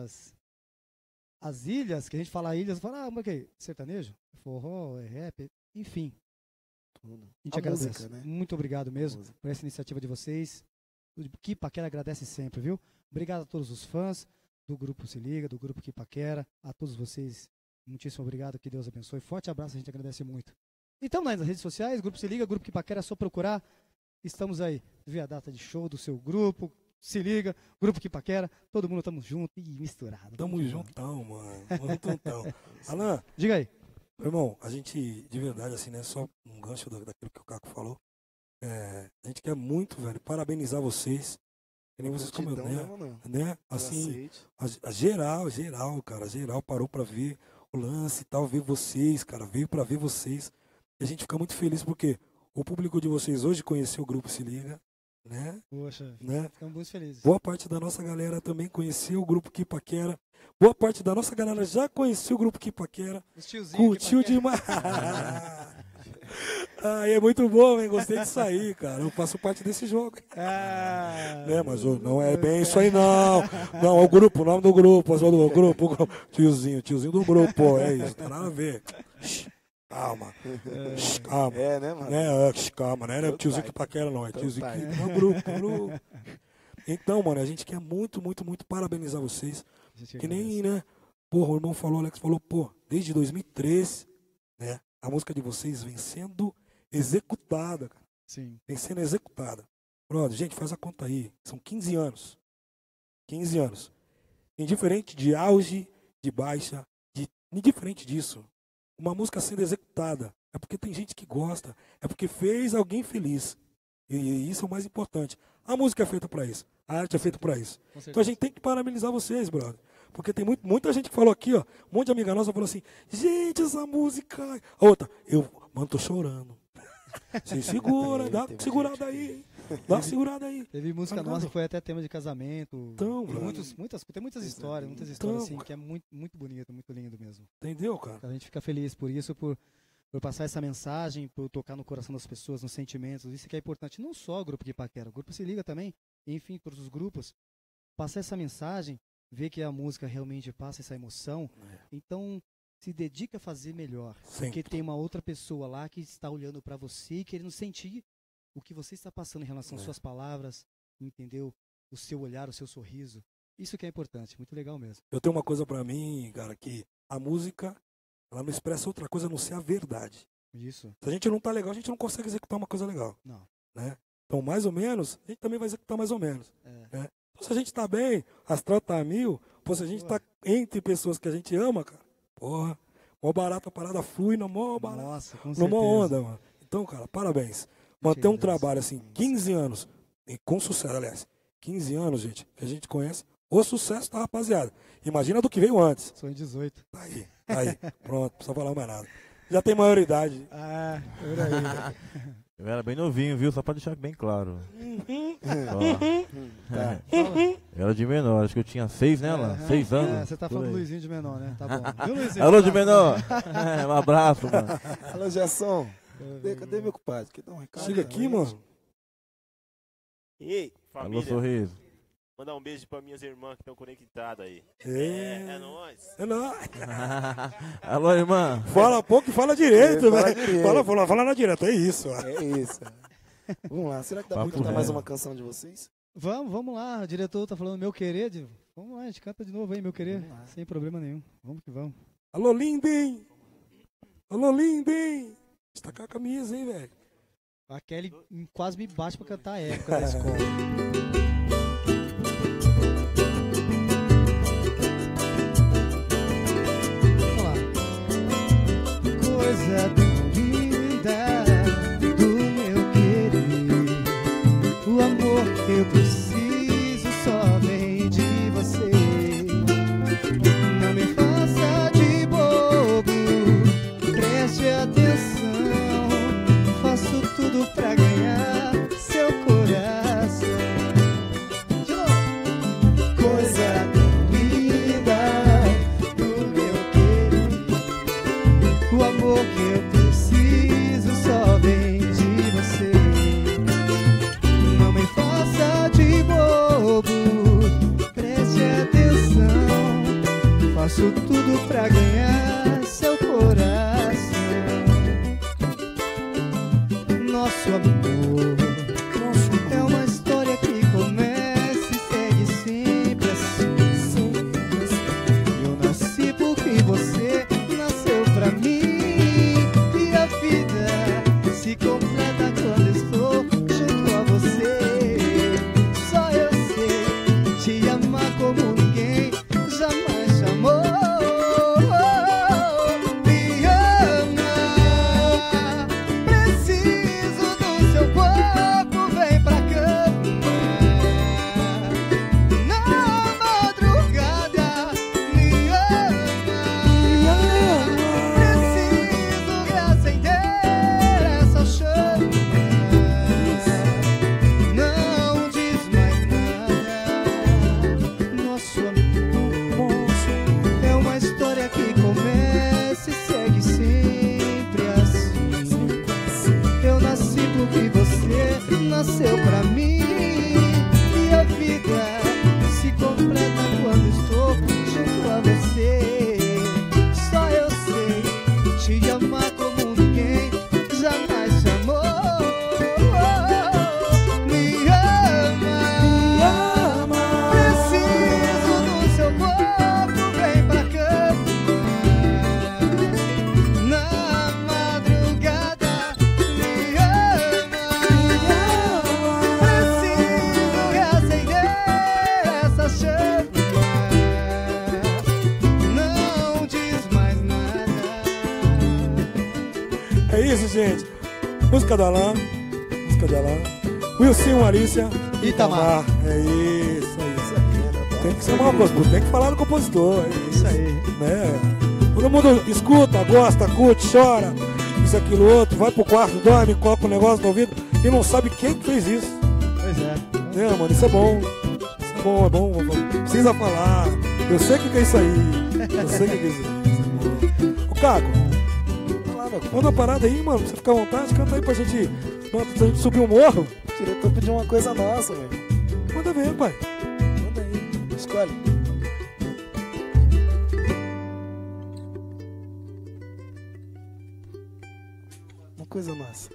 as ilhas, que a gente fala ilhas, fala, mas que sertanejo, forró, rap, enfim. A gente agradece. Música, né? Muito obrigado mesmo por essa iniciativa de vocês. O Que Paquera agradece sempre, viu? Obrigado a todos os fãs do Grupo Se Liga, do Grupo Que Paquera, a todos vocês, muitíssimo obrigado, que Deus abençoe. Forte abraço, a gente agradece muito. Então, nas redes sociais, Grupo Se Liga, Grupo Que Paquera, é só procurar. Estamos aí, ver a data de show do seu grupo, Se Liga, Grupo Que Paquera, todo mundo estamos junto e misturado. Tamo juntão, mano. Juntão. Alan, diga aí. Irmão, a gente, de verdade, assim, né, só um gancho daquilo que o Caco falou, a gente quer muito, velho, parabenizar vocês, que nem vocês como né, assim, a geral, cara, geral parou pra ver o lance e tal, ver vocês, cara, veio pra ver vocês, e a gente fica muito feliz porque o público de vocês hoje conheceu o Grupo Se Liga, né? Poxa, né? Ficamos muito felizes. Boa parte da nossa galera também conheceu o Grupo Que Paquera. Boa parte da nossa galera já conheceu o Grupo Que Paquera. Curtiu demais. É muito bom, hein? Gostei disso aí, cara. Eu faço parte desse jogo. Né? Mas não é bem isso aí, não. Não, é o grupo, o nome do grupo. O grupo. Tiozinho do grupo. É isso, não tem nada a ver. Calma. Calma. Né, mano? Calma, né? Não é tiozinho que paquera, não. É tiozinho que é um grupo. Então, mano, a gente quer muito, muito, muito parabenizar vocês. Que nem, né? Porra, o irmão falou, o Alex falou, desde 2013, né? A música de vocês vem sendo executada, cara. Sim. Vem sendo executada. Brother, gente, faz a conta aí. São 15 anos. 15 anos. Indiferente de auge, de baixa, indiferente disso. Uma música sendo executada é porque tem gente que gosta, é porque fez alguém feliz. E isso é o mais importante. A música é feita para isso, a arte é feita para isso. Então a gente tem que parabenizar vocês, brother. Porque tem muita gente que falou aqui, ó, um monte de amiga nossa falou assim, gente, essa música... A outra, mano, tô chorando. Se segura, dá uma segurada aí. Dá uma segurada aí. Teve música nossa que foi até tema de casamento. Então, tem muitas histórias, assim, que é muito, muito bonito, muito lindo mesmo. Entendeu, cara? A gente fica feliz por isso, por passar essa mensagem, por tocar no coração das pessoas, nos sentimentos. Isso que é importante, não só o Grupo Que Paquera, o Grupo Se Liga também, enfim, todos os grupos. Passar essa mensagem, ver que a música realmente passa essa emoção, então se dedica a fazer melhor. Sempre. Porque tem uma outra pessoa lá que está olhando para você e querendo sentir o que você está passando em relação às suas palavras, entendeu? O seu olhar, o seu sorriso. Isso que é importante, muito legal mesmo. Eu tenho uma coisa pra mim, cara, que a música, ela não expressa outra coisa a não ser a verdade. Isso. Se a gente não tá legal, a gente não consegue executar uma coisa legal. Não. Né? Então, mais ou menos, a gente também vai executar mais ou menos. Né? Então, se a gente tá bem, astral tá 1000, se a gente tá entre pessoas que a gente ama, cara, porra, mó barato, a parada flui, na mó barato. Nossa, com certeza. Numa onda, mano. Então, cara, parabéns. Manter um trabalho assim, 15 anos, e com sucesso, aliás, 15 anos, gente, que a gente conhece, o sucesso da rapaziada. Imagina do que veio antes. Sou em 18. Tá aí, pronto, não precisa falar mais nada. Já tem maioridade. Por aí. Eu era bem novinho, viu? Só pra deixar bem claro. Tá. Eu era de menor, acho que eu tinha 6, né, Alan? 6 anos. Você tá falando do Luizinho de menor, né? Tá bom. Viu, Luizinho? Alô, de menor! Um abraço, mano. Alô, Gerson. Cadê meu compadre? Quer dar um recado? Chega aqui, mano. Ei, família. Alô, sorriso. Mandar um beijo pra minhas irmãs que estão conectadas aí. É nóis. É nóis. Alô, irmã. Fala pouco e fala direito, velho. Fala na direta, é isso. É isso. Vamos lá, será que dá pra cantar mais uma canção de vocês? Vamos lá, o diretor tá falando meu querer. Vamos lá, a gente canta de novo aí, meu querer. Sem problema nenhum. Vamos que vamos. Alô, Linden. Alô, Linden. Você tá com a camisa, hein, velho? A Kelly quase me bate pra cantar a época da escola. Faço tudo pra ganhar seu coração. Nosso amor é uma história que começa e segue sempre assim. Eu nasci porque você nasceu pra mim, e a vida se completa quando estou junto a você. Só eu sei te amar como ninguém jamais amou. Me ama, preciso do seu corpo, vem pra cama. Na madrugada, me ama, preciso reacender essa chama. Não diz mais nada. Nosso amor é uma história que começa e segue sempre assim. Eu nasci porque você nasceu pra mim, e a vida se completa quando estou junto a você. Só eu sei te amar como ninguém jamais amou. Me ama, preciso do seu corpo, vem pra cama. Na madrugada, me ama, preciso reacender essa chama. Não diz mais nada. É isso, gente. Música da Alain. Música da Alain. Wilson, Alicia. Itamar. É isso, é isso. Tem que chamar o compositor, tem que falar do compositor. É Isso aí. né? Todo mundo escuta, gosta, curte, chora, isso, aquilo, outro, vai pro quarto, dorme, coloca um negócio no ouvido e não sabe quem que fez isso. Pois é. Né, mano? Isso é bom. Isso é bom, é bom. Precisa falar. Eu sei o que é isso aí. Eu sei o que é isso aí. Isso é bom. Ô, Caco, manda uma parada aí, mano. Você fica à vontade, canta aí pra gente subir um morro. O diretor pediu uma coisa nossa, velho. Manda ver, pai. Manda aí. Escolhe. Uma coisa nossa.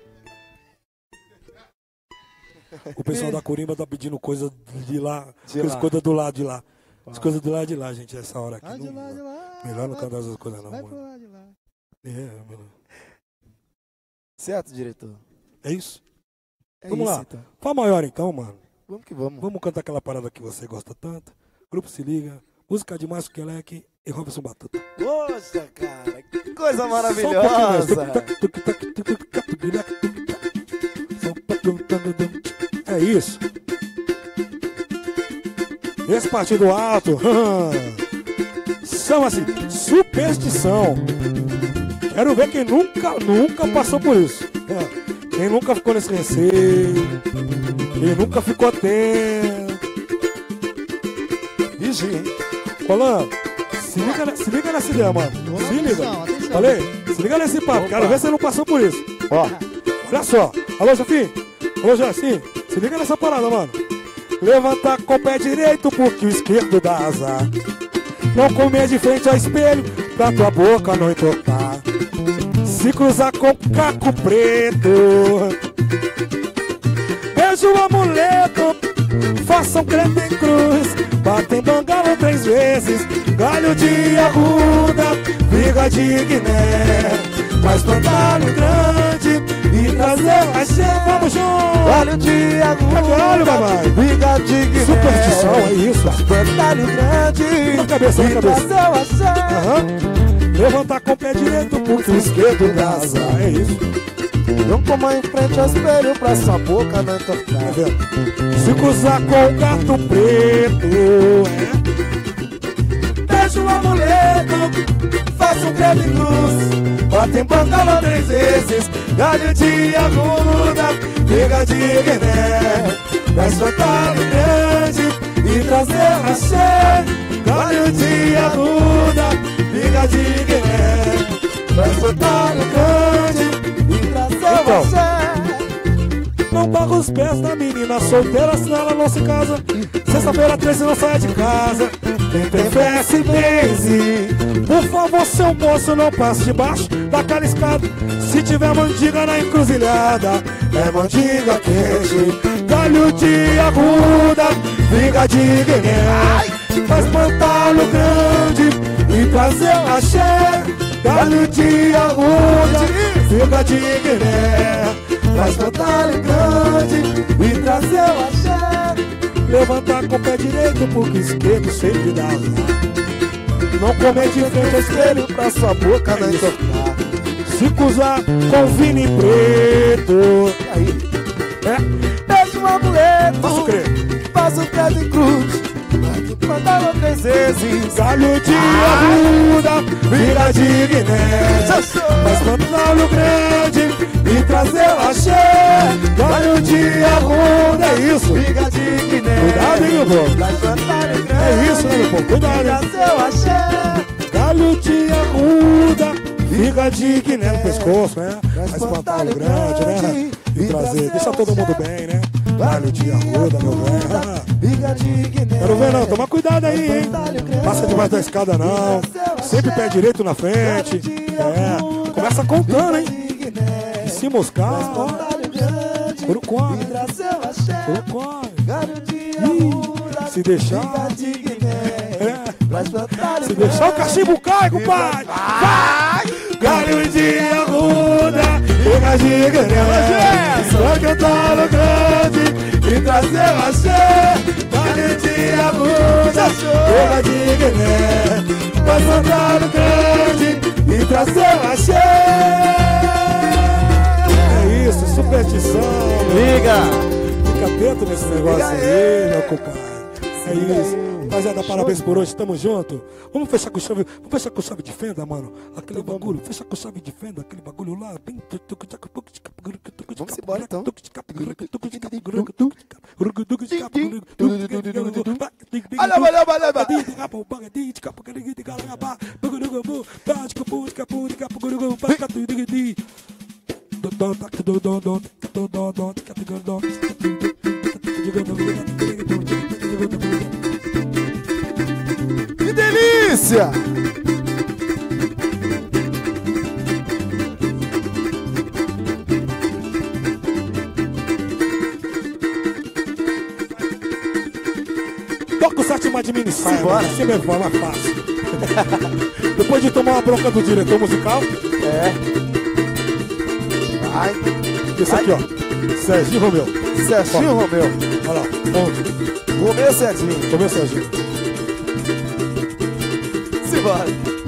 O pessoal da Corimba tá pedindo coisa de lá. De lá. Coisa do lado de lá. As coisas do lado de lá, gente, essa hora aqui. Lá de não- lá, de lá. Melhor não cantar essas coisas, não, Vai pro mano. lado de lá. Mano. Certo, diretor? É isso? É Vamos isso, lá. então. Fá maior então, mano. Vamos que vamos. Vamos cantar aquela parada que você gosta tanto. Grupo Se Liga, música de Márcio Queleque e Robson Batuta. Poxa, cara, que coisa Só um maravilhosa. É isso. Esse partido alto chama-se superstição. Quero ver quem nunca passou por isso. Quem nunca ficou nesse receio. Quem nunca ficou atento. Vigia. Rolando, se liga nessa ideia, mano. Se liga. Atenção. Falei? Se liga nesse papo. Quero ver se você não passou por isso. Ó, olha só. Alô, Jofinho. Alô, Jacinho. Se liga nessa parada, mano. Levanta com o pé direito porque o esquerdo dá azar. Não comer de frente ao espelho pra tua boca não entortar. Se cruzar com caco preto, beijo o amuleto, façam crente em cruz, batem bangalo 3 vezes, galho de arruda, briga de Guiné, faz pantalho grande e trazer a gente. Vamos junto! Galho de Galho, agulha, papai. briga de Guiné. Superstição, é isso. Pantalho grande Na cabeça, na e cabeça. trazer a gente. Aham. Levantar com o pé direito porque o esquerdo dá azar. É isso. Não coma em frente ao espelho pra sua boca não Tá entortar. vendo? Se cruzar com o gato preto, beijo o amuleto, faça um creme cruz, batem bangalo 3 vezes, galho de agulha, briga de Guiné, vai soltar no grande e trazer axé, galho de agulha, briga de Guiné, vai soltar no grande e trazer Então. axé. Não paga os pés da menina solteira, senão ela não se casa. Sexta-feira 13 não sai de casa. tem festa e benze. Por favor, seu moço, não passe debaixo daquela escada. Se tiver mandiga na encruzilhada, é mandiga quente, galho de arruda, figa de guiné. Faz pantalho grande e trazer axé, galho de arruda, figa de guiné. Faz pantalho grande e trazer axé. Levantar com o pé direito porque esquerdo sempre dá azar. Não comer de frente ao espelho pra sua boca não entortar. Se cruzar com vinho preto. E aí? Deixa um amuleto, posso crer. Faz o pé de cruz, aqui pantalão 3 vezes. Galho de arruda, vira de Guiné. Faz pantalho grande e trazer axé, galho de arruda, é isso. Figa de Guiné. Cuidado, hein, meu povo. É isso, né, meu povo? Cuidado, hein. Galho de arruda, figa de Guiné no pescoço, né? Faz pantalho grande, né? E trazer, deixa todo mundo bem, né? Galho de arruda, meu velho. Quero ver não, toma cuidado aí, hein? Passa debaixo da escada não. Sempre pé direito na frente. Começa contando, hein? E se moscar, ó. Uruguai. Se deixar. Se deixar o cachimbo cai, compadre. Vai! Galho de arruda, fica de Guiné. Só cantando grande e trazer axé. Galho de arruda, fica de Guiné. Vai cantando grande e trazer axé. É isso, superstição. Liga! Fica atento nesse negócio aí, meu compadre. É isso. Rapaziada, parabéns por hoje, tamo junto. Vamos fechar com chave de fenda, mano. Aquele bagulho, fecha com chave de fenda, aquele bagulho lá. Vamos embora então. Que delícia! Toca o sétima de mini saia, assim mesmo, vai mais fácil. Depois de tomar uma bronca do diretor musical. Vai. Esse aqui, ó. Serginho Romeu. Serginho Romeu. Olha lá, onde? Romeu Serginho. Romeu Serginho. Simbora.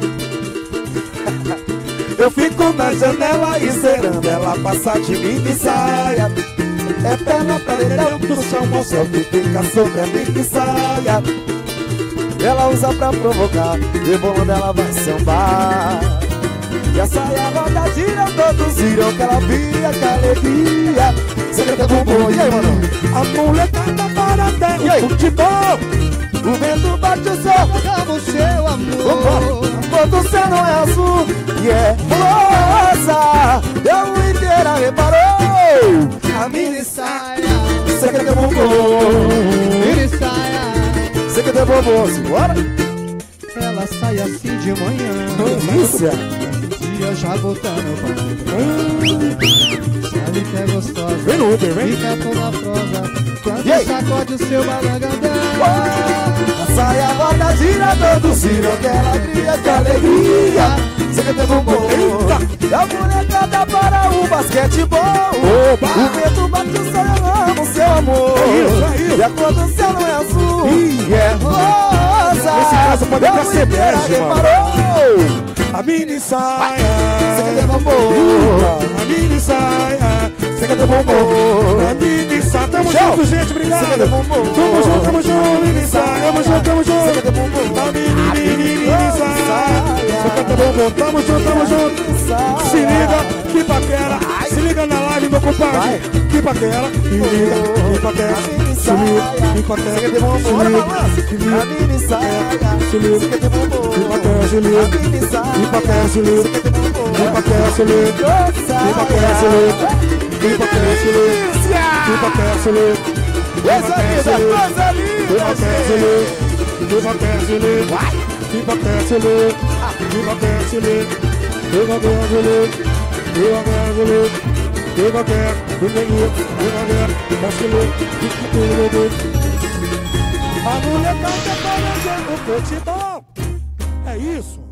Eu fico na janela esperando ela passar de mini saia. É perna pra dentro do chão, o céu que fica sobre a mini saia. Ela usa pra provocar, rebolando ela vai sambar. E a saia roda gira, todos viram que ela via, que alegria. Secreta bumbum, e aí, mano? A molecada para até o futebol. O vento bate o céu, Acaba o seu amor. quando o céu não é azul e é rosa. Eu inteira reparou. A mini saia, Secreta bumbum, mini saia. secreta bumbum, simbora. Ela sai assim de manhã. Delícia. Dia já voltando pra sabe que é gostosa. Vem no Uber, vem. Fica toda prosa quando E aí? sacode o seu balangandã. A saia roda gira, todos viram que ela cria, que alegria. Secreta bumbum. E a molecada para o basquetebol. O vento bate o céu, eu amo seu amor. E a cor do céu não é azul e é rosa. Nesse caso pode até ser bege, mano. reparou. A mini saia. Secreta bumbum. A mini saia. Secreta bumbum. A mini saia. Tamo Tchau. junto, gente, obrigado. Secreta bumbum. Tamo junto, mini saia. Tamo junto, tamo junto. Secreta bumbum. A mini saia. Secreta bumbum. Tamo junto. Se liga, que paquera. Se liga na live, meu compadre. Que paquera. Se liga, que paquera. Se liga, que paquera. Secreta bumbum. Se Bora, liga, balança. se liga. A mini saia. Se liga. Secreta bumbum. Que paquera, se liga. A mini saia. Que paquera, se liga. Secreta bumbum. Que paquera, se liga. Que paquera, se liga. Que paquera, se liga. Que paquera, se liga. Coisa linda, coisa linda, gente. Viva Kessler, viva Kessler, viva Kessler, viva Kessler, viva Kessler, viva Kessler, a mulher tá preparando o futebol. É isso.